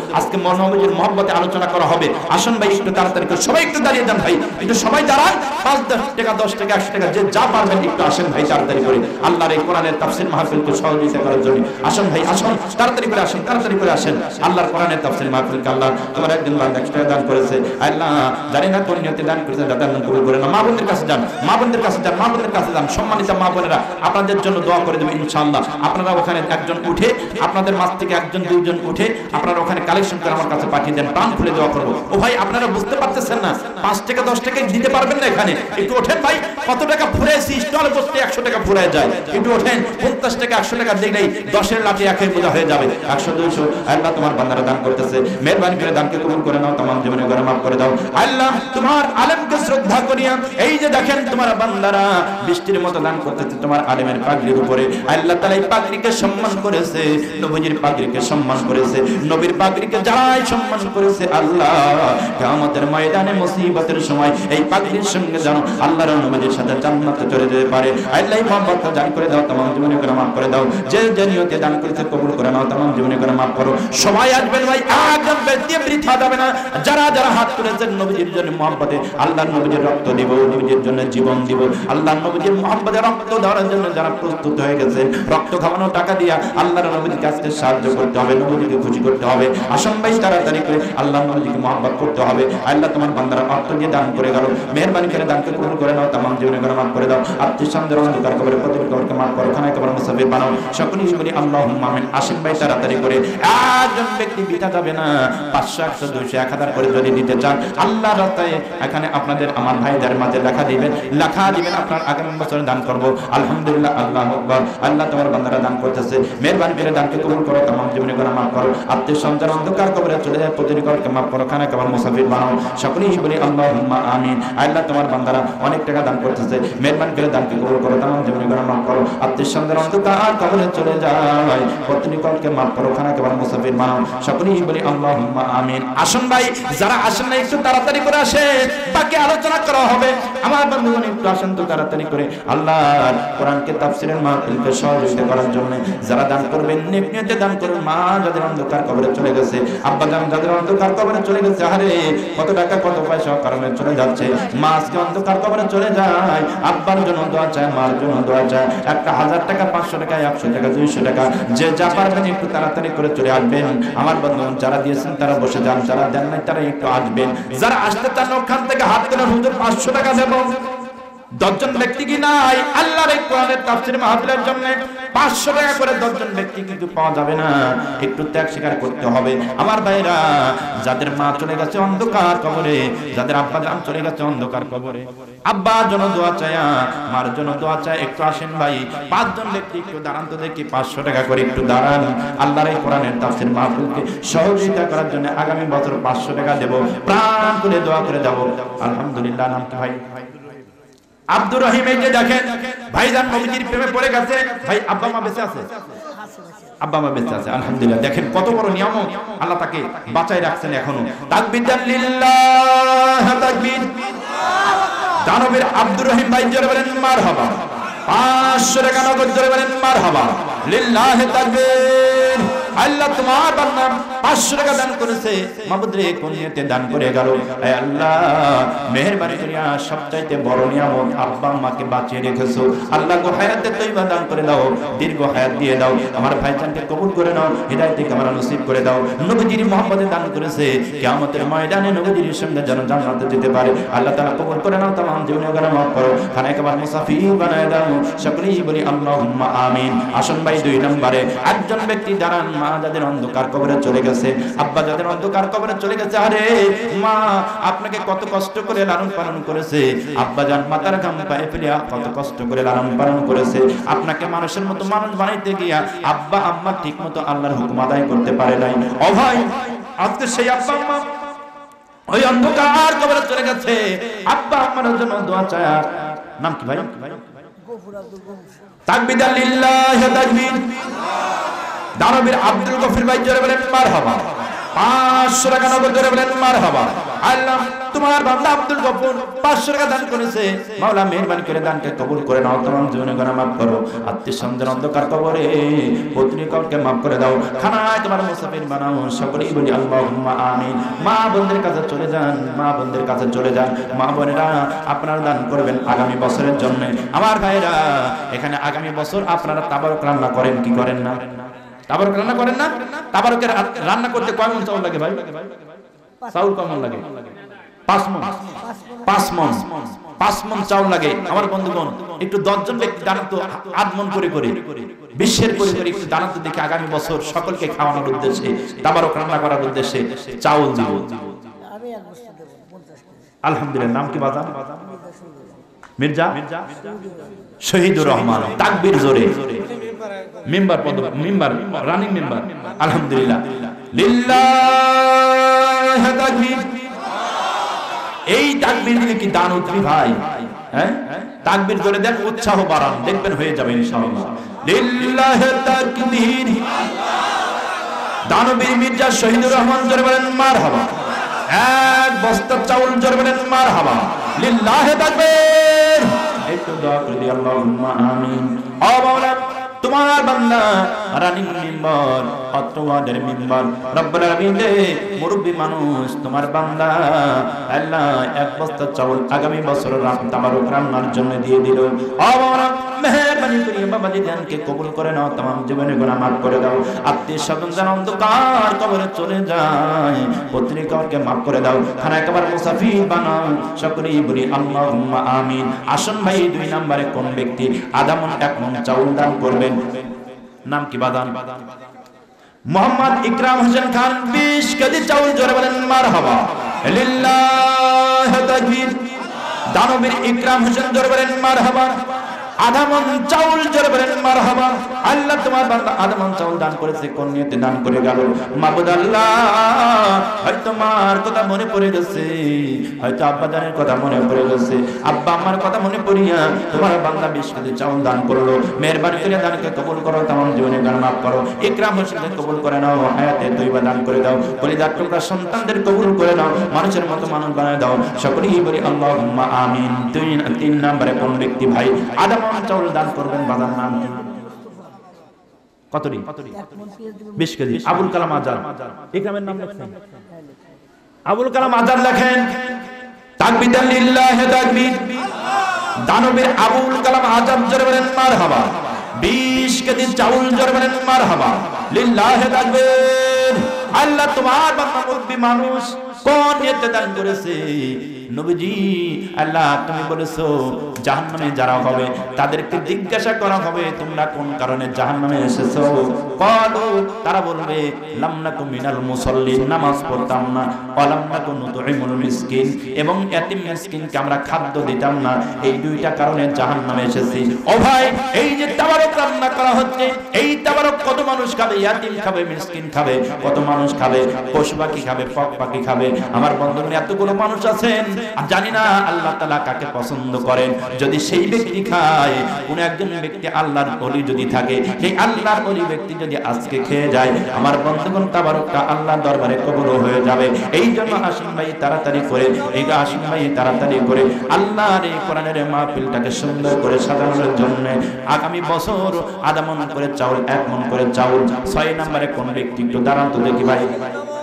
B: আজকে নবীজির মহব্বতে আলোচনা করা হবে। আসুন ভাই একটু তাড়াতাড়ি করে সবাই একটু দাঁড়িয়ে যান ভাই, একটু সবাই দাঁড়ান। 5-10 টাকা 10 টাকা 100 টাকা যে যা পারবেন একটু আসেন ভাই তাড়াতাড়ি করে আল্লাহর এই কোরআনের তাফসীর মাহফিলকে সহযোগিতা করার জন্য। আসুন ভাই আসুন, তাড়াতাড়ি করে আসেন, তাড়াতাড়ি করে আসেন। আল্লাহর কোরআনের তাফসীর মাহফিলকে আল্লাহ তোমার একদিন বান্দা 100 টাকা দান করেছে, আল্লাহ জানি না কোন নিয়তে দান করেছে, দাদা দান কবুল করে না। মা বোনদের কাছে যান, মা বোনদের কাছে যান, মা বোনদের কাছে যান। সম্মানিত মা বোনেরা আপনাদের জন্য দোয়া করে দেব ইনশাআল্লাহ। আপনারা ওখানে একজন উঠে, আপনাদের মাঝ থেকে একজন দুইজন উঠে আপনারা ওখানে কালেকশন করে আমার কাছে পাঠিয়ে দেন, প্রাণ খুলে দোয়া করব। ও ভাই আপনারা বুঝতে পারতেছেন না, 5 টাকা 10 টাকা দিতে পারবেন না এখানে, একটু ওঠেন ভাই। কত টাকা ফুরাইছি, স্টলে বসতে 100 টাকা ফুরায় যায়, একটু ওঠেন। 50 টাকা 100 টাকা দিলেই 10-এর লাঠি 1-এর বোঝা হয়ে যাবে। 100-200 আল্লাহ তোমার বান্দারা দান করতেছে, মেহেরবানি করে দানকে কবুল করে নাও, तमाम জীবনে গুনাহ maaf করে দাও। আল্লাহ তোমার আলেমকে শ্রদ্ধা করিয়া এই যে দেখেন তোমার বান্দারা বৃষ্টির মতো দান করতেছে তোমার আলেমের পাগড়ির উপরে। আল্লাহ তাআলা এই পাগড়িকে সম্মান করেছে, নবীজির পাগড়িকে সম্মান করেছে, নবীর পাগড়িকে যারাই সম্মান করেছে আল্লাহ কিয়ামতের ময়দানে মুসিবতের সময় এই পাগড়ির সঙ্গে যেন আল্লাহর নবীর সাথে জান্নাতে চলে যেতে পারে। আল্লাহ এই মহব্বতটা দান করে দাও, तमाम জীবনে গুনাহ maaf করে দাও। যে যে নিয়তে দান করেছে কবুল করে নাও, तमाम জীবনে গুনাহ maaf করো। সবাই আসবেন ভাই, একদম ব্যক্তি বৃথা যাবে না। যারা যারা হাত তুলেছেন নবীজির জন্য মহব্বতে, আল্লাহর নবীজির রক্ত দিব, নবীজির জন্য জীবন দিব, আল্লাহর নবীজির মহব্বতে রক্ত দেওয়ার জন্য যারা প্রস্তুত হয়ে গেছে, রক্ত খাওয়ানো টাকা দিয়া আল্লাহর নবীর কাছে সাহায্য করতে হবে, নবীজিকে খুশি করতে হবে। আসুন ভাই তাড়াতাড়ি করে আল্লাহর নবীজিকে মহব্বত করতে হবে। আল্লাহ তোমার বান্দারা অর্থ দিয়ে দান করে গেল, মেহেরবানি করে দানকে কবুল করে নাও, तमाम জীবনে গুনাহ maaf করে দাও। আত্মীয়-স্বজনদের অন্ধকার কবরে প্রতিটি কবরকে maaf করো, খানায় কবর মুসাফির বানাও। সকলেই বলি আল্লাহুম্মা আমিন। আসেন ভাই তাড়াতাড়ি করে, একজন ব্যক্তি বিতা যাবে না। 500 100 200 1000 করে যদি দিতে চান আল্লাহর রাস্তায় এখানে আপনাদের আমার ভাইদের মাঝে লেখা দিবেন আপনার আগামী বছর দান করব। আলহামদুলিল্লাহ, আল্লাহু আকবার। আল্লাহ তোমার বান্দারা দান করতেছে, মেহেরবানি করে দানকে কবুল করো, तमाम জীবনে গুনাহ maaf করো। আত্মীয়-স্বজন অন্ধকার কবরে চলে যায় প্রতিটি কবরকে maaf করো, খানায় কবর মুসাফির বানাও। সকলেই বলি আল্লাহুম্মা আমিন। আল্লাহ তোমার বান্দারা অনেক টাকা দান করতেছে, মেহেরবানি করে দানকে কবুল করো, तमाम জীবনে গুনাহ maaf করো। আত্মীয়-স্বজন অন্ধকার কবরে চলে যায় প্রতিটি কবরকে maaf করো, খানায় কবর মুসাফির বানাও। সকলেই বলি আল্লাহুম্মা আমিন। আসুন ভাই, যারা আসেন না একটু তাড়াতাড়ি করে আসেন, বাকি আলোচনা করা হবে। আমার বন্ধুগণ একটু আসেন তো তাড়াতাড়ি করে আল্লাহর কোরআনকে তাফসীরের মাহফিলকে সহযোগিতা করার জন্য। যারা দান করবেন নেক নিয়তে দান করুন। মা যাদের অন্ধকার কবরে চলে গেছে, আব্বা জান যাদের অন্ধকার কবরে চলে গেছে, আরে কত টাকা কত পয়সা কারণে চলে যাচ্ছে, মা আজকে অন্ধকার কবরে চলে যায়, আব্বার জন্য দোয়া চায়, মার জন্য দোয়া চায়। একটা 1000 টাকা 500 টাকা 100 টাকা 200 টাকা যে যা পারবেন একটু তাড়াতাড়ি করে চলে আসবেন। আমার বন্ধুগণ যারা দিয়েছেন তারা বসে যান, যারা দেন নাই তারা একটু আসবেন। যারা আসতে চান ওখান থেকে হাত তুলে হুজুর 500 টাকা দেব। 10 জন ব্যক্তি কি নাই আল্লাহর এই কোরআনের তাফসীর মাহফিলের জন্য 500 টাকা করে 10 জন ব্যক্তি কিন্তু পাওয়া যাবে না, একটু ত্যাগ স্বীকার করতে হবে। আমার ভাইরা যাদের মা চলে গেছে অন্ধকার কবরে, যাদের আব্বা জান চলে গেছে অন্ধকার কবরে, আব্বার জন্য দোয়া চায়, মার জন্য দোয়া চায়, একটু আসেন ভাই। 5 জন ব্যক্তি একটু দাঁড়ান তো দেখি, 500 টাকা করে একটু দাঁড়ান। আল্লাহর এই কোরআনের তাফসীর মাহফিলকে সহযোগিতা করার জন্য আগামী বছর 500 টাকা দেব, প্রাণ খুলে দোয়া করে যাব। আলহামদুলিল্লাহ। নাম কি ভাই? আব্দুর রহিম। এই যে দেখেন ভাইজান নবীজির প্রেমে পড়ে গেছে। ভাই আব্বা মা বেঁচে আছে? আব্বা মা বেঁচে আছে, আলহামদুলিল্লাহ। দেখেন কত বড় নিয়ামত, আল্লাহ তাকে বাঁচাই রাখছেন এখনো। তাকবীর লিল্লাহ, তাকবীর। দানবীর আব্দুর রহিম ভাই জোরে বলেন মারহাবা। 500 টাকা নগদ জোরে বলেন মারহাবা। লিল্লাহ তাকবীর। আল্লাহ তোমার বান্দা 500 টাকা দান করেছে, মাবুদ রে কোন নিয়তে দান করে গেল। হে আল্লাহ মেহেরবানি করিয়া সবচাইতে বড় নিয়ামত আব্বা আম্মাকে বাঁচিয়ে রেখেছো। আল্লাহ গো হায়াতে তৈবা দান করে দাও, দীর্ঘ হায়াত দিয়ে দাও। আমার ভাইজানকে কবুল করে নাও, হিদায়াতে কামাল নসিব করে দাও। নবীজির মহব্বতে দান করেছে, কিয়ামতের ময়দানে নবীজির সঙ্গে যেন জান্নাতে যেতে পারে। আল্লাহ তাআলা কবুল করে নাও, तमाम জীবনে গুনাহ maaf করো, খানায় কাবার মুসাফির বানায় দাও। সকলেই বলি আল্লাহুম্মা আমিন। আসুন ভাই 2 নম্বরে একজন ব্যক্তি দাঁড়ান, মা যাদের অন্ধকার কবরে চলে গেছে, আব্বা যাদের অন্ধকার কবরে চলে গেছে, আরে মা আপনাকে কত কষ্ট করে লালন পালন করেছে, আব্বা জান মাথার ঘাম পায়ে ফেলিয়া কত কষ্ট করে লালন পালন করেছে। আপনাকে মানুষের মতো মানুষ বানাইতে গিয়া আব্বা আম্মা ঠিক মতো আল্লাহর হুকুম আদায় করতে পারে নাই। ও ভাই আজকে সেই আব্বা আম্মা ওই অন্ধকার কবরে চলে গেছে, আব্বা আম্মার জন্য দোয়া চায়। নাম কি ভাই? তাকবীর লিল্লাহ, তাকবীর। দানবীর আব্দুল গফুর ভাই জোরে বলেন মারহাবা। 500 টাকা নগদ জোরে বলেন মারহাবা। আল্লাহ তোমার বান্দা আব্দুল গফুর 500 টাকা দান করেছে, মাওলা মেহেরবানি করে দানকে কবুল করে নাও, তোমার জীবনে গুনাহ মাফ করো, আত্মীয় স্বজনদের অন্ধকার কবরে পত্নী কবরকে মাফ করে দাও, খানায় তোমার মুসাফির বানাও, সকলেই বলি আল্লাহুম্মা আমিন। মা বোনদের কাছে চলে যান, মা বোনদের কাছে চলে যান, মা বোনেরা আপনারা দান করবেন আগামী বছরের জন্য। আমার ভাইরা এখানে আগামী বছর আপনারা তাবারক রান্না করেন কি করেন না? তাবারক রান্না করেন না? তাবারকের রান্না করতে কয় মণ চাউল লাগে ভাই? চাউল কয় মণ লাগে? 5 মণ। 5 মণ চাউল লাগে। আমার বন্ধুগণ একটু 10 জন ব্যক্তি দান তো 8 মণ করে করে বিশ্বের করে করে একটু দান তো দেখে আগামী বছর সকলকে খাওয়ানোর উদ্দেশ্যে, তাবারক রান্না করার উদ্দেশ্যে চাউল দিব।
C: আমি এক বস্তা দেব 50 কেজি।
B: আলহামদুলিল্লাহ। নাম কি বাজান? মির্জা শহীদুর রহমান। তাকবীর জোরে। মেম্বার পদ, মেম্বার, রানিং মেম্বার। আলহামদুলিল্লাহ। লিল্লাহ তাকবীর। এই তাকবীর দিলে কি দান উঠবি ভাই? হ্যাঁ, তাকবীর জোরে দেন, উৎসাহ বাড়ান, দেখবেন হয়ে যাবে ইনশাআল্লাহ। লিল্লাহ তাকবীর। দানবীর মির্জা শহীদুর রহমান জোরে বলেন মারহাবা। এক বস্তা চাউল জোরে বলেন মারহাবা। লিল্লাহ তাকবীর। একটু দোয়া করে দিই আল্লাহুম্মা আমিন। ও মাওলা তোমার বান্দা রানিং মেম্বার, অত্রওয়াদের মেম্বার, রব্বুল আলামিন মুরব্বি মানুষ তোমার বান্দা আল্লাহ এক বস্তা চাউল আগামী বছর তাবারক রান্নার জন্য দিয়ে দিল। ও মাওলা মেহেরবানি করে বাবাজি দানকে কবুল করে নাও, तमाम জীবনে গুনাহ মাফ করে দাও, আত্মীয় স্বজন যেন অন্ধকার কবরে চলে যায় পত্নী কবরকে মাফ করে দাও, খানা একেবারে মুসাফির বানাও, সকলেই বলি আল্লাহুম্মা আমিন। আসুন ভাই 2 নম্বরে কোন ব্যক্তি আধা মণ 1 মণ চাউল দান করবেন? নাম কি বাদান? মোহাম্মদ ইকরাম হোসেন খান 20 কেজি চাউল জোরে বলেন মারহাবা। লিল্লাহ তাকবীর। দানবীর ইকরাম হোসেন জোরে বলেন মারহাবা। আধা মণ চাউল জোরে বলেন মারহাবা। আল্লাহ তোমার বান্দা আধা মণ চাউল দান করেছে, কোন নিয়তে দান করে গেল? মাবুদ আল্লাহ হয়তো তোমার কথা মনে পড়ে গেছে, হয়তো আব্বা জানের কথা মনে পড়ে গেছে, আব্বা আমার কথা মনে পড়িয়া তোমার বান্দা 20 কেজি চাউল দান করলো। মেহেরবানি করে দানকে কবুল করো, तमाम জীবনে গুনাহ মাফ করো। ইকরাম হোসেনকে কবুল করে নাও, হায়াতে তৈবা দান করে দাও, কলিজার টুকরা সন্তানদের কবুল করে নাও, মানুষের মতো মানুষ বানায় দাও, সকলেই বলি আল্লাহুম্মা আমিন। 3 নম্বরে কোন ব্যক্তি ভাই আধা মণ চাউল দান করবেন? বাজার নাম কি? কতটি? 20 কেজি। আবুল কালাম আজাদ। ইকরামের নাম লেখেন। আবুল কালাম আজাদ লেখেন। তাকবীর লিল্লাহ তাকবীর। দানবীর আবুল কালাম আজাদ জোরে বলেন মারহাবা। 20 কেজি চাউল জোরে বলেন মারহাবা। লিল্লাহ তাকবীর। আল্লাহ তোমার বান্দা মুরব্বি মানুষ কোন নিয়তে দান করেছে? নবীজি আল্লাহ তুমি বলেছো জাহান্নামে যারা হবে তাদেরকে জিজ্ঞাসা করা হবে তোমরা কোন কারণে জাহান্নামে এসেছো? ক্বালু তারা বলবে লাম নাকু মিনাল মুসাল্লিন, নামাজ পড়তাম না, ওয়ালাম নাকু নুতইমুল মিসকিন, এবং এতিম মিসকিনকে আমরা খাদ্য দিতাম না, এই 2টা কারণে জাহান্নামে এসেছি। ও ভাই এই যে তাবারক রান্না করা হচ্ছে, এই তাবারক কত মানুষ খাবে? ইয়াতিম খাবে, মিসকিন খাবে, কত মানুষ খাবে? পশু পাখি খাবে, পক পাখি খাবে। আমার বন্ধুগণ এতগুলো মানুষ আছেন, জানি না আল্লাহ তাআলা কাকে পছন্দ করেন। যদি সেই ব্যক্তি খায়, কোন একজন ব্যক্তি আল্লাহর ওলি যদি থাকে, সেই আল্লাহর ওলি ব্যক্তি যদি আজকে খেয়ে যায়, আমার বন্ধুগণ তাবারকটা আল্লাহর দরবারে কবুল হয়ে যাবে। এই জন্য আসুন ভাই তাড়াতাড়ি করে, আসুন ভাই তাড়াতাড়ি করে আল্লাহর এই কোরআনের মাহফিলটাকে সুন্দর করে সাজানোর জন্য আগামী বছর আধা মণ করে চাউল, 1 মণ করে চাউল। 6 নম্বরে কোন ব্যক্তি একটু দাঁড়ান তো দেখি ভাই।